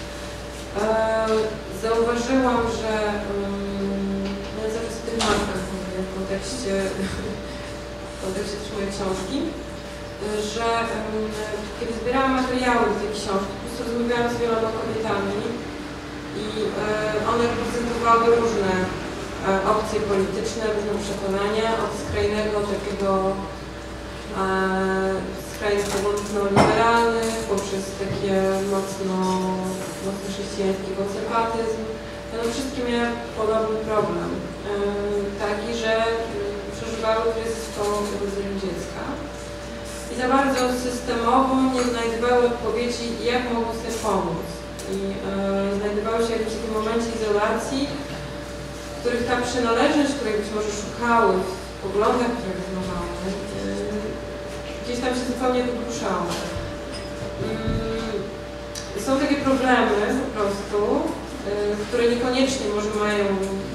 Zauważyłam, że no ja zawsze z tym markach mówię w kontekście, w kontekście też mojej książki, że kiedy zbierałam materiały do tej książki, po prostu rozmawiałam z wieloma kobietami i one reprezentowały różne opcje polityczne, różne przekonania, od skrajnego takiego e, skrajnych mocno liberalnych, poprzez takie mocno, mocno chrześcijański konserwatyzm. One wszystkie miały podobny problem, e, taki, że przeżywały kryzys po urodzeniu dziecka i za bardzo systemowo nie znajdowały odpowiedzi, jak mogą sobie pomóc. I e, znajdowały się w jakimś takim momencie izolacji, w których ta przynależność, której być może szukały w poglądach, które wyznawały, gdzieś tam się zupełnie wygłuszała. są takie problemy po prostu, które niekoniecznie może mają,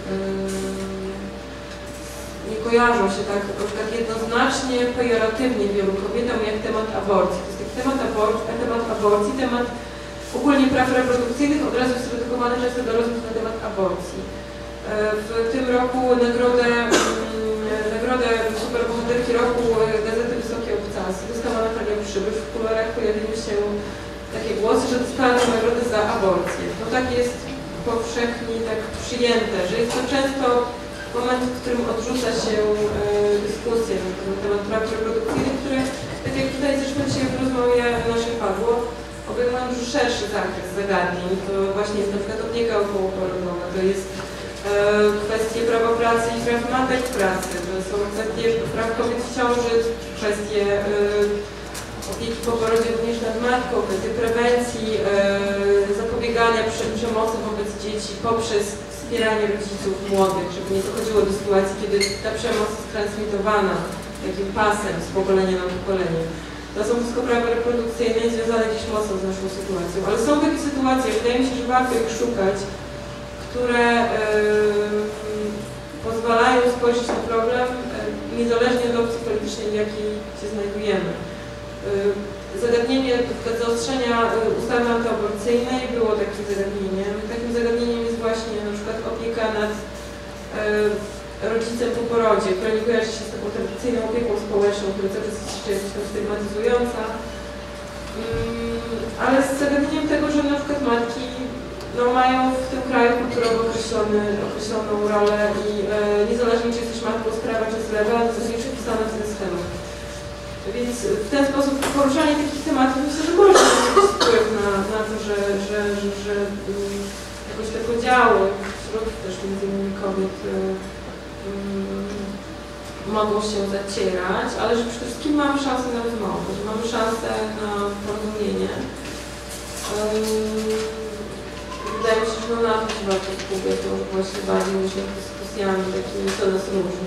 nie kojarzą się tak, tak jednoznacznie, pejoratywnie wielu kobietom jak temat aborcji. To jest taki temat aborcji, temat aborcji, temat ogólnie praw reprodukcyjnych od razu jest redukowany często do rozmów na temat aborcji. W tym roku nagrodę, nagrodę superbohaterki roku Gazety Wysokie Obcasy dostała Natalia Przybysz. W kuluarach pojawiły się takie głosy, że dostała nagrodę za aborcję. To tak jest powszechnie tak przyjęte, że jest to często moment, w którym odrzuca się dyskusję na temat praw reprodukcyjnych, które, tak jak tutaj zresztą dzisiaj w rozmowie naszej padło, obejmują już szerszy zakres zagadnień. To właśnie jest na przykład opieka okołoporodowa, to jest e, kwestie prawa pracy i praw matek pracy, to są kwestie praw kobiet w ciąży, kwestie e, opieki po porodzie również nad matką, kwestie prewencji, e, zapobiegania przemocy wobec dzieci poprzez wspieranie rodziców młodych, żeby nie dochodziło do sytuacji, kiedy ta przemoc jest transmitowana takim pasem z pokolenia na pokolenie. To są wszystko prawa reprodukcyjne i związane gdzieś mocno z naszą sytuacją. Ale są takie sytuacje, wydaje mi się, że warto ich szukać, które yy, pozwalają spojrzeć na problem yy, niezależnie od opcji politycznej, w jakiej się znajdujemy. Yy, zagadnienie zaostrzenia yy, ustawy antyaborcyjnej było takim zagadnieniem. Takim zagadnieniem jest właśnie na przykład opieka nad yy, rodzicem po porodzie, która nie kojarzy się z taką tradycyjną opieką społeczną, która cały czas jest jeszcze jakoś tam stygmatyzująca, ale z zagadnieniem tego, że na przykład matki no, mają w tym kraju kulturowo określony, określoną rolę i e, niezależnie czy jesteś matką z prawa czy z lewa, to jest przypisane w ten schemat. Więc w ten sposób poruszanie takich tematów myślę, że może mieć jakiś wpływ na, na to, że, że, że, że um, jakoś te podziały wśród też między innymi kobiet mogą się zacierać, ale że przede wszystkim mamy szansę na rozmowę, że mamy szansę na porozumienie. Wydaje mi się, że no na to się warto skupiać, to właśnie bardziej niż nad dyskusjami takimi, co nas różni.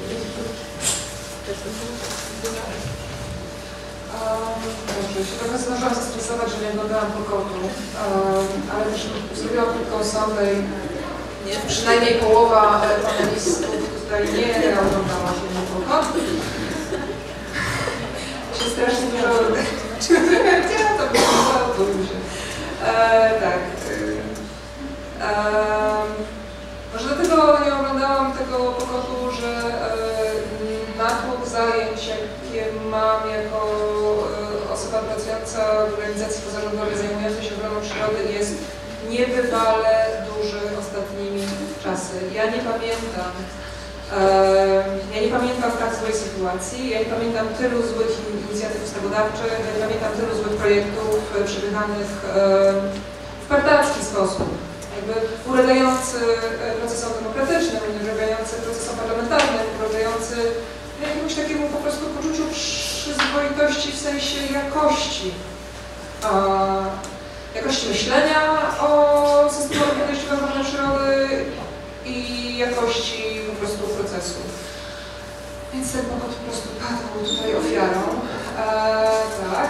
Dobrze, się trochę zdążyłam zestresować, że nie oglądałam Pokotu, ale też zrobiłam krótką sondę i przynajmniej połowa panelistów tutaj nie oglądała filmu Pokot. Się strasznie dużo... Gdzie to było? Tak. E, może dlatego nie oglądałam tego Pokotu, że e, natłok zajęć, jakie mam jako e, osoba pracująca w organizacji pozarządowej zajmującej się ochroną przyrody, jest niebywale duży ostatnimi czasy. Ja nie pamiętam, e, ja nie pamiętam tak złej sytuacji, ja nie pamiętam tylu złych inicjatyw ustawodawczych, ja nie pamiętam tylu złych projektów przepychanych e, w partacki sposób. Jakby ulegający procesom demokratycznym, ulegający procesom parlamentarnym, ulegający jakiemuś takiemu po prostu poczuciu przyzwoitości w sensie jakości. E, jakości myślenia o systemie podejściowym ochrony przyrody i jakości po prostu procesu. Więc ten Pokot po prostu padł tutaj ofiarą. E, tak.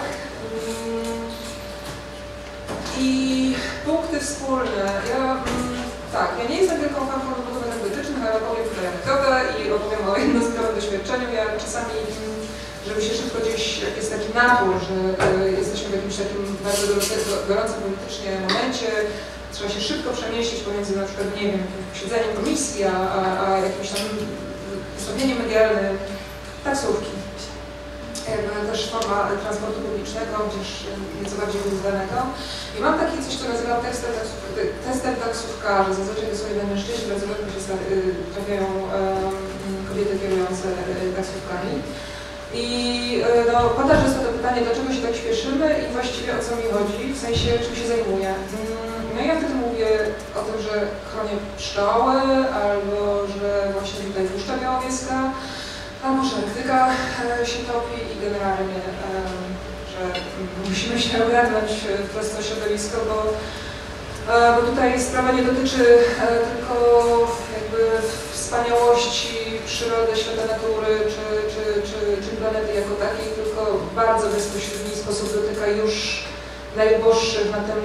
I punkty wspólne. Ja, tak, ja nie jestem wielką fanką budów energetycznych, ale opowiem tutaj anegdotę i opowiem o jednostronnym doświadczeniu. Ja czasami, żeby się szybko gdzieś, jak jest taki napór, że y, jesteśmy w jakimś takim bardzo gorącym politycznie momencie, trzeba się szybko przemieścić pomiędzy na przykład, nie wiem, posiedzeniem komisji, a, a, a jakimś tam wystąpieniem medialnym, taksówki. Jakby też forma transportu publicznego, gdzieś nieco bardziej wyzwanego. I mam takie coś, co nazywam testem, taksów, testem taksówkarzy. Zazwyczaj to są jeden mężczyźni, bardzo rzadko się trafiają um, kobiety kierujące taksówkami. I no, pada często to pytanie, dlaczego się tak śpieszymy i właściwie o co mi chodzi, w sensie czym się zajmuję. No i ja wtedy mówię o tym, że chronię pszczoły, albo że właśnie tutaj Puszcza Białowieska, albo że Arktyka się topi i generalnie, że musimy się ogarnąć wprost to środowisko, bo, bo tutaj sprawa nie dotyczy tylko jakby wspaniałości przyrody, świata natury czy, czy, czy, czy planety jako takiej, tylko w bardzo bezpośredni sposób dotyka już najuboższych na tym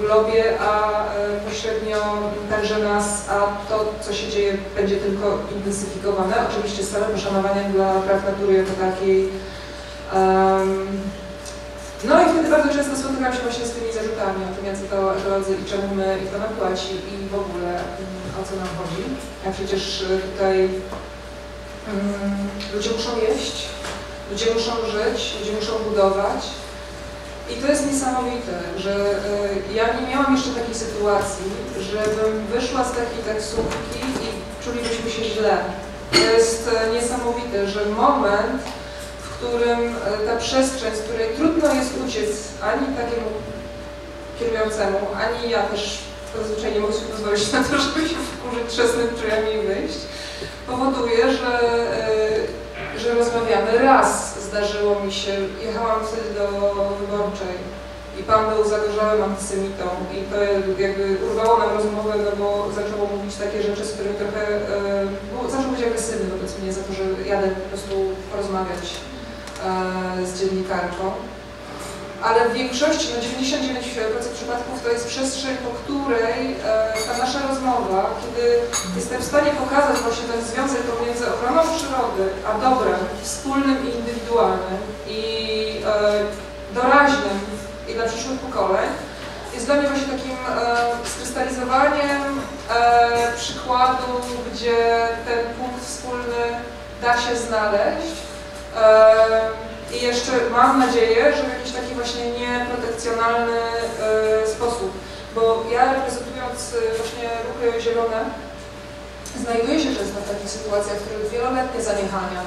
globie, a pośrednio także nas, a to, co się dzieje, będzie tylko intensyfikowane. Oczywiście z całym poszanowaniem dla praw natury jako takiej. Um, no i wtedy bardzo często spotykam się właśnie z tymi zarzutami o tym, jacy to ekolodzy i czemu my i kto nam płaci i w ogóle o co nam chodzi. A przecież tutaj um, ludzie muszą jeść, ludzie muszą żyć, ludzie muszą budować. I to jest niesamowite, że y, ja nie miałam jeszcze takiej sytuacji, żebym wyszła z takiej taksówki i czulibyśmy się źle. To jest y, niesamowite, że moment, w którym y, ta przestrzeń, z której trudno jest uciec ani takiemu kierującemu, ani ja też zazwyczaj nie mogę sobie pozwolić na to, żeby się wkurzyć trzasnąć drzwiami i wyjść, powoduje, że y, że rozmawiamy. Raz zdarzyło mi się, jechałam wtedy do Wyborczej i pan był zagorzałym antysemitą i to jakby urwało nam rozmowę, no bo zaczęło mówić takie rzeczy, z którymi trochę, e, zaczął być agresywny wobec mnie za to, że jadę po prostu porozmawiać e, z dziennikarką. Ale w większości, no dziewięćdziesiąt dziewięć procent przypadków to jest przestrzeń, po której e, ta nasza rozmowa, kiedy jestem w stanie pokazać właśnie ten związek pomiędzy ochroną przyrody, a dobrem wspólnym i indywidualnym i e, doraźnym i dla przyszłych pokoleń, jest dla mnie właśnie takim e, skrystalizowaniem e, przykładu, gdzie ten punkt wspólny da się znaleźć. E, I jeszcze mam nadzieję, że w jakiś taki właśnie nieprotekcjonalny y, sposób, bo ja reprezentując y, właśnie ruchy zielone, znajduję się często w takich sytuacjach, w których wieloletnie zaniechania,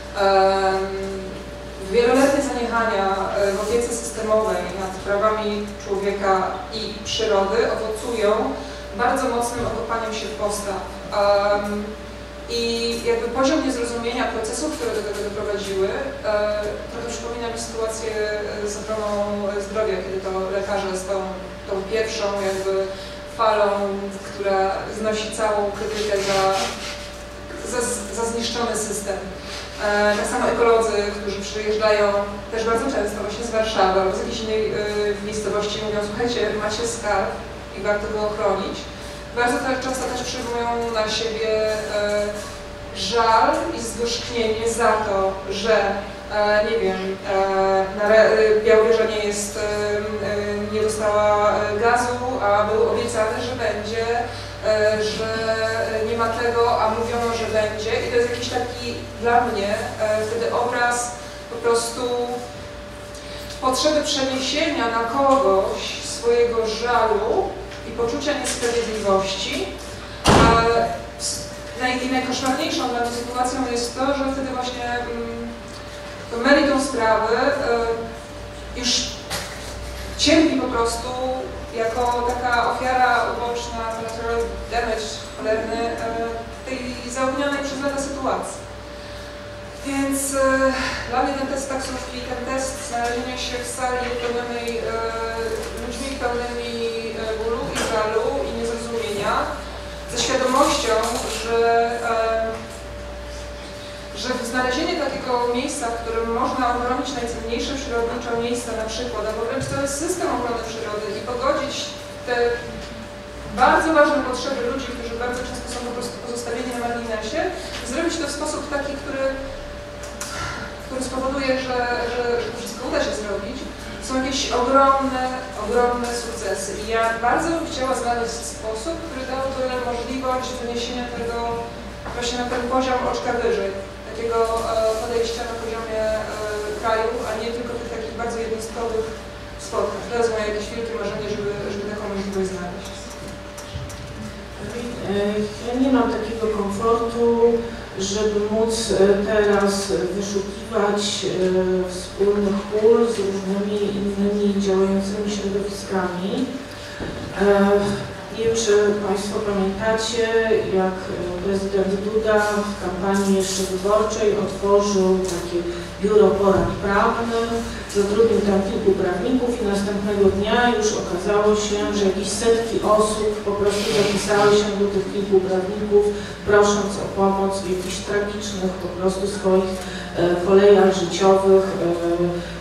y, wieloletnie zaniechania y, w opiece systemowej nad prawami człowieka i przyrody owocują bardzo mocnym okopaniem się w postaw. Um, I jakby poziom niezrozumienia procesów, które do tego doprowadziły, e, trochę przypomina mi sytuację z ochroną zdrowia, kiedy to lekarze z tą, tą pierwszą jakby falą, która znosi całą krytykę za, za, za zniszczony system. E, tak samo ekolodzy, którzy przyjeżdżają też bardzo często właśnie z Warszawy albo z jakiejś innej e, miejscowości, mówią: słuchajcie, macie skarb i warto go ochronić. Bardzo też, często też przyjmują na siebie e, żal i zgorzknienie za to, że e, nie wiem, e, na re, Białowieża nie jest, e, e, nie dostała gazu, a był obiecany, że będzie, e, że nie ma tego, a mówiono, że będzie. I to jest jakiś taki dla mnie e, wtedy obraz po prostu potrzeby przeniesienia na kogoś swojego żalu i poczucia niesprawiedliwości. I najkoszmarniejszą dla mnie sytuacją jest to, że wtedy właśnie to meritum sprawy już cierpi po prostu jako taka ofiara uboczna, collateral damage cholerny tej zaognionej przez lata sytuacji. Więc e, dla mnie ten test taksówki, ten test znalezienia się w sali pełnej e, ludźmi pełnymi e, bólu i żalu i niezrozumienia, ze świadomością, że, e, że znalezienie takiego miejsca, w którym można ochronić najcenniejsze przyrodnicze miejsca na przykład, albo wręcz cały system ochrony przyrody i pogodzić te bardzo ważne potrzeby ludzi, którzy bardzo często są po prostu pozostawieni na marginesie, zrobić to w sposób taki, który który spowoduje, że, że, że to wszystko uda się zrobić, są jakieś ogromne, ogromne sukcesy. I ja bardzo bym chciała znaleźć sposób, który dałby możliwość wyniesienia tego właśnie na ten poziom oczka wyżej, takiego e, podejścia na poziomie e, kraju, a nie tylko tych takich bardzo jednostkowych spotkań. To jest moje jakieś wielkie marzenie, żeby, żeby taką możliwość znaleźć. Ja nie mam takiego komfortu, żeby móc teraz wyszukiwać wspólnych pól z różnymi innymi działającymi środowiskami. Nie wiem, czy Państwo pamiętacie, jak prezydent Duda w kampanii jeszcze wyborczej otworzył takie biuro porad prawnych, zatrudnił tam kilku prawników i następnego dnia już okazało się, że jakieś setki osób po prostu zapisały się do tych kilku prawników, prosząc o pomoc w jakichś tragicznych po prostu swoich e, kolejach życiowych e, i, i z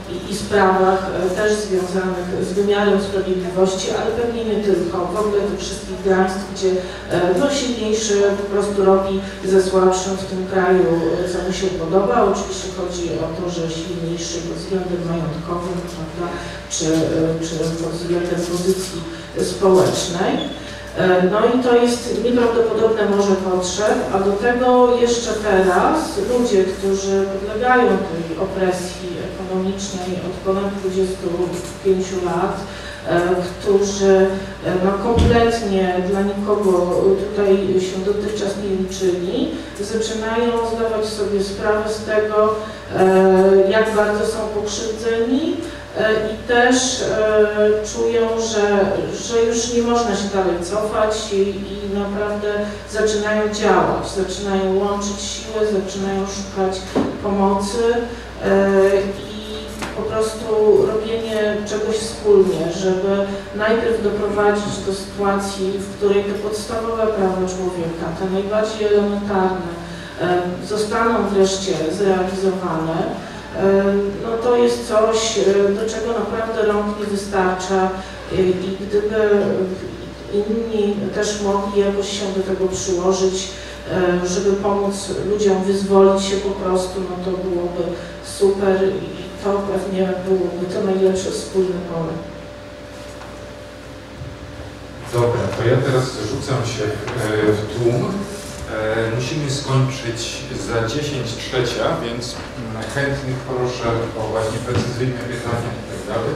sprawach też związanych z wymiarem sprawiedliwości, ale pewnie nie tylko. W ogóle tych wszystkich państw, gdzie no, silniejszy po prostu robi ze słabszym w tym kraju, co mu się podoba. Oczywiście chodzi o to, że silniejszy pod względem majątkowym, prawda, czy, czy pod względem pozycji społecznej. No i to jest nieprawdopodobne morze potrzeb, a do tego jeszcze teraz ludzie, którzy podlegają tej opresji ekonomicznej od ponad dwudziestu pięciu lat, którzy no, kompletnie dla nikogo tutaj się dotychczas nie liczyli, zaczynają zdawać sobie sprawę z tego, jak bardzo są pokrzywdzeni, i też e, czują, że, że już nie można się dalej cofać i, i naprawdę zaczynają działać, zaczynają łączyć siły, zaczynają szukać pomocy e, i po prostu robienie czegoś wspólnie, żeby najpierw doprowadzić do sytuacji, w której te podstawowe prawa człowieka, te najbardziej elementarne, e, zostaną wreszcie zrealizowane. No to jest coś, do czego naprawdę rąk nie wystarcza i gdyby inni też mogli jakoś się do tego przyłożyć, żeby pomóc ludziom wyzwolić się po prostu, no to byłoby super i to pewnie byłoby to najlepsze wspólne pole. Dobra, to ja teraz rzucam się w tłum. Musimy skończyć za dziesięć trzecia, więc chętnych proszę o właśnie precyzyjne pytania i tak dalej.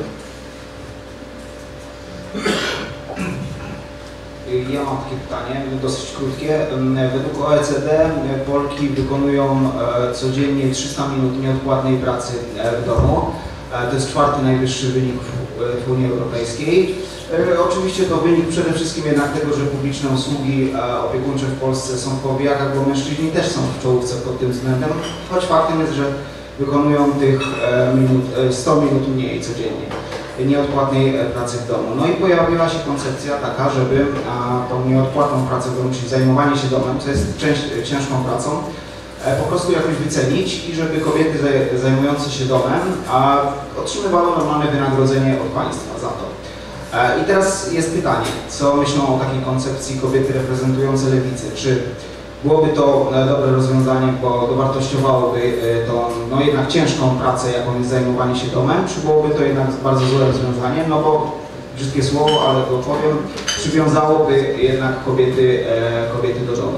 Ja mam takie pytanie, dosyć krótkie. Według O E C D Polki wykonują codziennie trzysta minut nieodpłatnej pracy w domu. To jest czwarty najwyższy wynik w Unii Europejskiej. Oczywiście to wynik przede wszystkim jednak tego, że publiczne usługi opiekuńcze w Polsce są w powijakach, bo mężczyźni też są w czołówce pod tym względem, choć faktem jest, że wykonują tych minut, sto minut mniej codziennie nieodpłatnej pracy w domu. No i pojawiła się koncepcja taka, żeby tą nieodpłatną pracę w domu, czyli zajmowanie się domem, co jest ciężką pracą, po prostu jakoś wycenić i żeby kobiety zajmujące się domem otrzymywały normalne wynagrodzenie od państwa za to. I teraz jest pytanie, co myślą o takiej koncepcji kobiety reprezentujące lewicę? Czy byłoby to dobre rozwiązanie, bo dowartościowałoby tą no jednak ciężką pracę, jaką jest zajmowanie się domem, czy byłoby to jednak bardzo złe rozwiązanie, no bo brzydkie słowo, ale to powiem, przywiązałoby jednak kobiety, kobiety do domu.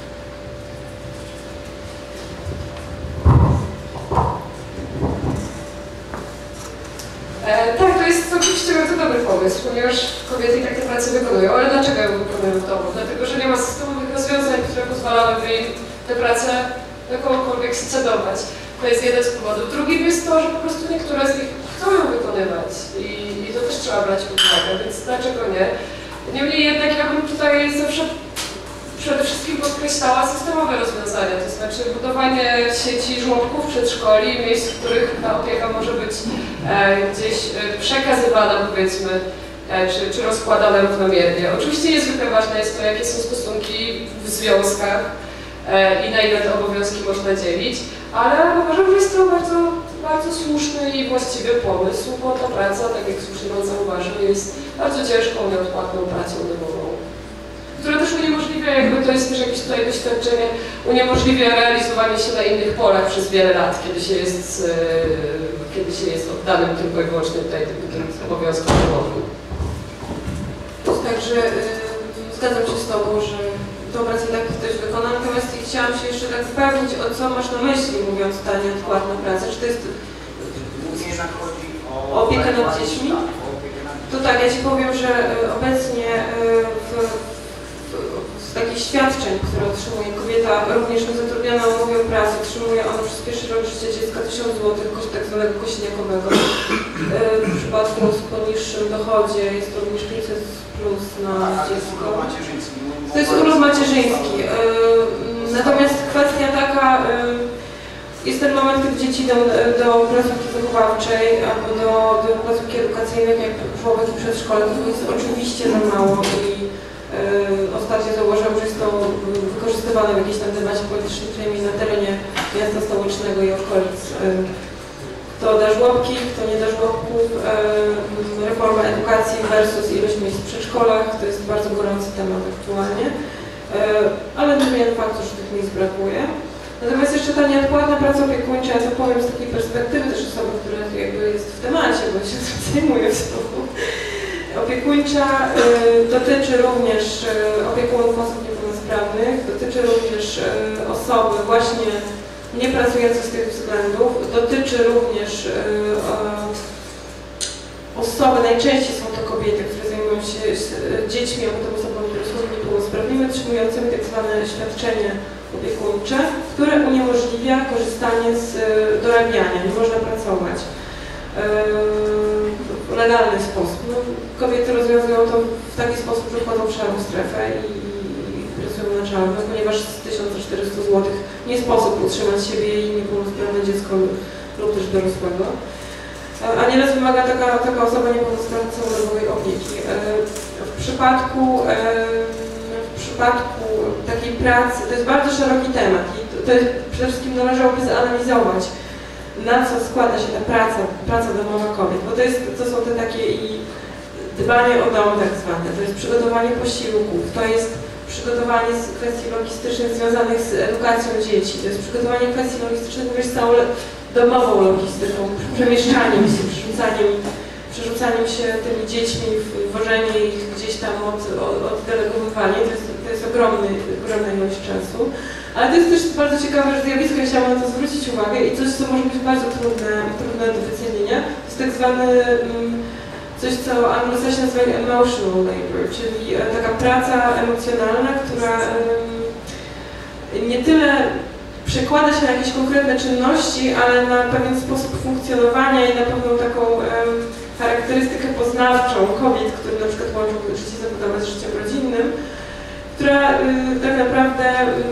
E, tak, to jest oczywiście bardzo dobry pomysł, ponieważ kobiety i tak tę pracę wykonują, ale dlaczego ją wykonują w domu? Dlatego, że nie ma systemowych rozwiązań, które pozwalałyby im tę pracę na kogokolwiek scedować. To jest jeden z powodów. Drugim jest to, że po prostu niektóre z nich chcą ją wykonywać i, i to też trzeba brać pod uwagę, więc dlaczego nie? Niemniej jednak ja bym tutaj zawsze przede wszystkim podkreślała systemowe rozwiązania, to znaczy budowanie sieci żłobków, przedszkoli, miejsc, w których ta opieka może być e, gdzieś e, przekazywana, powiedzmy, e, czy, czy rozkładana równomiernie. Oczywiście niezwykle ważne jest to, jakie są stosunki w związkach e, i na ile te obowiązki można dzielić, ale uważam, że jest to bardzo, bardzo słuszny i właściwy pomysł, bo ta praca, tak jak słusznie Pan zauważył, jest bardzo ciężką, nieodpłatną pracą domową, która też uniemożliwia, jakby to jest też jakieś tutaj doświadczenie, uniemożliwia realizowanie się na innych polach przez wiele lat, kiedy się jest, yy, kiedy się jest oddanym tylko i wyłącznie tutaj tym, tym obowiązkom domowym. Także yy, zgadzam się z Tobą, że tą pracę tak ktoś wykona, natomiast chciałam się jeszcze tak upewnić, o co masz na myśli, mówiąc ta nieodpłatna praca. Czy to jest Głównie jednak chodzi o opiekę nad dziećmi? To tak, ja Ci powiem, że obecnie w z takich świadczeń, które otrzymuje kobieta również niezatrudniona umową pracy, otrzymuje ona przez pierwszy rok życia dziecka tysiąc złotych koszt tak zwanego kośniakowego. W przypadku osób o niższym dochodzie jest to również pięćset plus na dziecko. To jest urlop macierzyński. Natomiast kwestia taka, jest ten moment, kiedy dzieci idą do placówki wychowawczej albo do, do placówki edukacyjnej, jak żłobek i przedszkole, to jest oczywiście za mało i ostatnio zauważyłam, że jest to wykorzystywane w jakiejś tam debacie politycznej, przynajmniej na terenie miasta stołecznego i okolic. Kto da żłobki, kto nie da żłobki, reforma edukacji versus ilość miejsc w przedszkolach. To jest bardzo gorący temat aktualnie, ale nie zmienia faktu, że tych miejsc brakuje. Natomiast jeszcze ta nieodpłatna praca opiekuńcza, ja to powiem z takiej perspektywy też osoby, która jakby jest w temacie, bo się tym zajmuje w sposób. Opiekuńcza y, dotyczy również y, opiekunów osób niepełnosprawnych, dotyczy również y, osoby właśnie niepracujące z tych względów, dotyczy również y, o, osoby, najczęściej są to kobiety, które zajmują się dziećmi albo tym osobami dorosłymi niepełnosprawnymi, otrzymującymi tak zwane świadczenie opiekuńcze, które uniemożliwia korzystanie z dorabiania, nie można pracować w legalny sposób. No, kobiety rozwiązują to w taki sposób, że wchodzą w szarą strefę i, i pracują na czarno, ponieważ z tysiąc czterysta złotych nie sposób utrzymać siebie i niepełnosprawne dziecko lub też dorosłego. A nieraz wymaga taka, taka osoba niepełnosprawna całodobowej opieki. W przypadku, w przypadku takiej pracy, to jest bardzo szeroki temat i to, to jest, przede wszystkim należałoby zanalizować, na co składa się ta praca, praca domowa kobiet, bo to, jest, to są te takie i dbanie o dom tak zwane, to jest przygotowanie posiłków, to jest przygotowanie z kwestii logistycznych związanych z edukacją dzieci, to jest przygotowanie kwestii logistycznych również z całą domową logistyką, przemieszczaniem się, przerzucaniem, przerzucaniem się tymi dziećmi, wożenie ich gdzieś tam od, od, oddelegowywanie, to jest, to jest ogromny, ogromna ilość czasu. Ale to jest też bardzo ciekawe, że zjawisko, ja chciałam na to zwrócić uwagę i coś, co może być bardzo trudne, trudne do wycenienia, to jest tak zwany coś, co Anglosasi nazywają emotional labor, czyli taka praca emocjonalna, która nie tyle przekłada się na jakieś konkretne czynności, ale na pewien sposób funkcjonowania i na pewną taką charakterystykę poznawczą kobiet, które na przykład łączą życie zawodowe z życiem rodzinnym, która tak naprawdę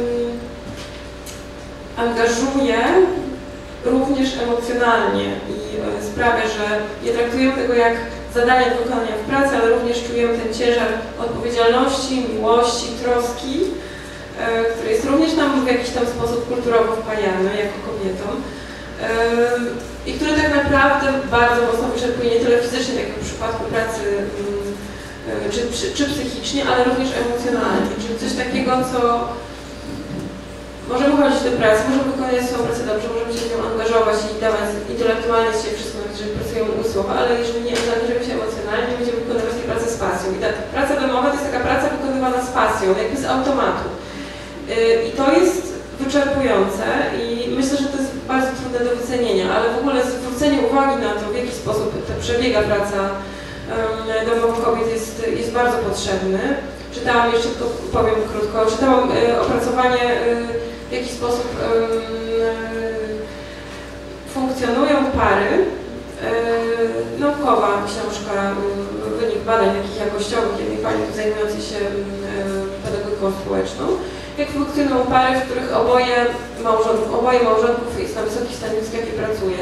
angażuje również emocjonalnie i sprawia, że nie traktujemy tego jak zadanie do wykonania w pracy, ale również czujemy ten ciężar odpowiedzialności, miłości, troski, który jest również nam w jakiś tam sposób kulturowo wpajany jako kobietom i który tak naprawdę bardzo mocno wyczerpuje nie tyle fizycznie, tak jak w przypadku pracy czy, czy, czy psychicznie, ale również emocjonalnie, czyli coś takiego, co możemy chodzić do pracy, możemy wykonać swoją pracę dobrze, możemy się w nią angażować i dawać intelektualnie z siebie wszystko, jeżeli pracujemy umysłowo, ale jeżeli nie zaangażujemy się emocjonalnie, nie będziemy wykonywać tej pracy z pasją. I ta praca domowa to jest taka praca wykonywana z pasją, jakby z automatu. I to jest wyczerpujące i myślę, że to jest bardzo trudne do wycenienia, ale w ogóle zwrócenie uwagi na to, w jaki sposób ta przebiega praca domowa kobiet jest, jest bardzo potrzebny. Czytałam, jeszcze tylko powiem krótko, czytałam opracowanie, w jaki sposób funkcjonują pary. Naukowa książka, wynik badań takich jakościowych jednej pani zajmującej się pedagogiką społeczną. Jak funkcjonują pary, w których oboje małżonków, oboje małżonków jest na wysokich stanowiskach i pracuje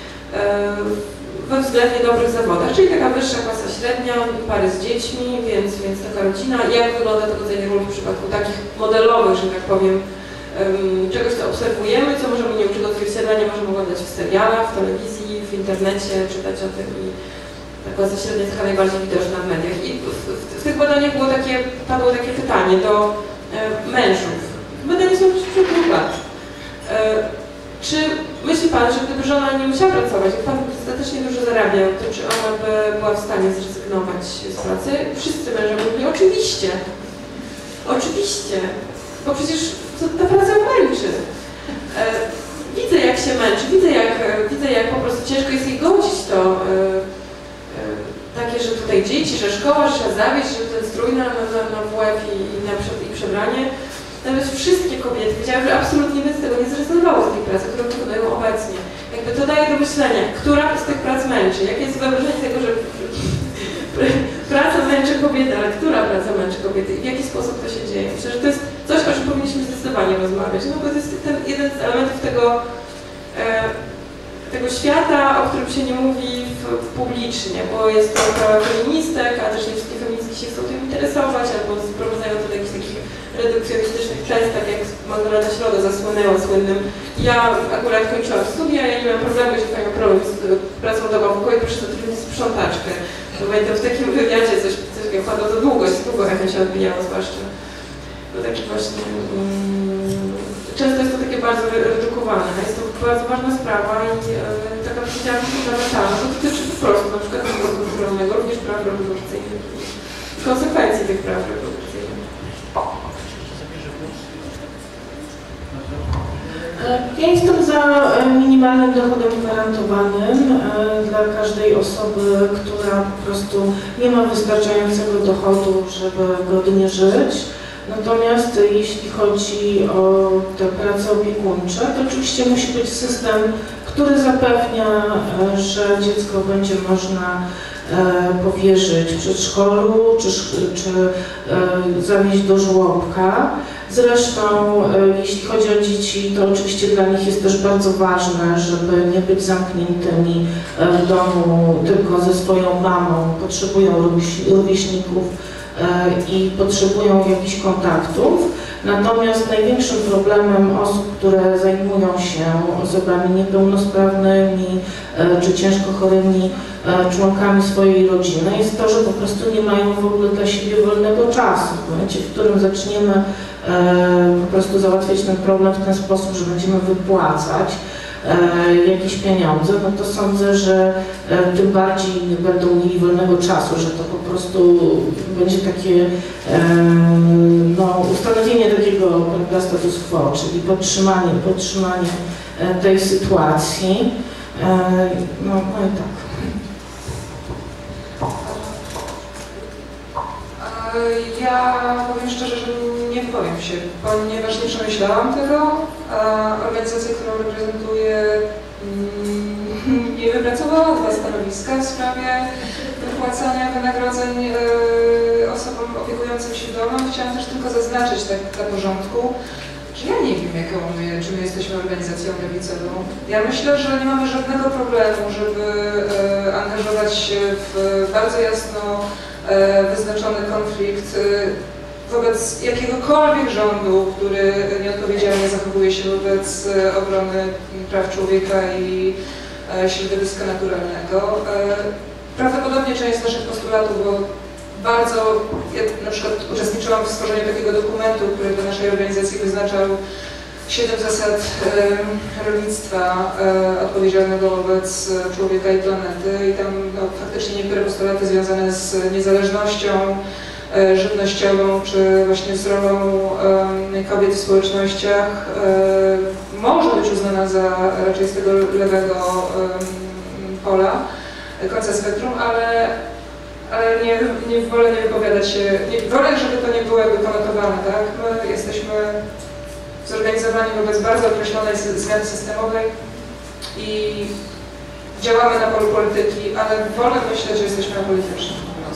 we względnie dobrych zawodach, czyli taka wyższa klasa średnia, pary z dziećmi, więc, więc taka rodzina. Jak wygląda to godzenie ról w przypadku takich modelowych, że tak powiem, um, czegoś, co obserwujemy, co możemy, nie wiem, czego odzwierciedlenia możemy oglądać w serialach, w telewizji, w internecie, czytać o tym i ta klasa średnia jest taka najbardziej widoczna w mediach. I w, w, w tych badaniach było takie, padło takie pytanie do e, mężów. Badania są przed dwóch lat. E, Czy myśli Pan, że gdyby żona nie musiała pracować, jak Pan dostatecznie dużo zarabiał, to czy ona by była w stanie zrezygnować z pracy? Wszyscy męża mówili, oczywiście. Oczywiście. Bo przecież to, ta praca męczy. E, widzę, jak się męczy, widzę jak, widzę, jak po prostu ciężko jest jej godzić to e, e, takie, że tutaj dzieci, że szkoła, że trzeba zawieźć, że ten strój na, na, na w łeb i, i, na, i przebranie. Nawet wszystkie kobiety wiedziały, że absolutnie by z tego nie zrezygnowały z tej pracy, którą wykonują obecnie. Jakby to daje do myślenia, która z tych prac męczy. Jakie jest wyobrażenie tego, że praca męczy kobiety, ale która praca męczy kobiety i w jaki sposób to się dzieje? Myślę, że to jest coś, o czym powinniśmy zdecydowanie rozmawiać, no bo to jest ten jeden z elementów tego, e, tego świata, o którym się nie mówi w, w publicznie, bo jest to prawa feministek, a też nie wszystkie feministki się chcą tym interesować, albo sprowadzają to do jakichś takich redukcjonistycznych tekstach, jak Magdalena Środa zasłynęła słynnym. Ja akurat kończyłam studia, ja nie miałam problemu, jeśli pani ma problem z pracą domową, pokoju, proszę zatrudnić sprzątaczkę. To pamiętam w takim wywiadzie coś, coś jak padło za długo, długo jak mi się odbijało zwłaszcza. To taki właśnie... Um, często jest to takie bardzo redukowane, jest to bardzo ważna sprawa i e, taka odpowiedzialność fundamentalna, to dotyczy po prostu na przykład transportu kulturalnego, również praw reprodukcyjnych i konsekwencji tych praw reprodukcyjnych. Ja jestem za minimalnym dochodem gwarantowanym dla każdej osoby, która po prostu nie ma wystarczającego dochodu, żeby godnie żyć. Natomiast jeśli chodzi o te prace opiekuńcze, to oczywiście musi być system, który zapewnia, że dziecko będzie można powierzyć przedszkolu, czy, czy zawieźć do żłobka. Zresztą jeśli chodzi o dzieci, to oczywiście dla nich jest też bardzo ważne, żeby nie być zamkniętymi w domu tylko ze swoją mamą. Potrzebują rówieśników i potrzebują jakichś kontaktów. Natomiast największym problemem osób, które zajmują się osobami niepełnosprawnymi czy ciężko chorymi członkami swojej rodziny jest to, że po prostu nie mają w ogóle dla siebie wolnego czasu. W momencie, w którym zaczniemy po prostu załatwiać ten problem w ten sposób, że będziemy wypłacać jakieś pieniądze, no to sądzę, że tym bardziej nie będą mieli wolnego czasu, że to po prostu będzie takie no, ustanowienie takiego prawda, status quo, czyli podtrzymanie, podtrzymanie tej sytuacji. No, no i tak. Ja powiem szczerze, że nie wypowiem się, ponieważ nie przemyślałam tego. Organizacja, którą reprezentuję, nie wypracowała dwa stanowiska w sprawie wypłacania wynagrodzeń osobom opiekującym się domem. Chciałam też tylko zaznaczyć tak dla porządku, że ja nie wiem, jaką my, czy my jesteśmy organizacją lewicową. Ja myślę, że nie mamy żadnego problemu, żeby angażować się w bardzo jasno wyznaczony konflikt wobec jakiegokolwiek rządu, który nieodpowiedzialnie zachowuje się wobec obrony praw człowieka i środowiska naturalnego. Prawdopodobnie część z naszych postulatów, bo bardzo, ja na przykład uczestniczyłam w stworzeniu takiego dokumentu, który do naszej organizacji wyznaczał siedem zasad rolnictwa odpowiedzialnego wobec człowieka i planety i tam no, faktycznie niektóre postulaty związane z niezależnością żywnościową czy właśnie z rolą kobiet w społecznościach może być uznana za raczej z tego lewego pola, końca spektrum, ale, ale nie, nie wolę nie wypowiadać się, nie, wolę, żeby to nie było jakby konotowane, tak? My jesteśmy zorganizowani wobec bardzo określonej zmiany systemowej i działamy na polu polityki, ale wolę myśleć, że jesteśmy apolityczni.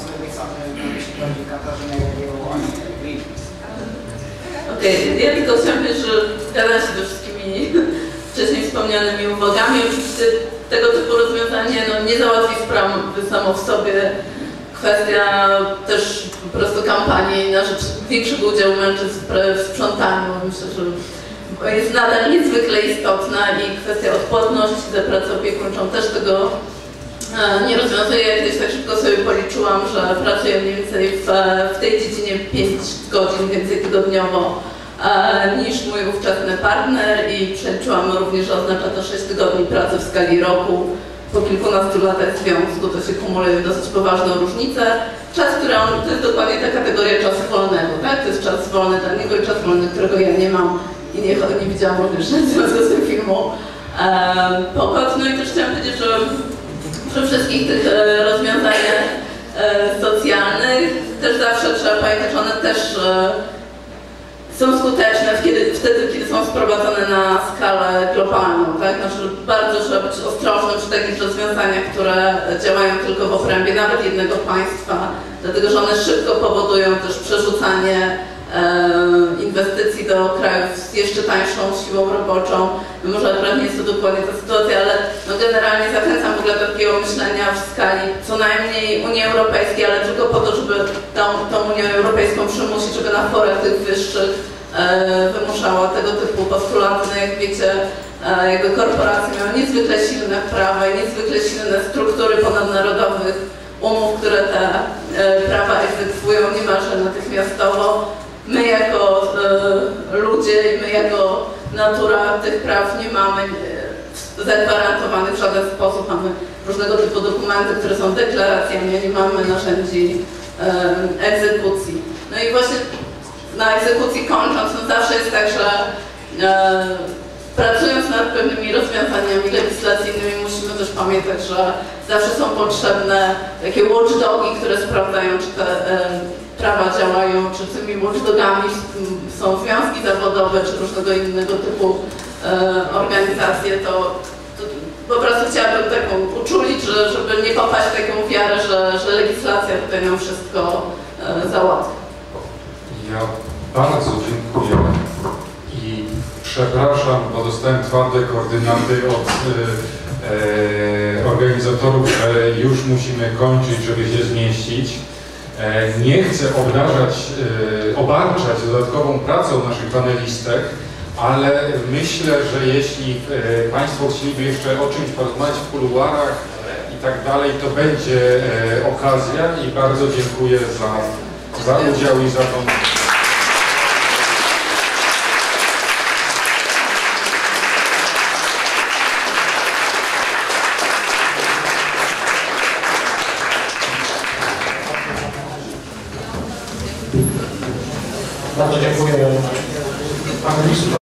Okej, okay, ja tylko chciałam powiedzieć, że zgadzam się ze wszystkimi wcześniej wspomnianymi uwagami. Oczywiście tego typu rozwiązanie no, nie załatwi sprawy samo w sobie. Kwestia też po prostu kampanii na rzecz większego udziału mężczyzn w sprzątaniu. Myślę, że jest nadal niezwykle istotna i kwestia odpłatności za pracę opiekuńczą też tego nie rozwiązuje. Ja kiedyś tak szybko sobie policzyłam, że pracuję mniej więcej w, w tej dziedzinie pięć godzin więcej tygodniowo niż mój ówczesny partner i przeliczyłam również, że oznacza to sześć tygodni pracy w skali roku. Po kilkunastu latach związku to się kumuluje dosyć poważną różnicę. Czas, który on, to jest dokładnie ta kategoria czasu wolnego, tak? To jest czas wolny dla niego i czas wolny, którego ja nie mam i nie, nie widziałam również w związku z tym filmu e, Pokot. No i też chciałam powiedzieć, że przy wszystkich tych e, rozwiązaniach e, socjalnych też zawsze trzeba pamiętać, że one też e, są skuteczne kiedy, wtedy, kiedy są sprowadzone na skalę globalną, tak? Znaczy, bardzo trzeba być ostrożnym przy takich rozwiązaniach, które działają tylko w obrębie nawet jednego państwa, dlatego że one szybko powodują też przerzucanie inwestycji do krajów z jeszcze tańszą siłą roboczą. No może akurat nie jest to dokładnie ta sytuacja, ale no generalnie zachęcam w ogóle do takiego myślenia w skali co najmniej Unii Europejskiej, ale tylko po to, żeby tą, tą Unią Europejską przymusić, żeby na forach tych wyższych e, wymuszała tego typu postulaty. No jak wiecie, e, jakby korporacje mają niezwykle silne prawa i niezwykle silne struktury ponadnarodowych umów, które te e, prawa egzekwują niemalże natychmiastowo. My jako e, ludzie i my jako natura tych praw nie mamy e, zagwarantowanych w żaden sposób. Mamy różnego typu dokumenty, które są deklaracjami, a nie mamy narzędzi e, egzekucji. No i właśnie na egzekucji kończąc, no zawsze jest tak, że e, pracując nad pewnymi rozwiązaniami legislacyjnymi musimy też pamiętać, że zawsze są potrzebne takie watchdogi, które sprawdzają, czy te e, prawa działają, czy tymi watchdogami są związki zawodowe, czy różnego innego typu e, organizacje. To, to po prostu chciałabym taką uczulić, że, żeby nie popaść w taką wiarę, że, że legislacja tutaj nam wszystko e, załatwi. Ja bardzo dziękuję i przepraszam, bo dostałem twarde koordynaty od e, organizatorów, że już musimy kończyć, żeby się zmieścić. E, nie chcę obdarzać, e, obarczać dodatkową pracą naszych panelistek, ale myślę, że jeśli e, Państwo chcieliby jeszcze o czymś porozmawiać w kuluarach i tak dalej, to będzie e, okazja i bardzo dziękuję za, za udział i za tą... Bardzo dziękuję panelistom.